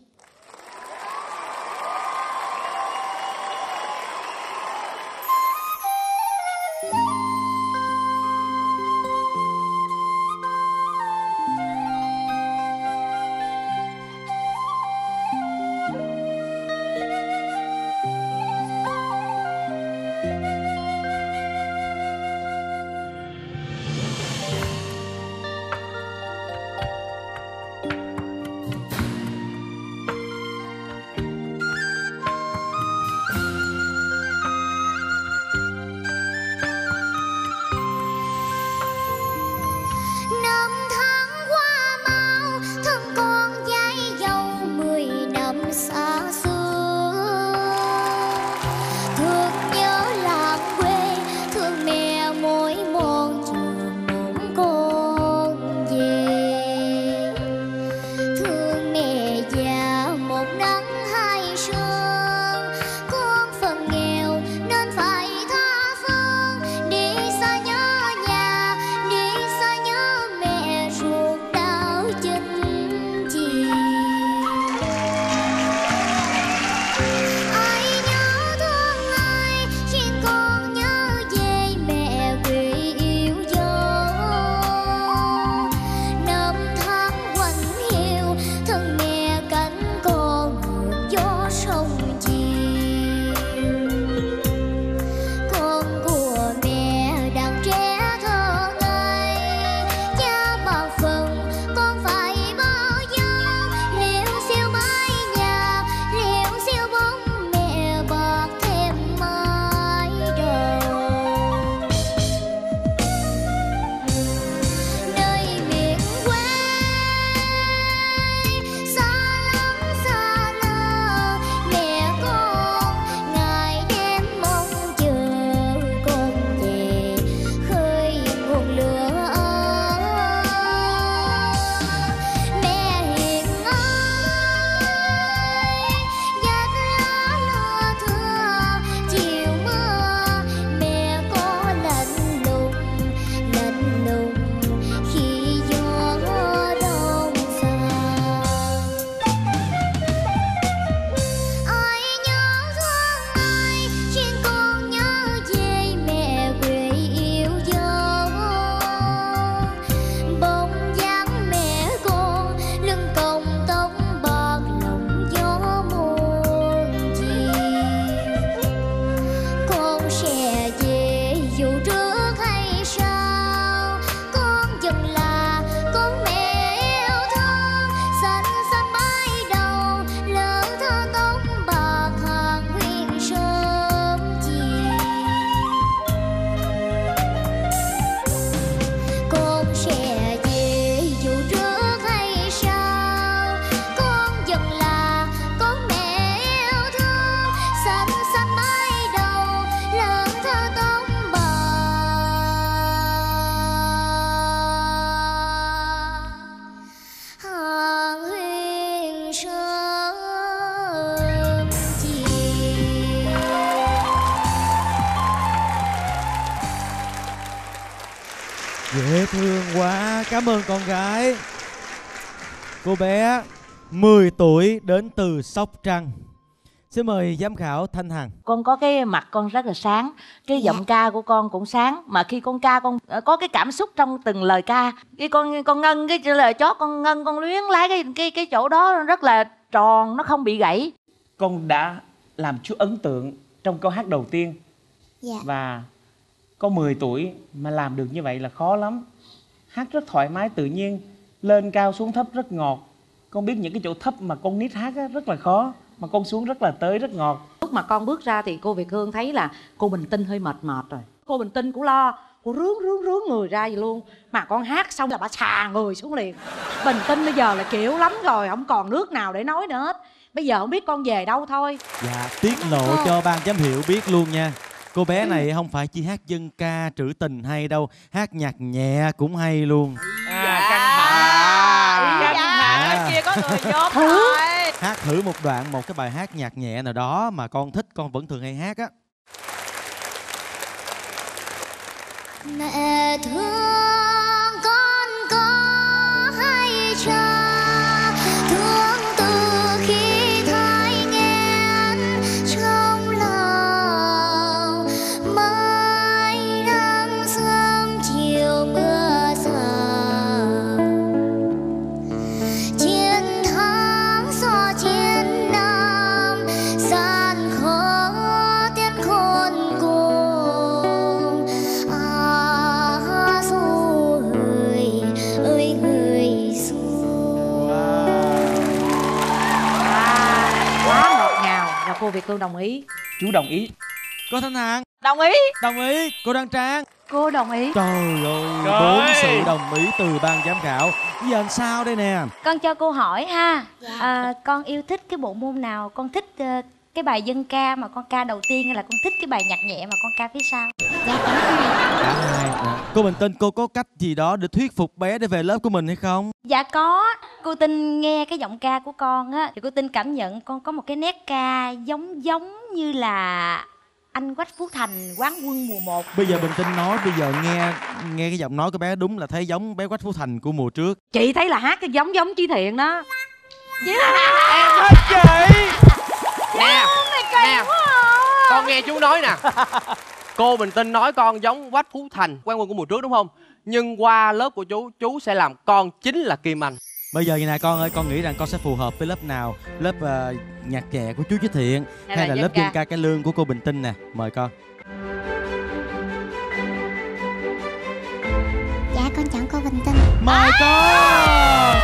thương quá. Cảm ơn con gái. Cô bé 10 tuổi đến từ Sóc Trăng. Xin mời giám khảo Thanh Hằng. Con có cái mặt con rất là sáng, cái giọng ca của con cũng sáng. Mà khi con ca con có cái cảm xúc trong từng lời ca. Khi con ngân cái lời chót, con ngân con luyến lái cái chỗ đó rất là tròn, nó không bị gãy. Con đã làm chú ấn tượng trong câu hát đầu tiên. Dạ. Và có 10 tuổi mà làm được như vậy là khó lắm. Hát rất thoải mái tự nhiên, lên cao xuống thấp rất ngọt. Con biết những cái chỗ thấp mà con nít hát á, rất là khó, mà con xuống rất là tới, rất ngọt. Lúc mà con bước ra thì cô Việt Hương thấy là cô Bình Tinh hơi mệt rồi. Cô Bình Tinh cũng lo, cô rướn người ra vậy luôn. Mà con hát xong là bà xà người xuống liền. Bình Tinh bây giờ là kiểu lắm rồi, không còn nước nào để nói nữa hết. Bây giờ không biết con về đâu thôi. Dạ, tiết lộ cho ban giám hiệu biết luôn nha. Cô bé này không phải chỉ hát dân ca trữ tình hay đâu, hát nhạc nhẹ cũng hay luôn. Kia có người nhóm rồi. Hát thử một đoạn, một cái bài hát nhạc nhẹ nào đó mà con thích, con vẫn thường hay hát á. Mẹ thương con có hay cha, thương từ khi thai nghén trong lòng. Mai nắng sớm chiều mưa rào, chiến thắng so chiến nam, gian khó tiến khôn cùng. Quá ngọt ngào và cô Việt Hương đồng ý. Chú đồng ý. Cô Thanh Hằng đồng ý. Đồng ý. Cô Đăng Trang cô đồng ý. Trời ơi, 4 sự đồng ý từ ban giám khảo. Bây giờ làm sao đây nè? Con cho cô hỏi ha. Con yêu thích cái bộ môn nào? Con thích cái bài dân ca mà con ca đầu tiên, hay là con thích cái bài nhạc nhẹ mà con ca phía sau? Cả hai. Cô Bình Tinh, cô có cách gì đó để thuyết phục bé để về lớp của mình hay không? Dạ có. Cô Tinh nghe cái giọng ca của con á, thì cô Tinh cảm nhận con có một cái nét ca giống như là anh Quách Phú Thành, Quán Quân mùa 1. Bây giờ Bình Tinh nói, bây giờ nghe cái giọng nói của bé đúng là thấy giống bé Quách Phú Thành của mùa trước. Chị thấy là hát cái giống Chí Thiện đó. Em ơi chị. Nè, con nghe chú nói nè. Cô Bình Tinh nói con giống Quách Phú Thành, Quán Quân của mùa trước đúng không? Nhưng qua lớp của chú sẽ làm con chính là Kim Anh. Bây giờ vậy nè con ơi, con nghĩ rằng con sẽ phù hợp với lớp nào? Lớp nhạc nhẹ của chú Chí Thiện hay là lớp dân ca cải lương của cô Bình Tinh nè? Mời con. Dạ con chọn cô Bình Tinh. Mời con.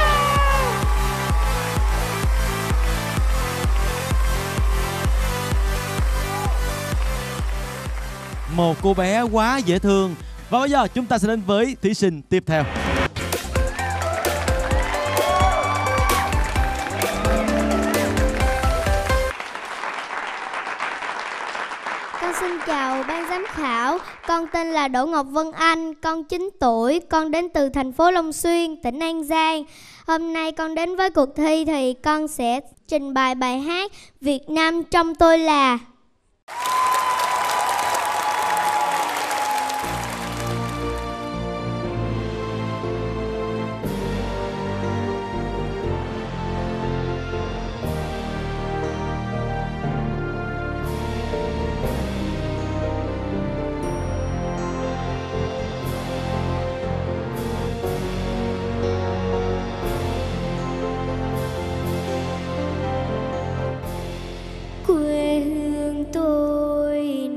Một cô bé quá dễ thương. Và bây giờ chúng ta sẽ đến với thí sinh tiếp theo. Con xin chào ban giám khảo. Con tên là Đỗ Ngọc Vân Anh. Con 9 tuổi. Con đến từ thành phố Long Xuyên, tỉnh An Giang. Hôm nay con đến với cuộc thi thì con sẽ trình bày bài hát Việt Nam trong tôi là. Quê hương tôi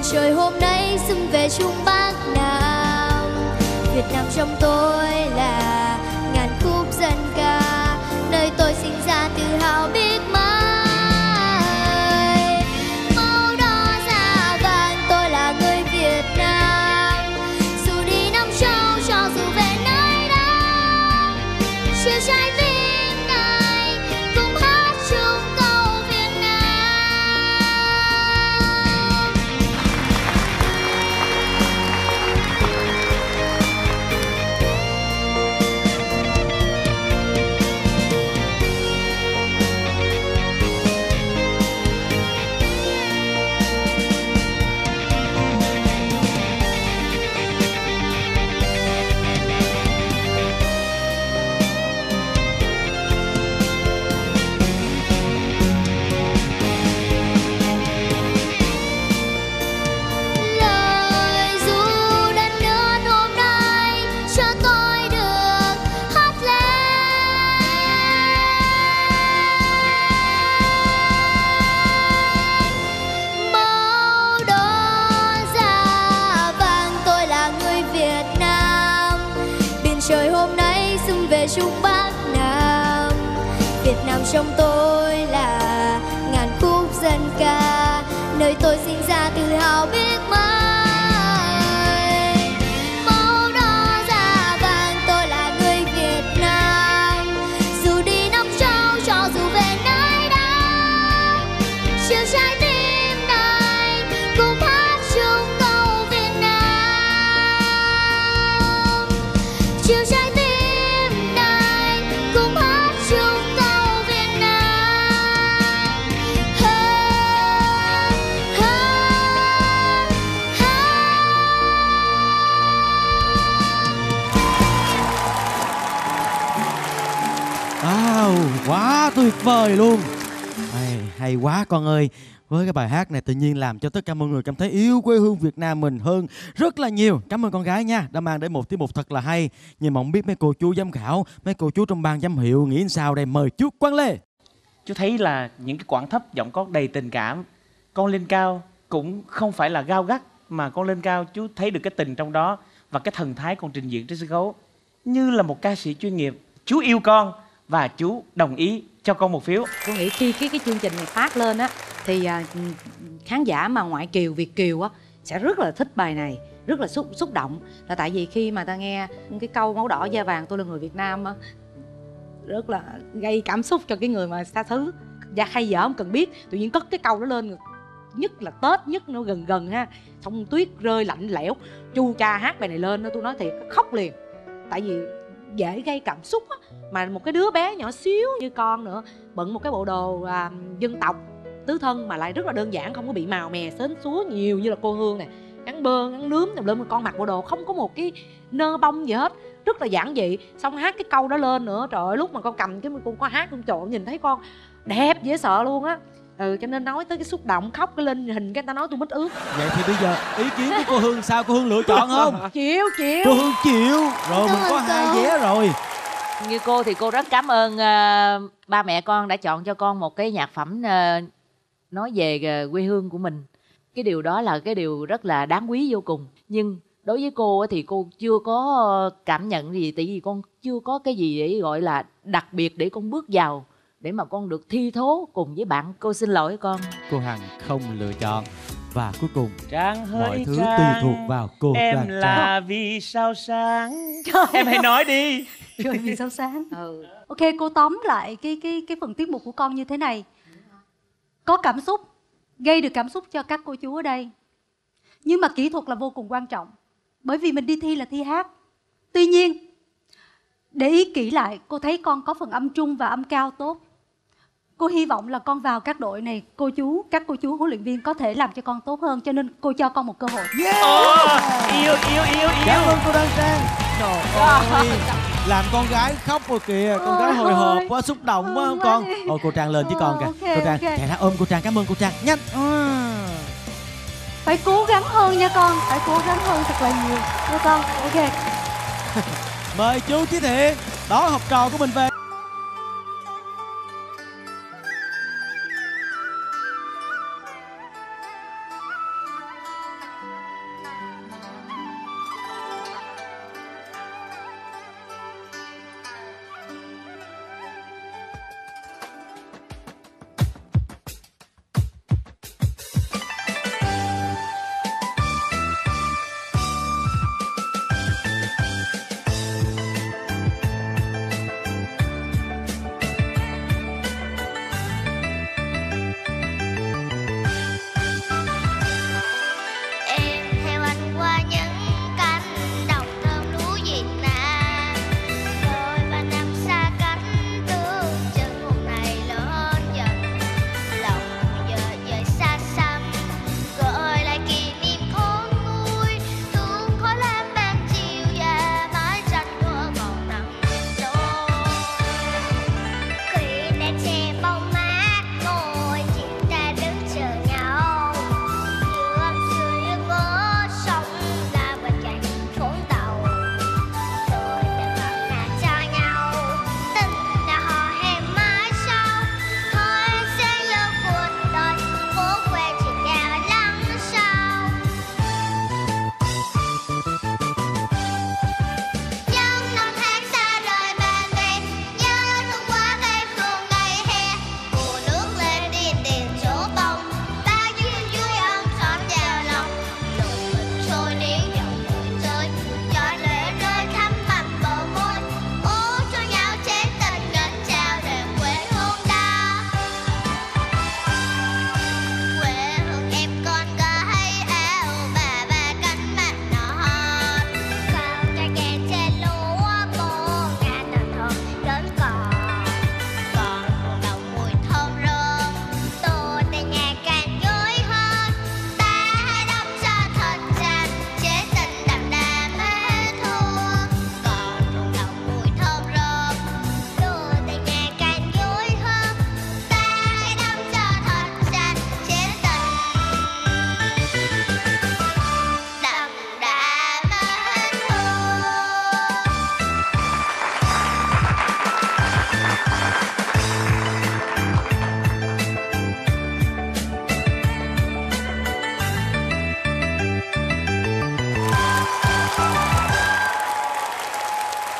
trời hôm nay xuân về Trung Bắc Nam. Việt Nam trong tôi là ngàn khúc dân ca, nơi tôi sinh ra tự hào biết mãi. Màu đỏ da vàng tôi là người Việt Nam, dù đi năm châu cho dù về nơi đâu, chiều trái tim này cùng hát chung câu Việt Nam. Lời ru đất nước hôm nay cho tôi được hát lên. Màu đỏ da vàng tôi là người Việt Nam, biển trời hôm nay xuân về Trung Bắc Nam. Việt Nam trong tôi là ngàn khúc dân ca, nơi tôi sinh ra tự hào biết mãi. Màu đỏ da vàng tôi là người Việt Nam, dù đi năm châu cho dù về nơi đâu, chiều trái tim này cùng hát chung câu Việt Nam. Chiều trái tim này cùng hát chung câu Việt Nam. Wow, quá tuyệt vời luôn. Hay quá con ơi. Với cái bài hát này tự nhiên làm cho tất cả mọi người cảm thấy yêu quê hương Việt Nam mình hơn rất là nhiều. Cảm ơn con gái nha, đã mang đến một tiết mục thật là hay. Nhưng mà không biết mấy cô chú giám khảo, mấy cô chú trong ban giám hiệu nghĩ sao đây? Mời chú Quang Lê. Chú thấy là những cái quãng thấp giọng có đầy tình cảm. Con lên cao cũng không phải là gao gắt, mà con lên cao chú thấy được cái tình trong đó. Và cái thần thái con trình diễn trên sân khấu như là một ca sĩ chuyên nghiệp. Chú yêu con và chú đồng ý cho con một phiếu. Tôi nghĩ khi cái chương trình này phát lên á thì khán giả mà ngoại kiều Việt kiều á sẽ rất là thích bài này, rất là xúc động. Là tại vì khi mà ta nghe cái câu máu đỏ da vàng tôi là người Việt Nam á, rất là gây cảm xúc cho cái người mà xa xứ. Dạ hay dở không cần biết, tự nhiên cất cái câu đó lên, nhất là Tết, nhất nó gần gần ha, xong tuyết rơi lạnh lẽo, chu cha hát bài này lên đó tôi nói thiệt khóc liền. Tại vì dễ gây cảm xúc á, mà một cái đứa bé nhỏ xíu như con nữa, bận một cái bộ đồ dân tộc tứ thân mà lại rất là đơn giản, không có bị màu mè sến súa nhiều như là cô Hương này, gắn bơ gắn nướm tùm lum, con mặc bộ đồ không có một cái nơ bông gì hết, rất là giản dị. Xong hát cái câu đó lên nữa, trời ơi lúc mà con cầm cái con có hát con trộn nhìn thấy con đẹp dễ sợ luôn á. Cho nên nói tới cái xúc động khóc cái lên hình cái ta nói tôi mít ướt. Vậy thì bây giờ ý kiến của cô Hương sao? Cô Hương lựa chọn không? Chịu. Cô Hương chịu rồi, mình có 2 vé rồi. Như cô thì cô rất cảm ơn ba mẹ con đã chọn cho con một cái nhạc phẩm nói về quê hương của mình. Cái điều đó là cái điều rất là đáng quý vô cùng. Nhưng đối với cô thì cô chưa có cảm nhận gì, tại vì con chưa có cái gì để gọi là đặc biệt để con bước vào, để mà con được thi thố cùng với bạn. Cô xin lỗi con. Cô Hằng không lựa chọn. Và cuối cùng Trăng hơi mọi thứ trăng, tùy thuộc vào cô em Đoàn là Trang. vì sao sáng. Em hãy nói đi. Trời vì sao sáng. Ok, cô tóm lại cái phần tiết mục của con như thế này. Có cảm xúc, gây được cảm xúc cho các cô chú ở đây. Nhưng mà kỹ thuật là vô cùng quan trọng. Bởi vì mình đi thi là thi hát. Tuy nhiên, để ý kỹ lại, cô thấy con có phần âm trung và âm cao tốt. Cô hy vọng là con vào các đội này, các cô chú huấn luyện viên có thể làm cho con tốt hơn. Cho nên cô cho con một cơ hội. Yêu. Cảm ơn cô Đoan Trang. Trời ơi, làm con gái khóc rồi kìa. Con gái hồi hộp quá, xúc động quá không con? Ôi cô Trang lên chứ con kìa. Cô Trang chạy ra ôm cô Trang. Cảm ơn cô Trang. Nhanh. Phải cố gắng hơn nha con. Phải cố gắng hơn thật là nhiều nha con. Ok. Mời chú Chí Thiện đón học trò của mình về.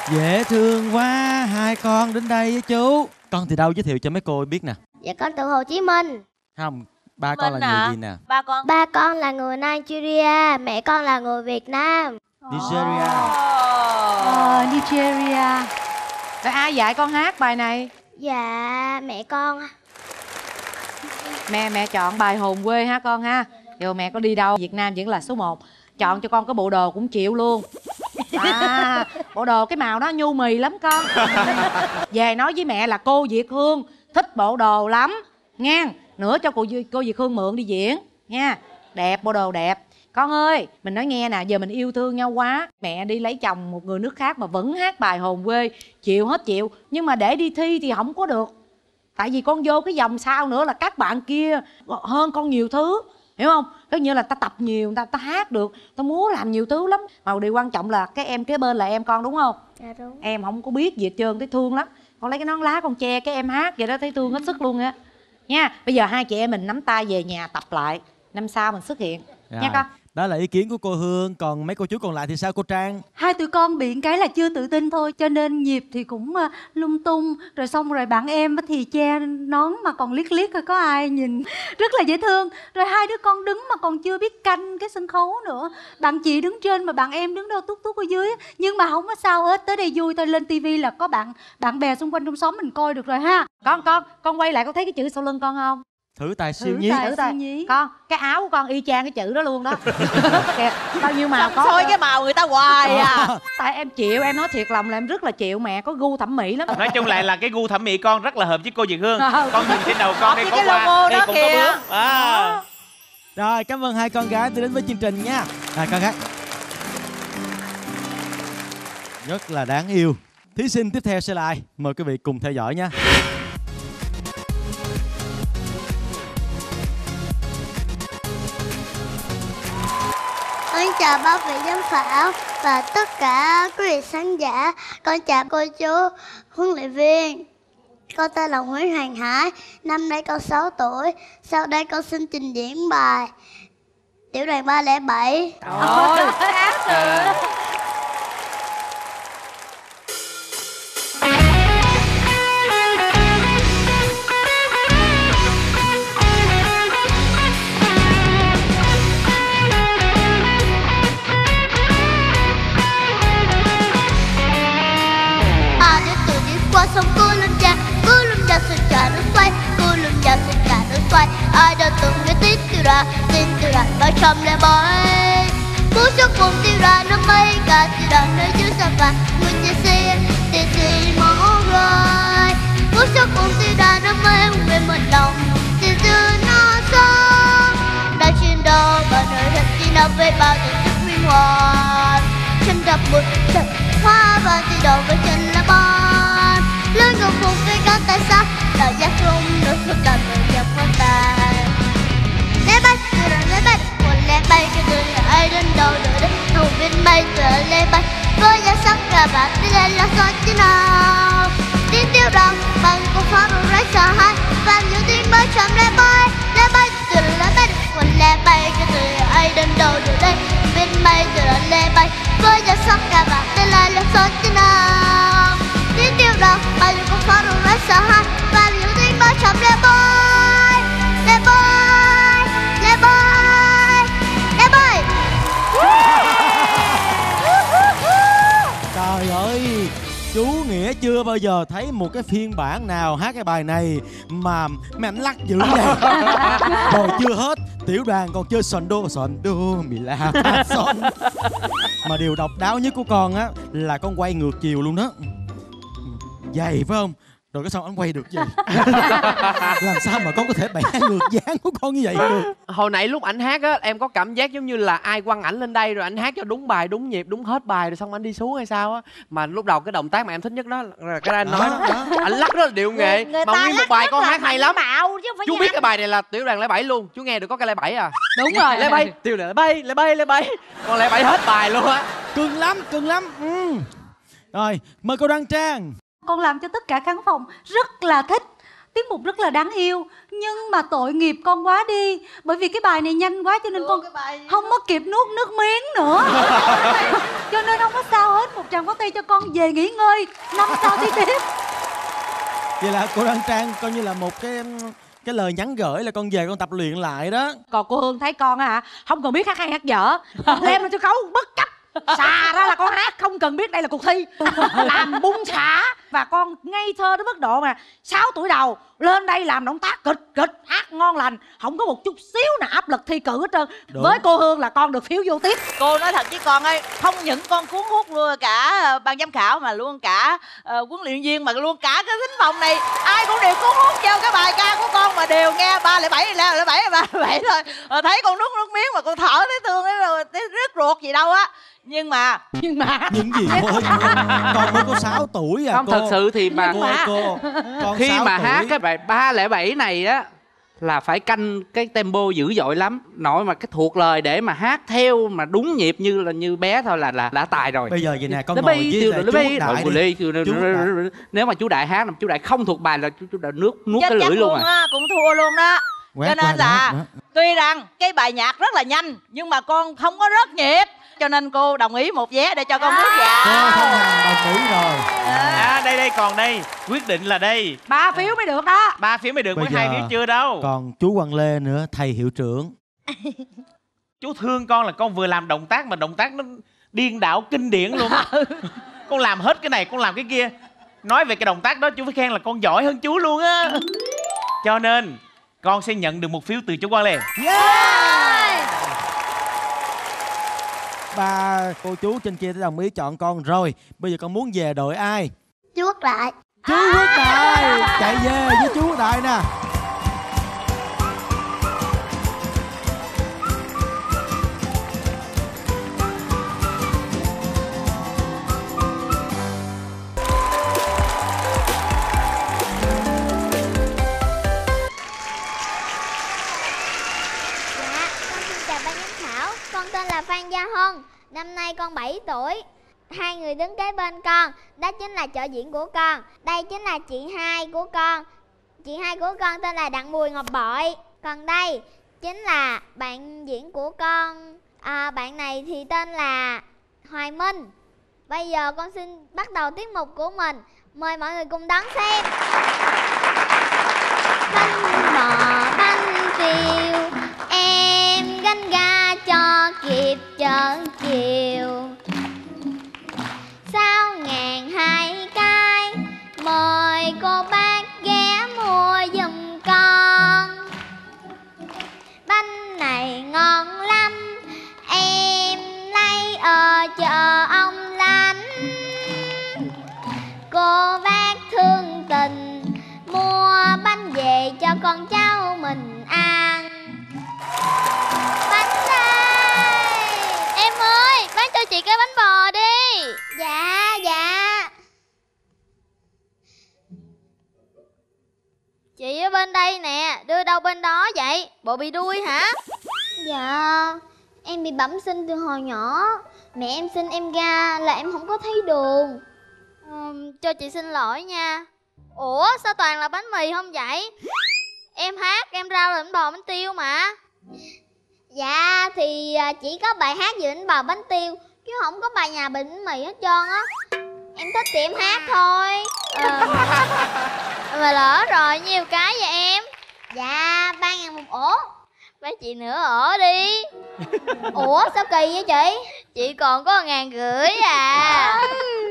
Dễ thương quá, hai con đến đây với chú. Con từ đâu giới thiệu cho mấy cô biết nè. Dạ con từ Hồ Chí Minh. Không, ba con là người gì nè? Ba con là người Nigeria, mẹ con là người Việt Nam. Nigeria. Nigeria. Rồi ai dạy con hát bài này? Dạ mẹ con. Mẹ chọn bài Hồn Quê ha con ha. Dù mẹ có đi đâu Việt Nam vẫn là số 1. Chọn cho con cái bộ đồ cũng chịu luôn. Bộ đồ cái màu đó nhu mì lắm con. Về nói với mẹ là cô Việt Hương thích bộ đồ lắm nghe. Nữa cho cô Việt Hương mượn đi diễn nha. Đẹp, bộ đồ đẹp. Con ơi, mình nói nghe nè, giờ mình yêu thương nhau quá. Mẹ đi lấy chồng một người nước khác mà vẫn hát bài Hồn Quê, chịu hết chịu. Nhưng mà để đi thi thì không có được. Tại vì con vô cái vòng sau nữa là các bạn kia hơn con nhiều thứ. Hiểu không? Tất nhiên là ta tập nhiều, ta hát được, ta muốn làm nhiều thứ lắm. Mà điều quan trọng là cái em kế bên là em con đúng không? Dạ đúng. Em không có biết gì hết trơn, thấy thương lắm. Con lấy cái nón lá con che cái em hát vậy đó, thấy thương hết sức luôn á. Nha, bây giờ hai chị em mình nắm tay về nhà tập lại. Năm sau mình xuất hiện. Rồi. Nha con. Đó là ý kiến của cô Hương. Còn mấy cô chú còn lại thì sao cô Trang? Hai tụi con bị cái là chưa tự tin thôi, cho nên nhịp thì cũng lung tung. Rồi xong rồi bạn em thì che nón mà còn liếc liếc coi có ai nhìn. Rất là dễ thương. Rồi hai đứa con đứng mà còn chưa biết canh cái sân khấu nữa. Bạn chị đứng trên mà bạn em đứng đâu tút tút ở dưới. Nhưng mà không có sao hết, tới đây vui thôi. Lên tivi là có bạn bè xung quanh trong xóm mình coi được rồi ha. Con quay lại con thấy cái chữ sau lưng con không? Thử tài siêu nhí. Thử tài. Con, cái áo của con y chang cái chữ đó luôn đó. Kìa, bao nhiêu màu có. Soi cái màu người ta hoài à. Tại em chịu, em nói thiệt lòng là em rất là chịu. Mẹ có gu thẩm mỹ lắm. Nói chung lại là cái gu thẩm mỹ con rất là hợp với cô Việt Hương. Con nhìn trên đầu con đây có hoa, đây cũng có bướm. Rồi, cảm ơn hai con gái đã đến với chương trình nha. Rồi con gái rất là đáng yêu. Thí sinh tiếp theo sẽ là ai? Mời quý vị cùng theo dõi nha. Con chào ba vị giám khảo và tất cả quý vị khán giả. Con chào cô chú huấn luyện viên. Con tên là Nguyễn Hoàng Hải. Năm nay con 6 tuổi. Sau đây con xin trình diễn bài Tiểu đoàn 307. Sông Cú Lum Cha xuân trà nước xoay, Cú Lum Cha xuân trà nước xoay. Ai đã từng nghe tin tiêu ra 307. Cú chúc cùng tiêu ra năm mấy cả tiêu ra nơi dưới sa vàng nguyên chia xì máu rồi. Cú chúc cùng tiêu ra năm mấy về mình lòng tiêu nó sống. Đã chiến đấu và nơi thật chỉ nào với bao tổ chức huy hoàng. Chân đập một trận hoa và tiêu đầu với chân là bon. Lưng ngọc phục với các tay sắc đào giác rung nước thuốc đầm người nhập quan tài. Lê bay từ rồi lê bay một lê bay cho tôi là ai đến đâu đợi đến thùng viên bay từ lê bay với giá sắc cả bạn đi lên là gió chứ nào. Tiếng tiêu đồng bằng cô pháo rung rách sợ hãi vang những tiếng mới chậm lê bay từ rồi lê bay một lê bay cho tôi là ai đến đâu đợi đây viên bay từ rồi lê bay với giá sắc cả bạn đi lên là gió chứ nào. Tiếng tiêu đồng bao nhiêu con pháo rung rách sợ hãi và những tiếng mới chậm lê bay lê bay lê bay lê bay. Trời ơi, chú Nghĩa chưa bao giờ thấy một cái phiên bản nào hát cái bài này mà mấy anh lắc dữ vậy. Rồi chưa hết, tiểu đoàn còn chơi son đô mi la fa son. Mà điều độc đáo nhất của con á là con quay ngược chiều luôn đó. Dày phải không? Rồi cái sao anh quay được vậy? Làm sao mà con có thể bẻ ngược dáng của con như vậy được? Hồi nãy lúc ảnh hát á, em có cảm giác giống như là ai quăng ảnh lên đây rồi ảnh hát cho đúng bài, đúng nhịp, đúng hết bài rồi xong ảnh đi xuống hay sao á. Mà lúc đầu cái động tác mà em thích nhất đó là cái anh nói đó. Ảnh lắc rất là điệu nghệ. Mà nguyên một bài con hát hay lắm. Chú biết cái bài này là tiểu đoàn lẻ 7 luôn. Chú nghe được có cái lẻ 7 à? Đúng rồi. Lẻ 7, tiểu đoàn lẻ 7. Còn lẻ 7 hết bài luôn á. Cưng lắm. Rồi, mời cô Đăng Trang. Con làm cho tất cả khán phòng rất là thích. tiết mục rất là đáng yêu. Nhưng mà tội nghiệp con quá đi. Bởi vì cái bài này nhanh quá cho nên con không có kịp nuốt nước miếng nữa. Cho nên không có sao hết. Một tràng pháo tay cho con về nghỉ ngơi. Năm sau đi tiếp. Vậy là cô Đoan Trang coi như là một cái lời nhắn gửi là con về con tập luyện lại đó. Còn cô Hương thấy con á hả, không cần biết hát hay hát dở, đem lên sân khấu bất chấp xà ra là con hát, không cần biết đây là cuộc thi. Làm bung xả. Và con ngây thơ đến mức độ mà 6 tuổi đầu lên đây làm động tác kịch hát ngon lành, không có một chút xíu nào áp lực thi cử hết trơn. Đúng. Với cô Hương là con được phiếu vô tiếp. Cô nói thật với con ơi, không những con cuốn hút luôn cả ban giám khảo mà luôn cả huấn luyện viên mà luôn cả cái thính phòng này ai cũng đều cuốn hút theo cái bài ca của con mà đều nghe 307 307 thôi. Thấy con nuốt nước miếng mà con thở thấy thương rồi, thấy rứt ruột gì đâu á. Nhưng mà những gì cô ơi, con mới có 6 tuổi à. Không, cô. thật sự thì mà cô con khi 6 mà tuổi. hát cái bài 307 này á là phải canh cái tempo dữ dội lắm, nội mà cái thuộc lời để mà hát theo mà đúng nhịp như bé thôi là đã tài rồi. Bây giờ vậy nè, con ngồi với lại chú Đại đi. Nếu mà chú Đại hát mà chú Đại không thuộc bài là chú Đại nuốt chắc cái lưỡi luôn á, cũng thua luôn đó. Quét Cho nên là tuy rằng cái bài nhạc rất là nhanh nhưng mà con không có rớt nhịp, cho nên cô đồng ý một vé để cho con bước vào. Cô Thanh Hằng đồng ý rồi. Đây còn đây, quyết định là đây. 3 phiếu mới được đó. 3 phiếu mới được, Bây mới 2 giờ phiếu chưa đâu. còn chú Quang Lê nữa, thầy hiệu trưởng. Chú thương con là con vừa làm động tác mà động tác nó điên đảo kinh điển luôn á. Con làm hết cái này, con làm cái kia. Nói về cái động tác đó chú phải khen là con giỏi hơn chú luôn á. Cho nên con sẽ nhận được 1 phiếu từ chú Quang Lê. Ba cô chú trên kia đã đồng ý chọn con rồi. Bây giờ con muốn về đội ai? Chú Quốc Đại. Chú Quốc Đại. Chạy về với chú Quốc Đại nè. Con tên là Phan Gia Hân. Năm nay con 7 tuổi. Hai người đứng kế bên con, đó chính là trợ diễn của con. Đây chính là chị hai của con. Chị hai của con tên là Đặng Bùi Ngọc Bội. Còn đây chính là bạn diễn của con. Bạn này thì tên là Hoài Minh. Bây giờ con xin bắt đầu tiết mục của mình. Mời mọi người cùng đón xem. Bánh bò bánh tiêu, em gánh ga cho kịp chợ chiều. 6.200 cái, mời cô bác ghé mua giùm con. Bánh này ngon lắm, em lấy ở chợ ông Lánh. Cô bác thương tình, mua bánh về cho con cháu mình ăn. Bánh đây. Em ơi, bán cho chị cái bánh bò đi. Dạ, dạ. Chị ở bên đây nè, đưa đâu bên đó vậy? Bộ bị đuôi hả? Dạ, em bị bẩm sinh từ hồi nhỏ. Mẹ em sinh em ra là em không có thấy đường. Cho chị xin lỗi nha. Ủa sao toàn là bánh mì không vậy? Em hát, em rao là bánh bò bánh tiêu mà. Dạ thì chỉ có bài hát về bánh bò bánh tiêu, chứ không có bài nhà bánh mì hết trơn á. Em thích thì em hát thôi. Mà lỡ rồi nhiêu cái vậy em? Dạ 3.000 một ổ. Bán chị nửa ổ đi. Ủa sao kỳ vậy chị? Chị còn có 1.500 à.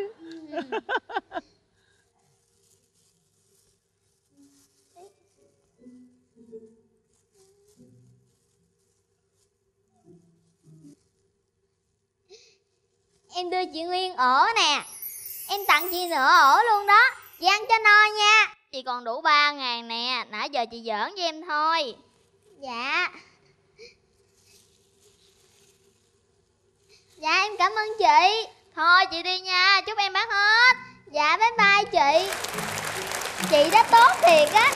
Em đưa chị Nguyên ổ nè. Em tặng chị nửa ổ luôn đó. Chị ăn cho no nha. Chị còn đủ 3.000 nè. Nãy giờ chị giỡn với em thôi. Dạ. Dạ em cảm ơn chị. Thôi chị đi nha, chúc em bán hết. Dạ bye bye chị. Chị đã tốt thiệt á.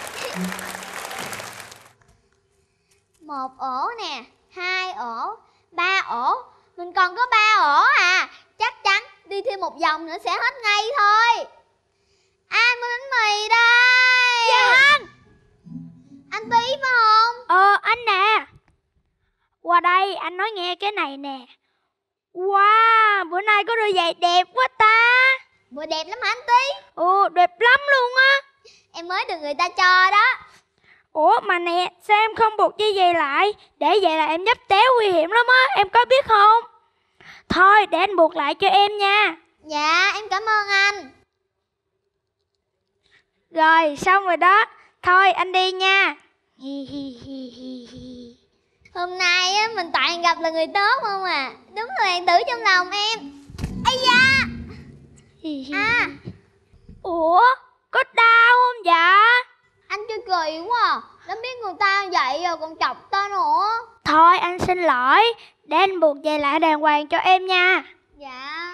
1 ổ nè, 2 ổ, 3 ổ. Mình còn có 3 ổ à. Chắc chắn đi thêm một vòng nữa sẽ hết ngay thôi. Ai mua bánh mì đây? Dạ Hân. Anh Tí phải không? Anh nè. Qua đây anh nói nghe cái này nè. Wow, bữa nay có đôi giày đẹp quá ta. Bộ đẹp lắm hả anh Tí? Đẹp lắm luôn á. Em mới được người ta cho đó. Ủa mà nè, sao em không buộc dây giày lại? Để vậy là em dấp téo nguy hiểm lắm á, em có biết không? Thôi để anh buộc lại cho em nha. Dạ em cảm ơn anh. Rồi xong rồi đó. Thôi anh đi nha. Hôm nay á, mình toàn gặp là người tốt không à. Đúng là bạn tử trong lòng em. Ây da. Ủa có đau không dạ? Anh chơi kỳ quá à. Đã biết người ta vậy rồi còn chọc ta nữa. Thôi anh xin lỗi. Để anh buộc giày lại đàng hoàng cho em nha. Dạ.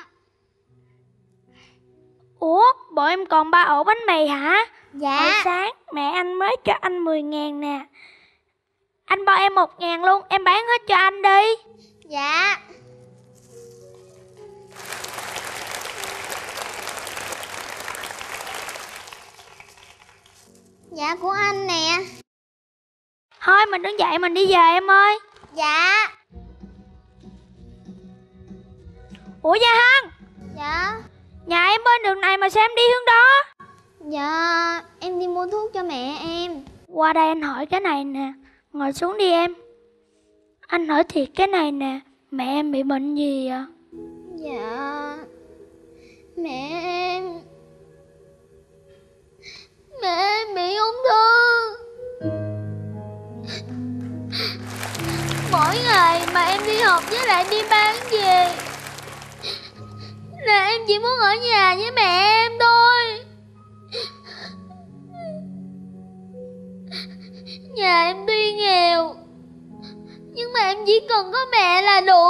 Ủa bộ em còn 3 ổ bánh mì hả? Dạ. Hồi sáng mẹ anh mới cho anh 10.000 nè. Anh bao em 1.000 luôn. Em bán hết cho anh đi. Dạ. Dạ của anh nè. Thôi mình đứng dậy mình đi về em ơi. Dạ. Ủa Gia Hân. Dạ. Nhà em bên đường này mà sao em đi hướng đó? Dạ em đi mua thuốc cho mẹ em. Qua đây anh hỏi cái này nè. Ngồi xuống đi em. Anh hỏi thiệt cái này nè. Mẹ em bị bệnh gì ạ? Dạ Mẹ em bị ung thư. Mỗi ngày mà em đi học với lại đi bán về là em chỉ muốn ở nhà với mẹ em thôi. Nhà em tuy nghèo nhưng mà em chỉ cần có mẹ là đủ.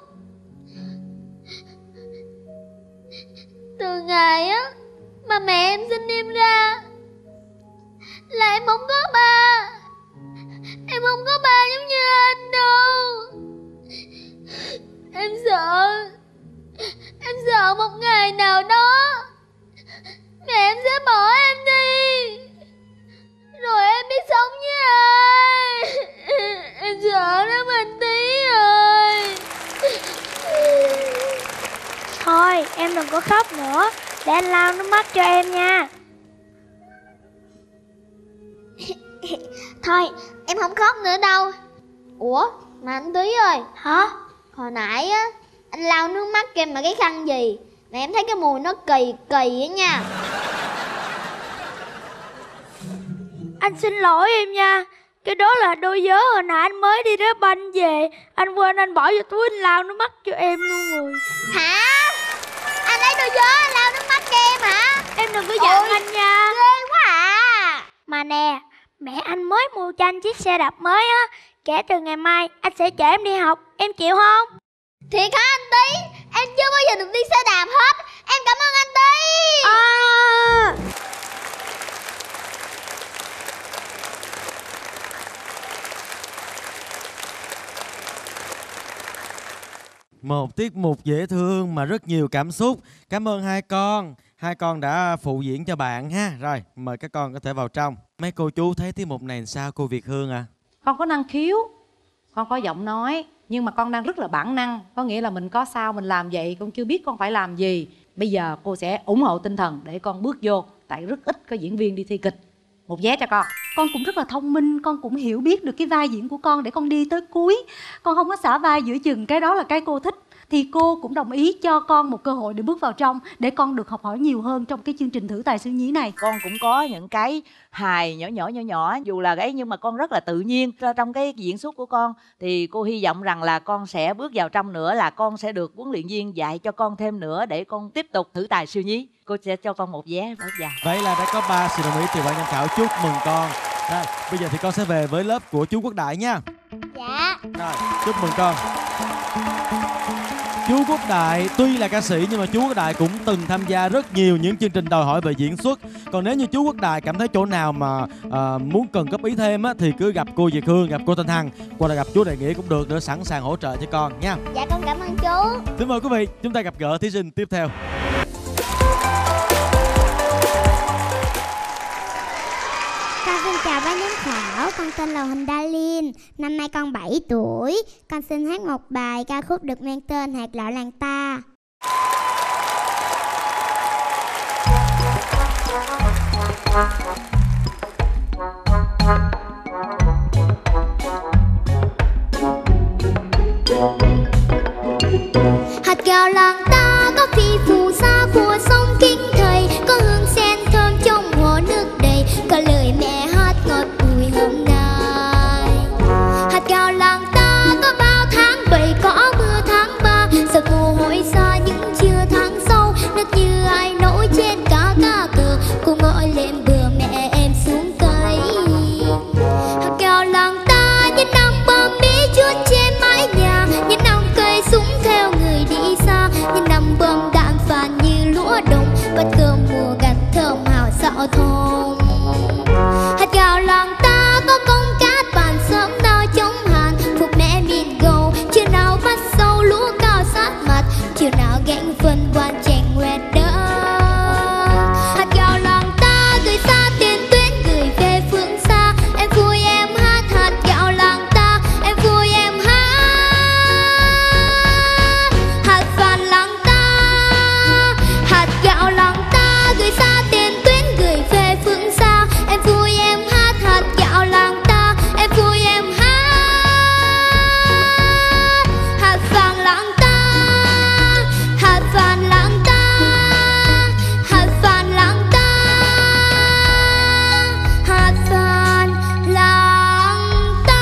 Từ ngày á mà mẹ em sinh em ra là em không có ba. Em không có ba giống như anh đâu. Em sợ một ngày nào đó mẹ em sẽ bỏ em đi. Rồi em biết sống với ai. Em sợ lắm anh Tí ơi. Thôi em đừng có khóc nữa. Để anh lau nước mắt cho em nha. Thôi em không khóc nữa đâu. Ủa mà anh Tí ơi. Hả? Hồi nãy á anh lau nước mắt cho em mà cái khăn gì mà em thấy cái mùi nó kỳ kỳ á nha. Anh xin lỗi em nha. Cái đó là đôi vớ hồi nãy anh mới đi đá banh về. Anh quên anh bỏ vô túi anh lau nước mắt cho em luôn rồi. Hả? Anh lấy đôi vớ anh lau nước mắt cho em hả? Em đừng có giận anh nha. Ghê quá à. Mà nè, mẹ anh mới mua cho anh chiếc xe đạp mới á. Kể từ ngày mai anh sẽ chở em đi học. Em chịu không? Thiệt hả anh Tí? Em chưa bao giờ được đi xe đạp hết. Em cảm ơn anh Tí. Một tiết mục dễ thương mà rất nhiều cảm xúc. Cảm ơn hai con. Hai con đã phụ diễn cho bạn ha. Rồi, mời các con có thể vào trong. Mấy cô chú thấy tiết mục này sao cô Việt Hương à? Con có năng khiếu, con có giọng nói, nhưng mà con đang rất là bản năng. Có nghĩa là mình có sao mình làm vậy, con chưa biết con phải làm gì. Bây giờ cô sẽ ủng hộ tinh thần để con bước vô. Tại rất ít có diễn viên đi thi kịch. Một vé cho con. Con cũng rất là thông minh, con cũng hiểu biết được cái vai diễn của con để con đi tới cuối. Con không có xả vai giữa chừng, cái đó là cái cô thích. Thì cô cũng đồng ý cho con một cơ hội để bước vào trong, để con được học hỏi nhiều hơn trong cái chương trình thử tài xứ nhí này. Con cũng có những cái hài nhỏ dù là ấy, nhưng mà con rất là tự nhiên trong cái diễn xuất của con. Thì cô hy vọng rằng là con sẽ bước vào trong nữa, là con sẽ được huấn luyện viên dạy cho con thêm nữa để con tiếp tục thử tài siêu nhí. Cô sẽ cho con một vé bước vào. Vậy là đã có 3 sự đồng ý từ ban giám khảo. Chúc mừng con. Rồi, bây giờ thì con sẽ về với lớp của chú Quốc Đại nha. Dạ. Rồi, chúc mừng con. Chú Quốc Đại tuy là ca sĩ nhưng mà chú Quốc Đại cũng từng tham gia rất nhiều những chương trình đòi hỏi về diễn xuất. Còn nếu như chú Quốc Đại cảm thấy chỗ nào mà muốn cần góp ý thêm á, thì cứ gặp cô Việt Hương, gặp cô Thanh Hằng, hoặc là gặp chú Đại Nghĩa cũng được nữa, sẵn sàng hỗ trợ cho con nha. Dạ con cảm ơn chú. Xin mời quý vị, chúng ta gặp gỡ thí sinh tiếp theo. Con xin chào ban giám khảo, con tên là Huỳnh Đa Liên. Năm nay con 7 tuổi. Con xin hát một bài ca khúc được mang tên Hạt Gạo Làng Ta. Hạt gạo làng ta có phi phù sa của sông Kinh Thầy, có hương sen thơm trong hồ nước đầy, có lời mẹ hát ngọt bùi hôm nay. Hạt gạo làng ta có bao tháng 7, có mưa tháng 3, giọt mồ hôi xa những trưa tháng sau, nước như ai nổi trên cá cờ, cô ngồi lên bờ mẹ em xuống cây. Hạt gạo làng ta những năm bom bí chuốt trên mái nhà, những năm cây súng theo người đi xa, những năm bom đạn phản như lúa đồng, bất cơm mùa gặt thơm hào dạo thôn. Hạt gạo làng ta có công cát bàn sớm đau chống hàn, phục mẹ miền gầu, chiều nào bắt sâu lúa cao sát mặt, chiều nào gánh phân quan chèn nguyệt đất. Hạt gạo làng ta gửi xa tiền tuyến, gửi về phương xa, em vui em hát hạt gạo làng ta, em vui em hát hạt vàng làng ta. Hạt gạo làng ta gửi xa tiền tuyến, gửi về phương xa, em vui em hát hạt gạo làng ta, em vui em hát hạt vàng làng ta, hạt vàng làng ta, hạt vàng làng ta, hạt vàng làng ta.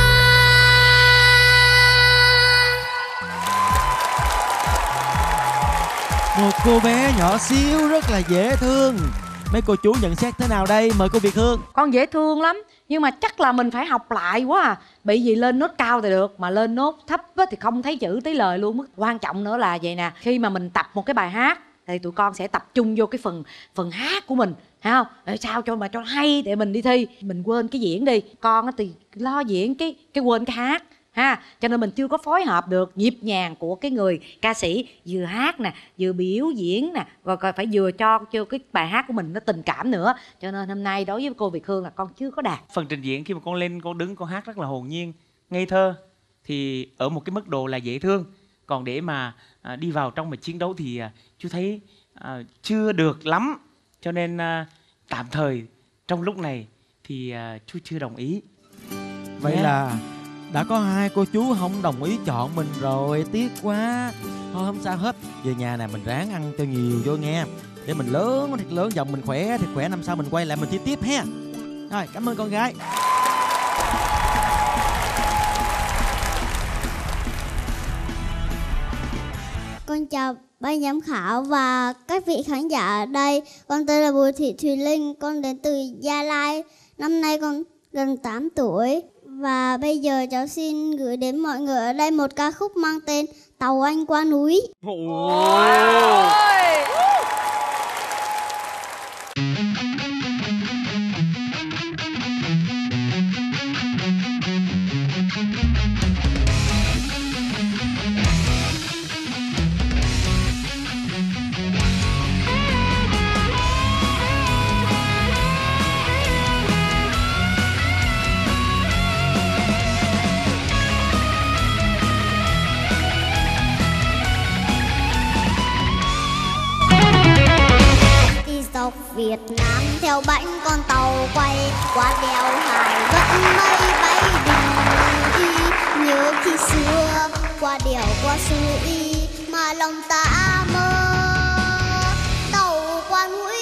Một cô bé nhỏ xíu rất là dễ thương. Mấy cô chú nhận xét thế nào đây? Mời cô Việt Hương. Con dễ thương lắm, nhưng mà chắc là mình phải học lại quá à. Bị gì lên nốt cao thì được, mà lên nốt thấp thì không thấy chữ tí lời luôn. Quan trọng nữa là vậy nè, khi mà mình tập một cái bài hát thì tụi con sẽ tập trung vô cái phần hát của mình, thấy không? Để sao cho hay để mình đi thi. Mình quên cái diễn đi, con thì lo diễn cái quên cái hát ha, cho nên mình chưa có phối hợp được nhịp nhàng của cái người ca sĩ, vừa hát nè, vừa biểu diễn nè, rồi phải vừa cho cái bài hát của mình nó tình cảm nữa. Cho nên hôm nay đối với cô Việt Hương là con chưa có đạt. Phần trình diễn khi mà con lên con đứng con hát rất là hồn nhiên, ngây thơ, thì ở một cái mức độ là dễ thương. Còn để mà đi vào trong mà chiến đấu thì chú thấy chưa được lắm, cho nên tạm thời trong lúc này thì chú chưa đồng ý. Vậy là đã có hai cô chú không đồng ý chọn mình rồi, tiếc quá. Thôi không sao hết, về nhà nè mình ráng ăn cho nhiều vô nghe, để mình lớn thiệt lớn, giọng mình khỏe thiệt khỏe, năm sau mình quay lại mình thi tiếp ha. Rồi, cảm ơn con gái. Con chào ban giám khảo và các vị khán giả ở đây. Con tên là Bùi Thị Thùy Linh, con đến từ Gia Lai. Năm nay con gần 8 tuổi. Và bây giờ cháu xin gửi đến mọi người ở đây một ca khúc mang tên Tàu Anh Qua Núi. Dọc Việt Nam theo bánh con tàu quay qua đèo Hải vẫn mây bay đi. Nhớ khi xưa qua đèo qua suối mà lòng ta mơ tàu qua núi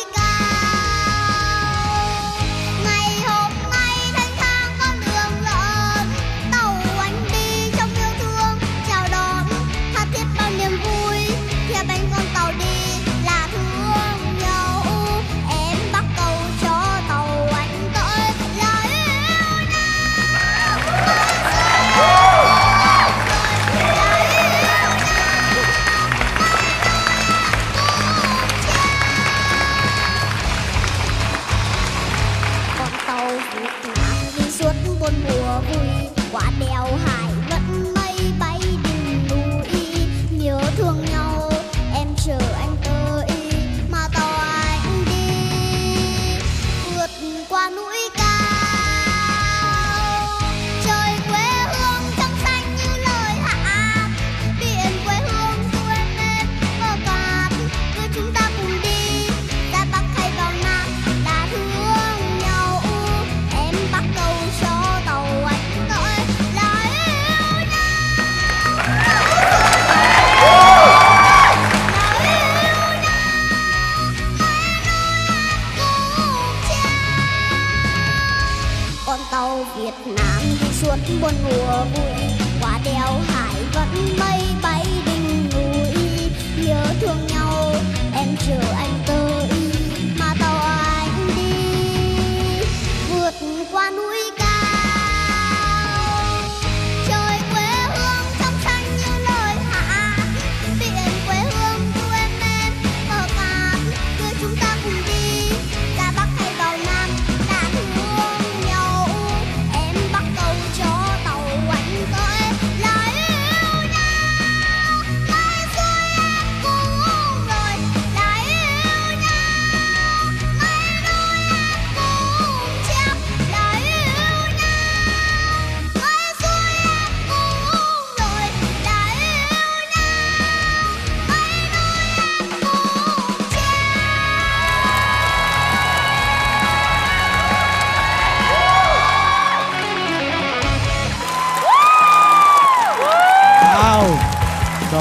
cao. Ngày hôm nay thanh thang con đường lớn, tàu anh đi trong yêu thương chào đón tha thiết bao niềm vui. Theo bánh con tàu đi là thương nhau. Em bắt cầu cho tàu anh tới là yêu nhau.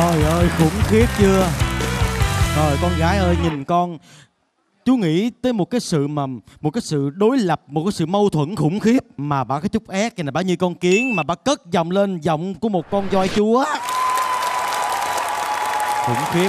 Trời ơi, khủng khiếp chưa? Rồi con gái ơi, nhìn con, chú nghĩ tới một cái sự đối lập, một cái sự mâu thuẫn khủng khiếp mà bà có chút ép kìa nè, bà như con kiến mà bà cất giọng lên giọng của một con voi chúa. Khủng khiếp.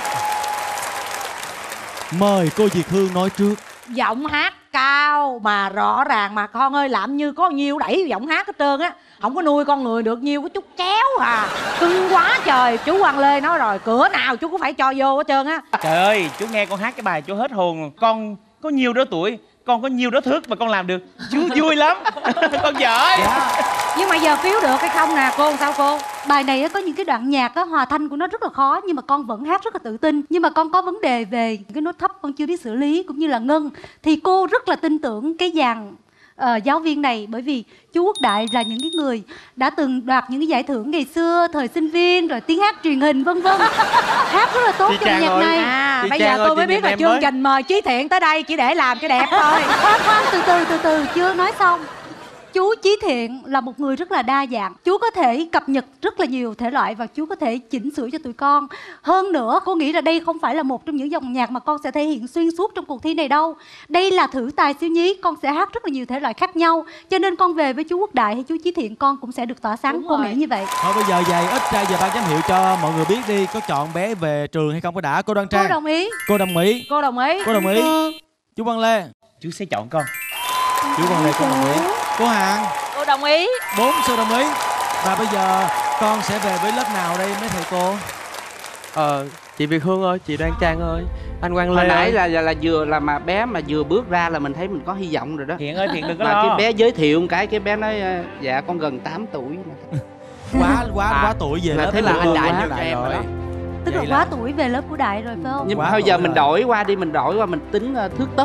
Mời cô Việt Hương nói trước. Giọng hát cao mà rõ ràng mà con ơi, làm như có nhiêu đẩy giọng hát hết trơn á. Không có nuôi con người được nhiêu, có chút chéo à. Cưng quá trời. Chú Quang Lê nói rồi, cửa nào chú cũng phải cho vô hết trơn á. Trời ơi, chú nghe con hát cái bài chú hết hồn. Con có nhiêu đó tuổi, con có nhiêu đó thước mà con làm được, chú vui lắm. Con giỏi. Nhưng mà giờ cứu được hay không nè cô, sao cô? Bài này có những cái đoạn nhạc hòa thanh của nó rất là khó, nhưng mà con vẫn hát rất là tự tin. Nhưng mà con có vấn đề về cái nốt thấp con chưa biết xử lý, cũng như là ngân. Thì cô rất là tin tưởng cái dàn giáo viên này, bởi vì chú Quốc Đại là những cái người đã từng đoạt những cái giải thưởng ngày xưa, thời sinh viên, rồi tiếng hát truyền hình vân vân. Hát rất là tốt trong nhạc này. Bây giờ tôi mới biết là chương trình mời Chí Thiện tới đây chỉ để làm cái đẹp thôi. Khoan, từ chưa nói xong. Chú Chí Thiện là một người rất là đa dạng. Chú có thể cập nhật rất là nhiều thể loại và chú có thể chỉnh sửa cho tụi con. Hơn nữa, cô nghĩ là đây không phải là một trong những dòng nhạc mà con sẽ thể hiện xuyên suốt trong cuộc thi này đâu. Đây là thử tài siêu nhí, con sẽ hát rất là nhiều thể loại khác nhau. Cho nên con về với chú Quốc Đại hay chú Chí Thiện con cũng sẽ được tỏa sáng. Cô nghĩ như vậy. Thôi bây giờ vậy, ít ra giờ ban giám hiệu cho mọi người biết đi, có chọn bé về trường hay không có đã. Cô Đoan Trang. Cô đồng ý. Cô đồng ý. Cô đồng ý. Cô đồng ý. Chú Văn Lê. Chú sẽ chọn con. Chú Văn Lê, cô đồng ý. Cô Hằng. Cô đồng ý. 4 sự đồng ý. Và bây giờ con sẽ về với lớp nào đây mấy thầy cô? Chị Việt Hương ơi, chị Đoan Trang ơi, anh Quang Lê. Hồi nãy là vừa là mà bé mà vừa bước ra là mình thấy mình có hy vọng rồi đó. Thiện ơi, Thiện đừng có mà lo. cái bé giới thiệu một cái bé nói dạ con gần 8 tuổi. Quá tuổi về lớp. Thế là anh Đại quá cho em rồi đó. Tức là quá tuổi về lớp của Đại rồi phải không? Nhưng mà thôi giờ mình đổi qua đi, mình tính thước tất.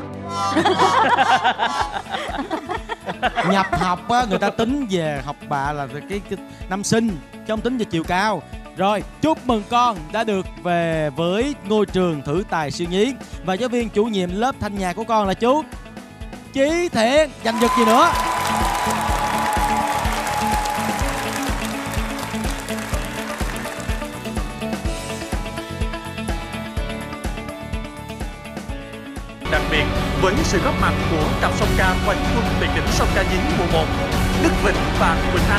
Nhập học á, người ta tính về học bạ là cái năm sinh, chứ không tính về chiều cao. Rồi, chúc mừng con đã được về với ngôi trường thử tài siêu nhí. Và giáo viên chủ nhiệm lớp thanh nhạc của con là chú Chí Thiện. Giành giật gì nữa? Đặc biệt với sự góp mặt của cặp song ca quanh quân tuyệt đỉnh song ca nhí mùa 1, Đức Vịnh và Quỳnh Anh.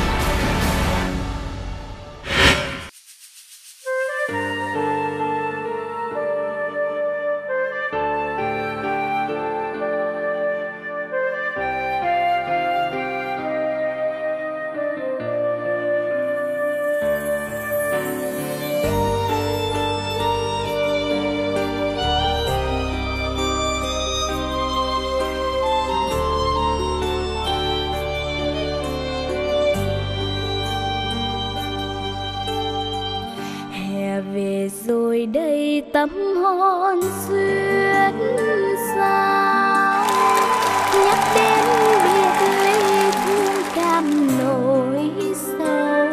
Về rồi đây tấm hôn duyên sao, nhắc đến biệt ly thương cảm nỗi sâu.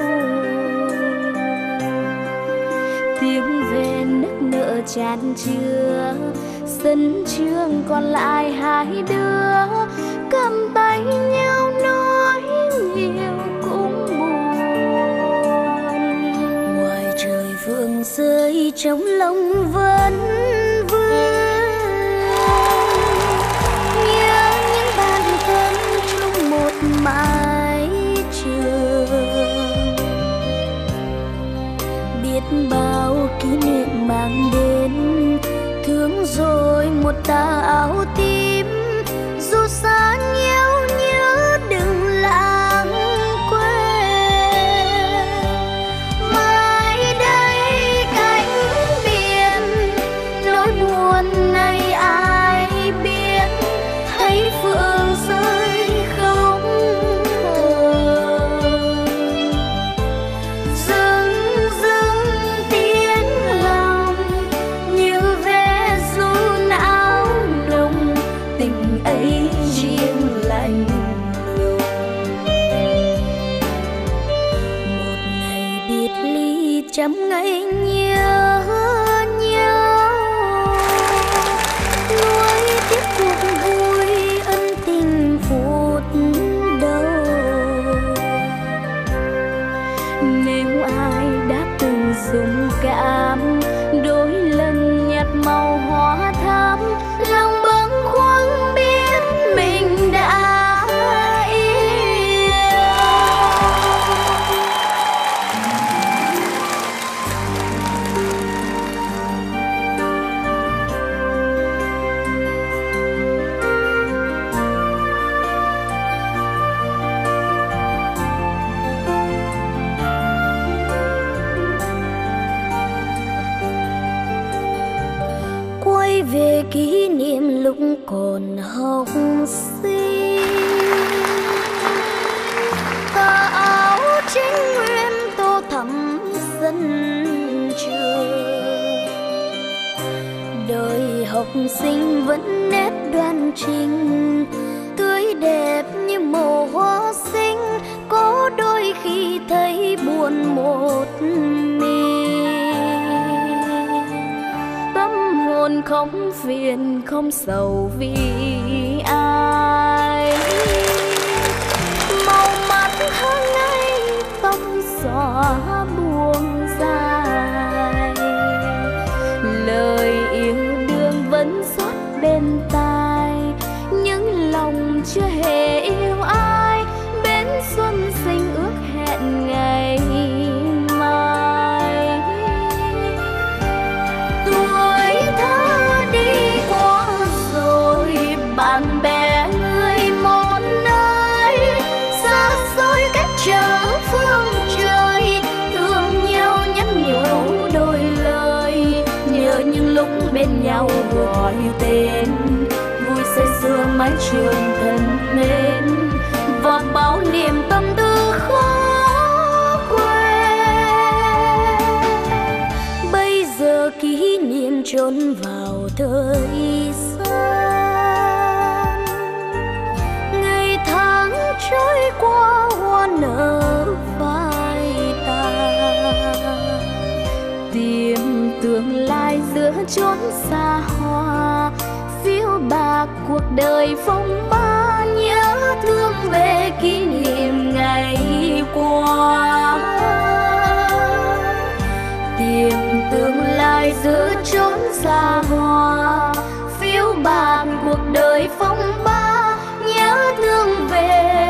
Tiếng về nức nở tràn trưa, sân trường còn lại hai đứa cầm tay nhau nói nhiều cũng buồn. Ngoài trời phương rơi trong lòng vẫn vương, nhớ những bàn thân chung một mái trường. Biết bao kỷ niệm mang đến, thương rồi một tà áo tím. Dù xa nhau nhớ đừng lãng quên. Mai đây cánh biển, nỗi buồn này ai biết. Thấy phương rơi không hờn, dưng dưng tiếng lòng như vé du não nồng. Tình ấy riêng lạnh lùng, một ngày biệt ly trăm ngày nhớ nhau. Nuối tiếc cuộc vui ân tình phút đầu. Nếu ai đã từng dùng cảm, đôi lần nhạt màu hoa thắm, lòng bâng khuâng biết mình đã yêu. Quay về kỷ niệm lúc còn học sinh, tà áo chính nguyên tô thắm sân trường, đời học sinh vẫn nét đoan chính, tươi đẹp như màu hoa xinh, có đôi khi thấy buồn một mình. Tâm hồn không phiền không sầu vì ai, màu mắt hăng ngây tóc xõa buông dài, lời yêu đương vẫn rót bên tai, nhưng lòng chưa hề yêu ai. Bến xuân xinh ước hẹn ngày mai. Tuổi thơ đi qua rồi, bạn bè người một nơi, xa xôi cách trở phương trời, thương nhau nhắn nhủ đôi lời, nhớ những lúc bên nhau gọi tên, vui say sưa mái trường thân mến, và bao niềm tâm tư khó quên. Bây giờ kỷ niệm trốn vào thời gian, ngày tháng trôi qua hoa nở phai tàn, tìm tương lai giữa chốn xa hoa, phiêu bạc cuộc đời phong ba, nhớ thương về kỷ niệm ngày qua. Tìm tương lai giữa chốn xa hoa, phiêu bạc cuộc đời phong ba, nhớ thương về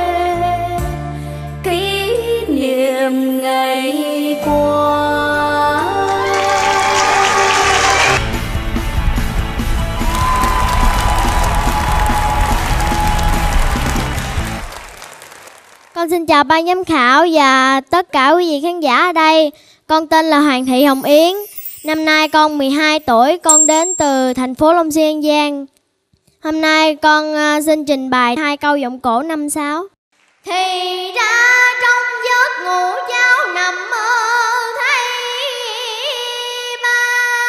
kỷ niệm ngày qua. Con xin chào ban giám khảo và tất cả quý vị khán giả ở đây. Con tên là Hoàng Thị Hồng Yến. Năm nay con 12 tuổi, con đến từ thành phố Long Xuyên, An Giang. Hôm nay con xin trình bày 2 câu giọng cổ 5/6. Thì ra trong giấc ngủ cháu nằm mơ thấy ba,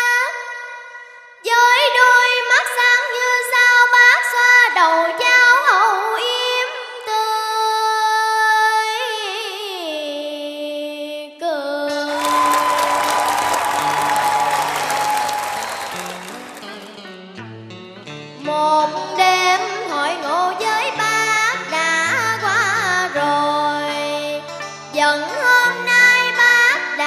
với đôi mắt sáng như sao bác xoa đầu cháu hậu yếm tươi cười. Một đêm hội ngộ với bác đã qua rồi, dần hôm nay bác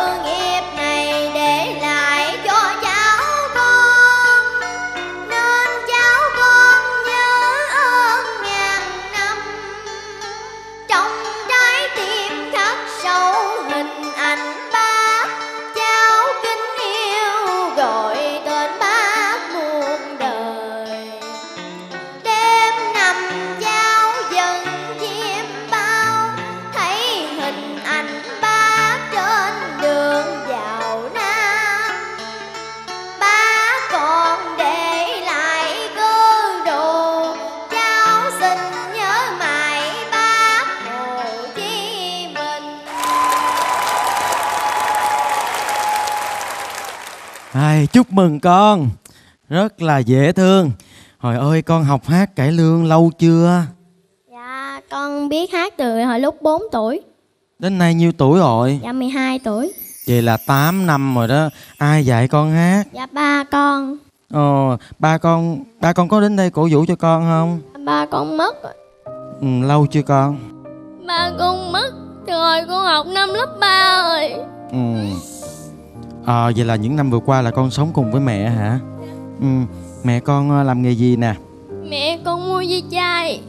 cơ nghiệp này để lại cho cháu con, nên cháu con nhớ ơn ngàn năm. Trong trái tim khắc sâu hình ảnh bác, cháu kính yêu gọi tên bác muôn đời. Đêm nằm cháu dần chiêm bao, thấy hình ảnh bác trên đường vào Nam. Bác còn để lại cơ đồ, cháu xin nhớ mãi bác Hồ Chí Minh. Ai, chúc mừng con, rất là dễ thương. Hồi ơi, con học hát cải lương lâu chưa? Dạ, con biết hát từ hồi lúc 4 tuổi. Đến nay nhiêu tuổi rồi? Dạ, 12 tuổi. Vậy là 8 năm rồi đó. Ai dạy con hát? Dạ, ba con. Ồ, ba con có đến đây cổ vũ cho con không? Ba con mất rồi. Lâu chưa con? Ba con mất từ hồi con học năm lớp 3 rồi. Vậy là những năm vừa qua là con sống cùng với mẹ hả? Mẹ con làm nghề gì nè? Mẹ con mua dây chai.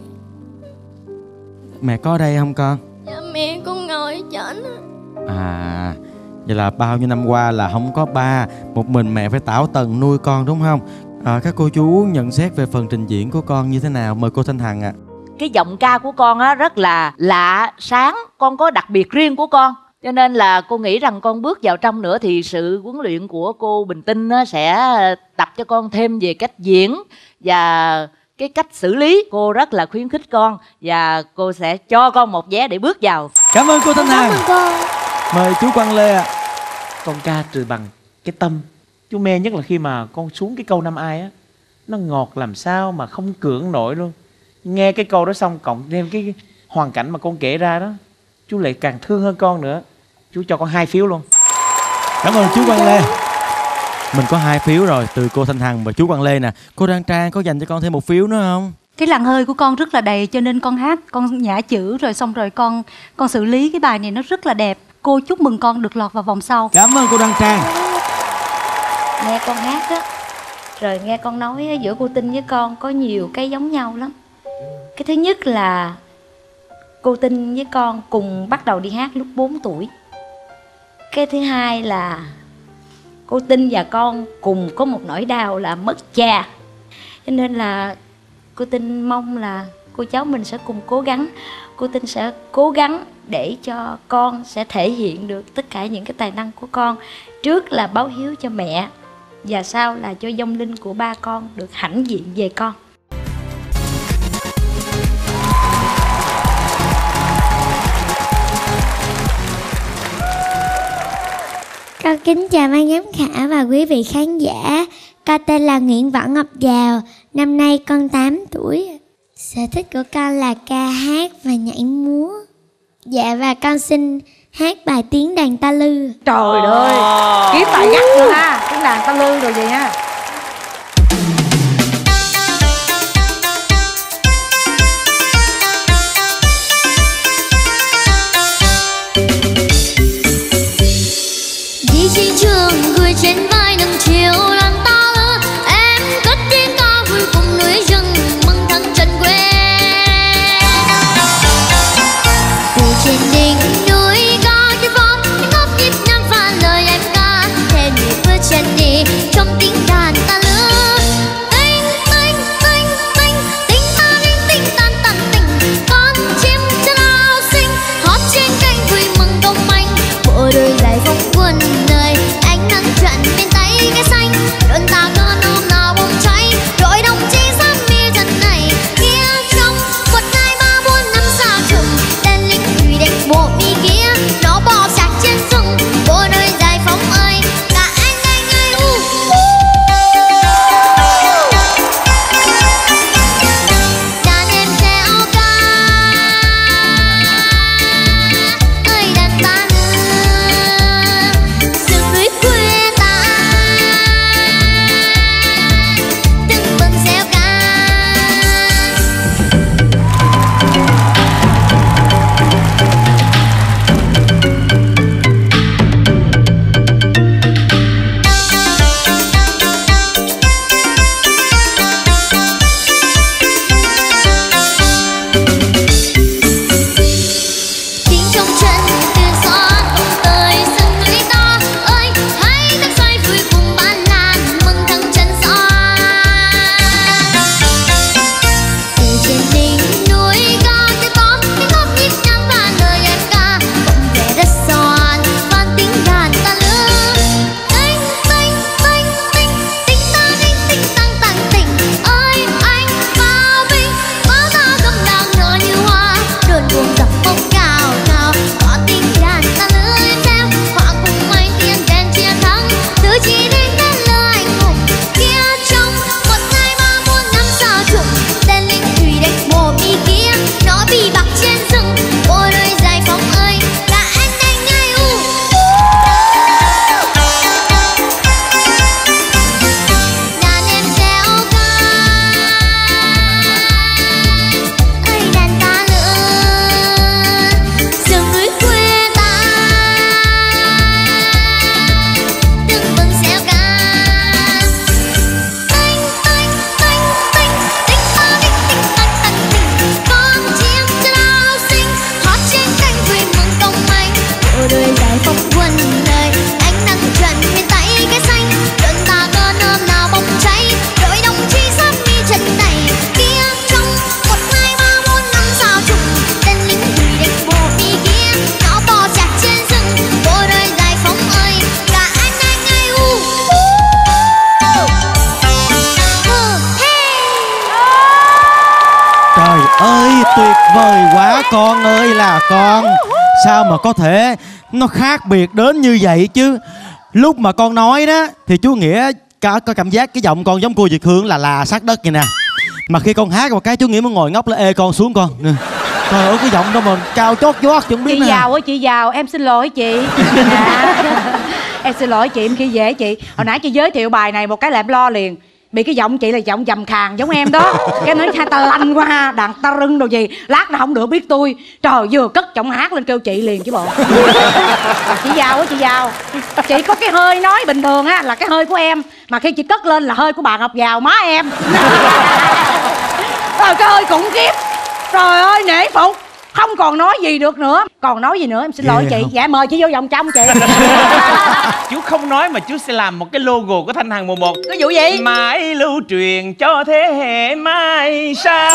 Mẹ có ở đây không con? Dạ, mẹ con ngồi ở trển. Vậy là bao nhiêu năm qua là không có ba, một mình mẹ phải tảo tần nuôi con đúng không? Các cô chú nhận xét về phần trình diễn của con như thế nào? Mời cô Thanh Hằng ạ. Cái giọng ca của con á rất là lạ, sáng, con có đặc biệt riêng của con. Cho nên là cô nghĩ rằng con bước vào trong nữa thì sự huấn luyện của cô Bình Tinh sẽ tập cho con thêm về cách diễn và cái cách xử lý. Cô rất là khuyến khích con và cô sẽ cho con một vé để bước vào. Cảm ơn cô Thanh Hằng. Mời chú Quang Lê ạ. Con ca trừ bằng cái tâm. Chú mê nhất là khi mà con xuống cái câu Năm Ai á, nó ngọt làm sao mà không cưỡng nổi luôn. Nghe cái câu đó xong cộng thêm cái hoàn cảnh mà con kể ra đó, chú lại càng thương hơn con nữa. Chú cho con 2 phiếu luôn. Cảm ơn chú Quang Lê. Mình có 2 phiếu rồi, từ cô Thanh Hằng và chú Quang Lê nè. Cô Đan Trang có dành cho con thêm 1 phiếu nữa không? Cái làn hơi của con rất là đầy, cho nên con hát, con nhả chữ rồi xong rồi con xử lý cái bài này nó rất là đẹp. Cô chúc mừng con được lọt vào vòng sau. Cảm ơn cô Đan Trang. Nghe con hát á, rồi nghe con nói á, giữa cô Tinh với con có nhiều cái giống nhau lắm. Cái thứ nhất là cô Tinh với con cùng bắt đầu đi hát lúc 4 tuổi. Cái thứ hai là cô Tinh và con cùng có một nỗi đau là mất cha. Cho nên là cô Tinh mong là cô cháu mình sẽ cùng cố gắng. Cô Tinh sẽ cố gắng để cho con sẽ thể hiện được tất cả những cái tài năng của con. Trước là báo hiếu cho mẹ, và sau là cho vong linh của ba con được hãnh diện về con. Con kính chào ban giám khảo và quý vị khán giả. Con tên là Nguyễn Võ Ngọc Giàu. Năm nay con 8 tuổi. Sở thích của con là ca hát và nhảy múa. Dạ, và con xin hát bài Tiếng Đàn Ta Lư. Trời ơi, kiếm tài gắt nữa ha. Tiếng Đàn Ta Lư rồi vậy ha. Đi trên trường người trên vai nâng chiều đàn ta lư, em cất tiếng ca vui cùng núi rừng mừng thăng trần quê. Từ trên đỉnh núi cao trên phong những góp nhịp năm pha lời em ca, thêm nhịp bước chân đi trong tiếng đàn ta lư. Tinh tinh tinh tinh tinh ta linh tinh tan tan tình, con chim chân lao xinh hót trên cánh vui mừng công anh. Bộ đôi giày phong quân nơi ánh nắng trận bên tay cái xanh, con ơi là con. Sao mà có thể nó khác biệt đến như vậy chứ. Lúc mà con nói đó thì chú Nghĩa có cảm giác cái giọng con giống cô Việt Hương là sát đất vậy nè. Mà khi con hát một cái chú Nghĩa mới ngồi ngốc là ê con xuống con. Trời ơi cái giọng đó mà cao chót vót chứ không biết. Chị giàu ơi, chị giàu, em xin lỗi chị. Em xin lỗi chị, em khi dễ chị. Hồi nãy chị giới thiệu bài này một cái là em lo liền. Bị cái giọng chị là giọng trầm khàn giống em đó. Cái nói hai ta lanh qua đàn ta rưng đồ gì, lát nào không được biết tôi. Trời, vừa cất giọng hát lên kêu chị liền chứ bộ. Chị giàu á, chị giàu. Chị có cái hơi nói bình thường á là cái hơi của em, mà khi chị cất lên là hơi của bà Ngọc Giàu má em. Rồi cái hơi khủng khiếp. Trời ơi nể phục. Không còn nói gì được nữa. Còn nói gì nữa em xin lỗi chị. Dạ mời chị vô vòng trong chị. Chú không nói mà chú sẽ làm một cái logo của Thanh Hằng mùa 1. Cái vụ gì? Mãi lưu truyền cho thế hệ mai sau.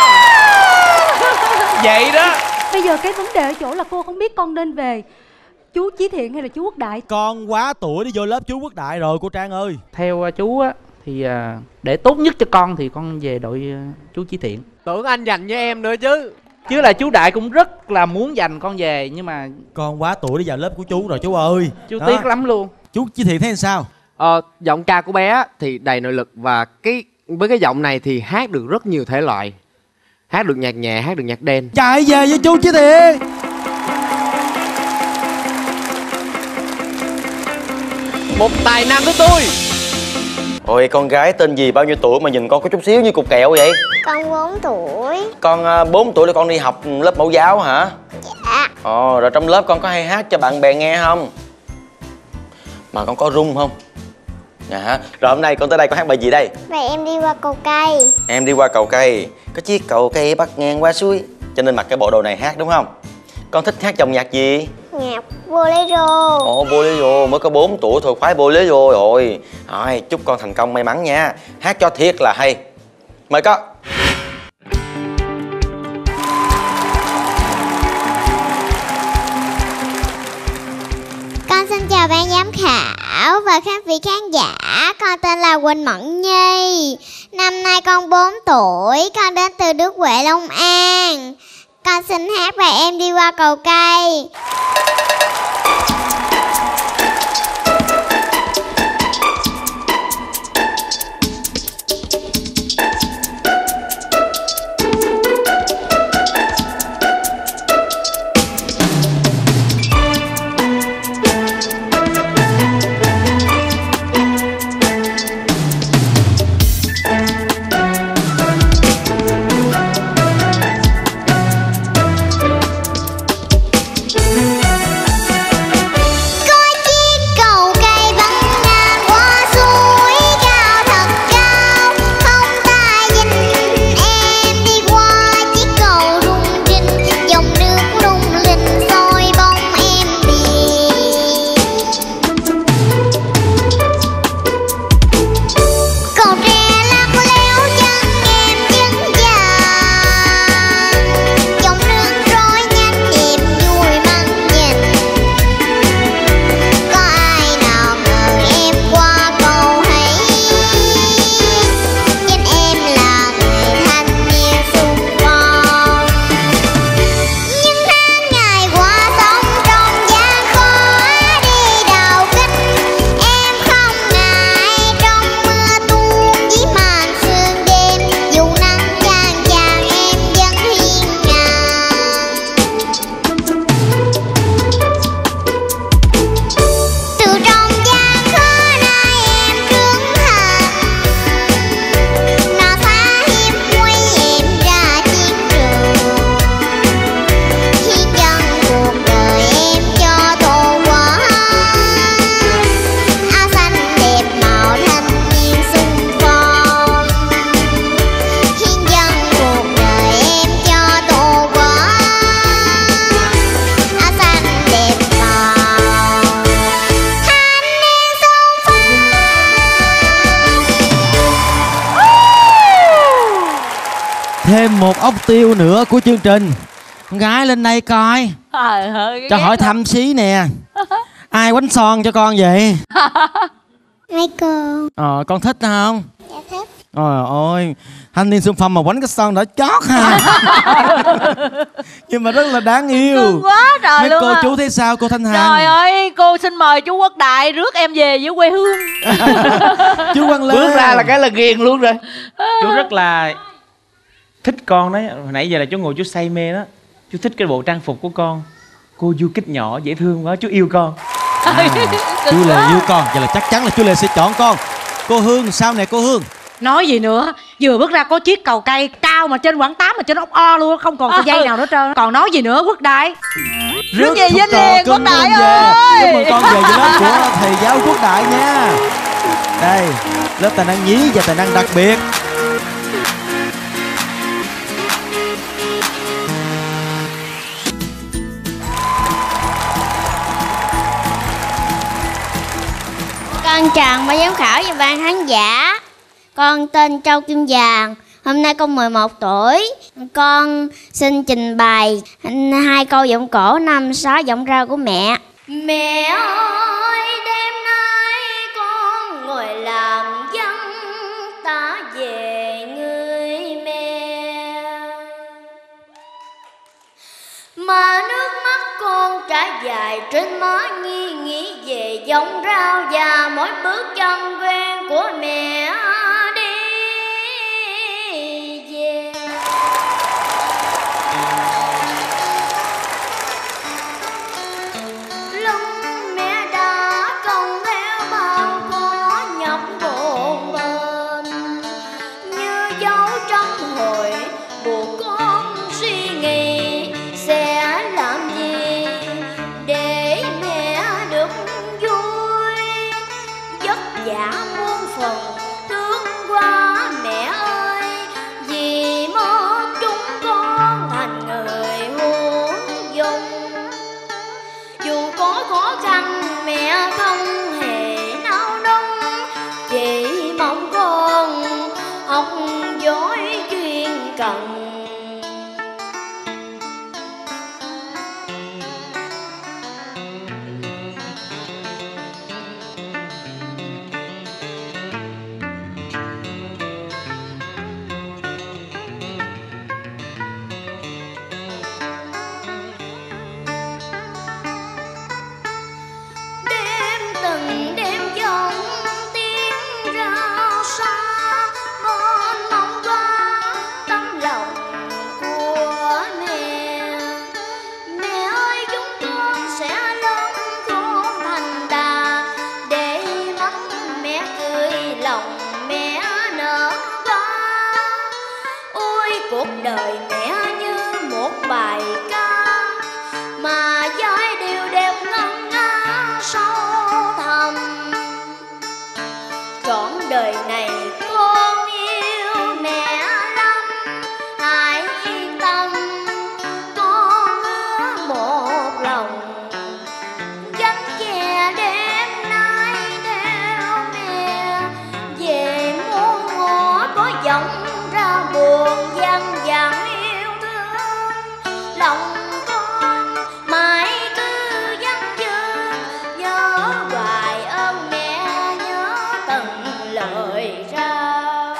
Vậy đó. Bây giờ cái vấn đề ở chỗ là cô không biết con nên về chú Chí Thiện hay là chú Quốc Đại. Con quá tuổi đi vô lớp chú Quốc Đại rồi cô Trang ơi. Theo chú á thì để tốt nhất cho con thì con về đội chú Chí Thiện. Tưởng anh dành với em nữa chứ. Chứ là chú Đại cũng rất là muốn giành con về, nhưng mà con quá tuổi đi vào lớp của chú rồi chú ơi. Chú tiếc lắm luôn. Chú Chí Thiện thấy sao? Giọng ca của bé thì đầy nội lực, và với cái giọng này thì hát được rất nhiều thể loại. Hát được nhạc nhẹ, hát được nhạc đen. Chạy về với chú Chí Thiện. Một tài năng của tôi. Ôi con gái tên gì, bao nhiêu tuổi mà nhìn con có chút xíu như cục kẹo vậy? Con 4 tuổi. Con 4 tuổi là con đi học lớp mẫu giáo hả? Dạ. Rồi trong lớp con có hay hát cho bạn bè nghe không? Mà con có rung không? Dạ. Rồi hôm nay con tới đây con hát bài gì đây? Vậy em đi qua cầu cây. Em đi qua cầu cây. Có chiếc cầu cây bắc ngang qua suối, cho nên mặc cái bộ đồ này hát đúng không? Con thích hát dòng nhạc gì? Nhạc bolero. Bolero, mới có 4 tuổi thôi khoái bolero rồi. Rồi, chúc con thành công may mắn nha. Hát cho thiệt là hay. Mời con. Con xin chào ban giám khảo và các vị khán giả. Con tên là Quỳnh Mẫn Nhi. Năm nay con 4 tuổi. Con đến từ Đức Huệ, Long An. Con xin hát bài Em Đi Qua Cầu Cây. Thêm một ốc tiêu nữa của chương trình. Con gái lên đây coi. Cho hỏi thăm xí nè. Ai quánh son cho con vậy? Mấy cô. Con thích không? Dạ thích. Trời ơi, thanh niên xung phong mà quánh cái son đã chót ha. Nhưng mà rất là đáng yêu. Cưng quá trời mấy luôn. cô à. chú thấy sao cô Thanh Hằng? Trời ơi, cô xin mời chú Quốc Đại rước em về với quê hương. Chú Quang Lê. Bước ra là cái là ghiền luôn rồi. Chú rất là thích con đấy. Hồi nãy giờ là chú ngồi chú say mê đó. Chú thích cái bộ trang phục của con. Cô du kích nhỏ dễ thương quá, chú yêu con. Chú Lê yêu con, vậy là chắc chắn là chú Lê sẽ chọn con. Cô Hương sao nè cô Hương? Nói gì nữa, vừa bước ra có chiếc cầu cây cao mà trên quảng 8 mà trên ốc o luôn, không còn sợi dây nào nữa trơn. Còn nói gì nữa Quốc Đại? Rước về với liền Quốc Đại ơi. Chúc mừng con về với lớp của thầy giáo Quốc Đại nha. Đây, lớp tài năng nhí và tài năng đặc biệt. Con chào ban giám khảo và ban khán giả. Con tên Châu Kim Vàng. Hôm nay con 11 tuổi. Con xin trình bày 2 câu giọng cổ 5, 6 giọng rau của mẹ. Mẹ ơi, đêm nay con ngồi làm dân ta về người mẹ. Mà nước mắt con trải dài trên má nghĩ về giống rau và mỗi bước chân quen của mẹ đi về. Lưng mẹ đã còng theo bao có nhọc bồn bền như dấu trong hồi buộc con suy nghĩ sẽ làm gì để mẹ được vui. Vất vả muôn phần thương qua mẹ ơi, vì một chúng con thành người hữu dụng. Dù có khó khăn mẹ không hề nao núng, chỉ mong con học giỏi chuyên cần. Từng đêm giông tiếng rao xa mòn mong qua tấm lòng của mẹ. Mẹ ơi, chúng con sẽ lớn khôn thành đạt để mắt mẹ cười lòng mẹ nở hoa. Ôi cuộc đời mẹ như một bài ca mà giai điệu đẹp ngân nga sâu thẳm. Trọn đời này con yêu mẹ lắm, hãy yên tâm con hứa một lòng gánh chè đêm nay theo mẹ về muôn ngõ có giọng ra buồn vang vẳng yêu thương. Lòng con mãi cứ vắng vương nhớ hoài ơn mẹ, nhớ từng lời rao.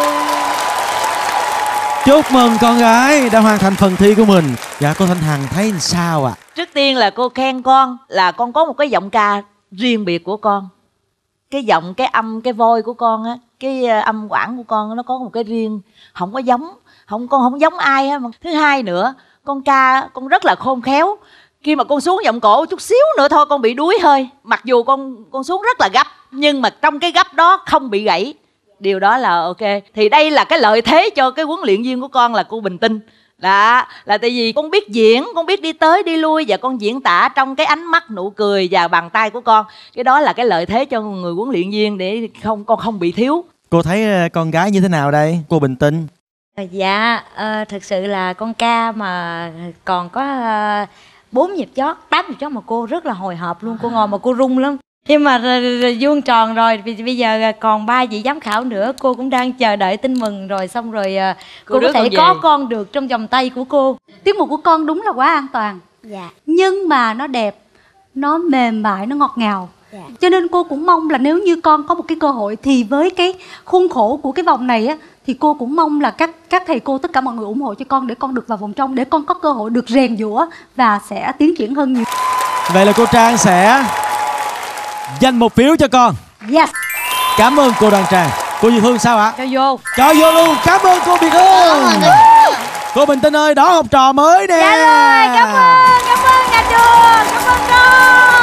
Chúc mừng con gái đã hoàn thành phần thi của mình. Dạ cô Thanh Hằng thấy sao ạ? Trước tiên là cô khen con là con có một cái giọng ca riêng biệt của con. Cái giọng, cái âm, cái voi của con á, cái âm quản của con nó có một cái riêng, không có giống, con không giống ai hết. Thứ hai nữa, con ca con rất là khôn khéo. Khi mà con xuống giọng cổ chút xíu nữa thôi con bị đuối hơi. Mặc dù con xuống rất là gấp, nhưng mà trong cái gấp đó không bị gãy. Điều đó là ok. Thì đây là cái lợi thế cho cái huấn luyện viên của con là cô Bình Tinh. Đó, là tại vì con biết diễn, con biết đi tới đi lui và con diễn tả trong cái ánh mắt, nụ cười và bàn tay của con. Cái đó là cái lợi thế cho người huấn luyện viên để con không bị thiếu. Cô thấy con gái như thế nào đây cô Bình Tinh? Dạ, thực sự là con ca mà còn có 4 nhịp chót, 8 nhịp chót mà cô rất là hồi hộp luôn. Cô ngồi mà cô rung lắm. Nhưng mà vuông tròn rồi, bây giờ còn 3 vị giám khảo nữa. Cô cũng đang chờ đợi tin mừng rồi. Xong rồi cô có thể có con được trong vòng tay của cô. Tiết mục của con đúng là quá an toàn. Dạ. Nhưng mà nó đẹp, nó mềm mại, nó ngọt ngào. Cho nên cô cũng mong là nếu như con có một cái cơ hội thì với cái khuôn khổ của cái vòng này á, thì cô cũng mong là các thầy cô, tất cả mọi người ủng hộ cho con để con được vào vòng trong, để con có cơ hội được rèn giũa và sẽ tiến triển hơn nhiều. Vậy là cô Trang sẽ dành một phiếu cho con. Yes. Cảm ơn cô Đoàn Trang. Cô Việt Hương sao ạ? Cho vô. Cho vô luôn. Cảm ơn cô Việt Hương. Cô Bình Tinh ơi, đón học trò mới nè. Dạ rồi, cảm ơn nhà trường, cảm ơn con.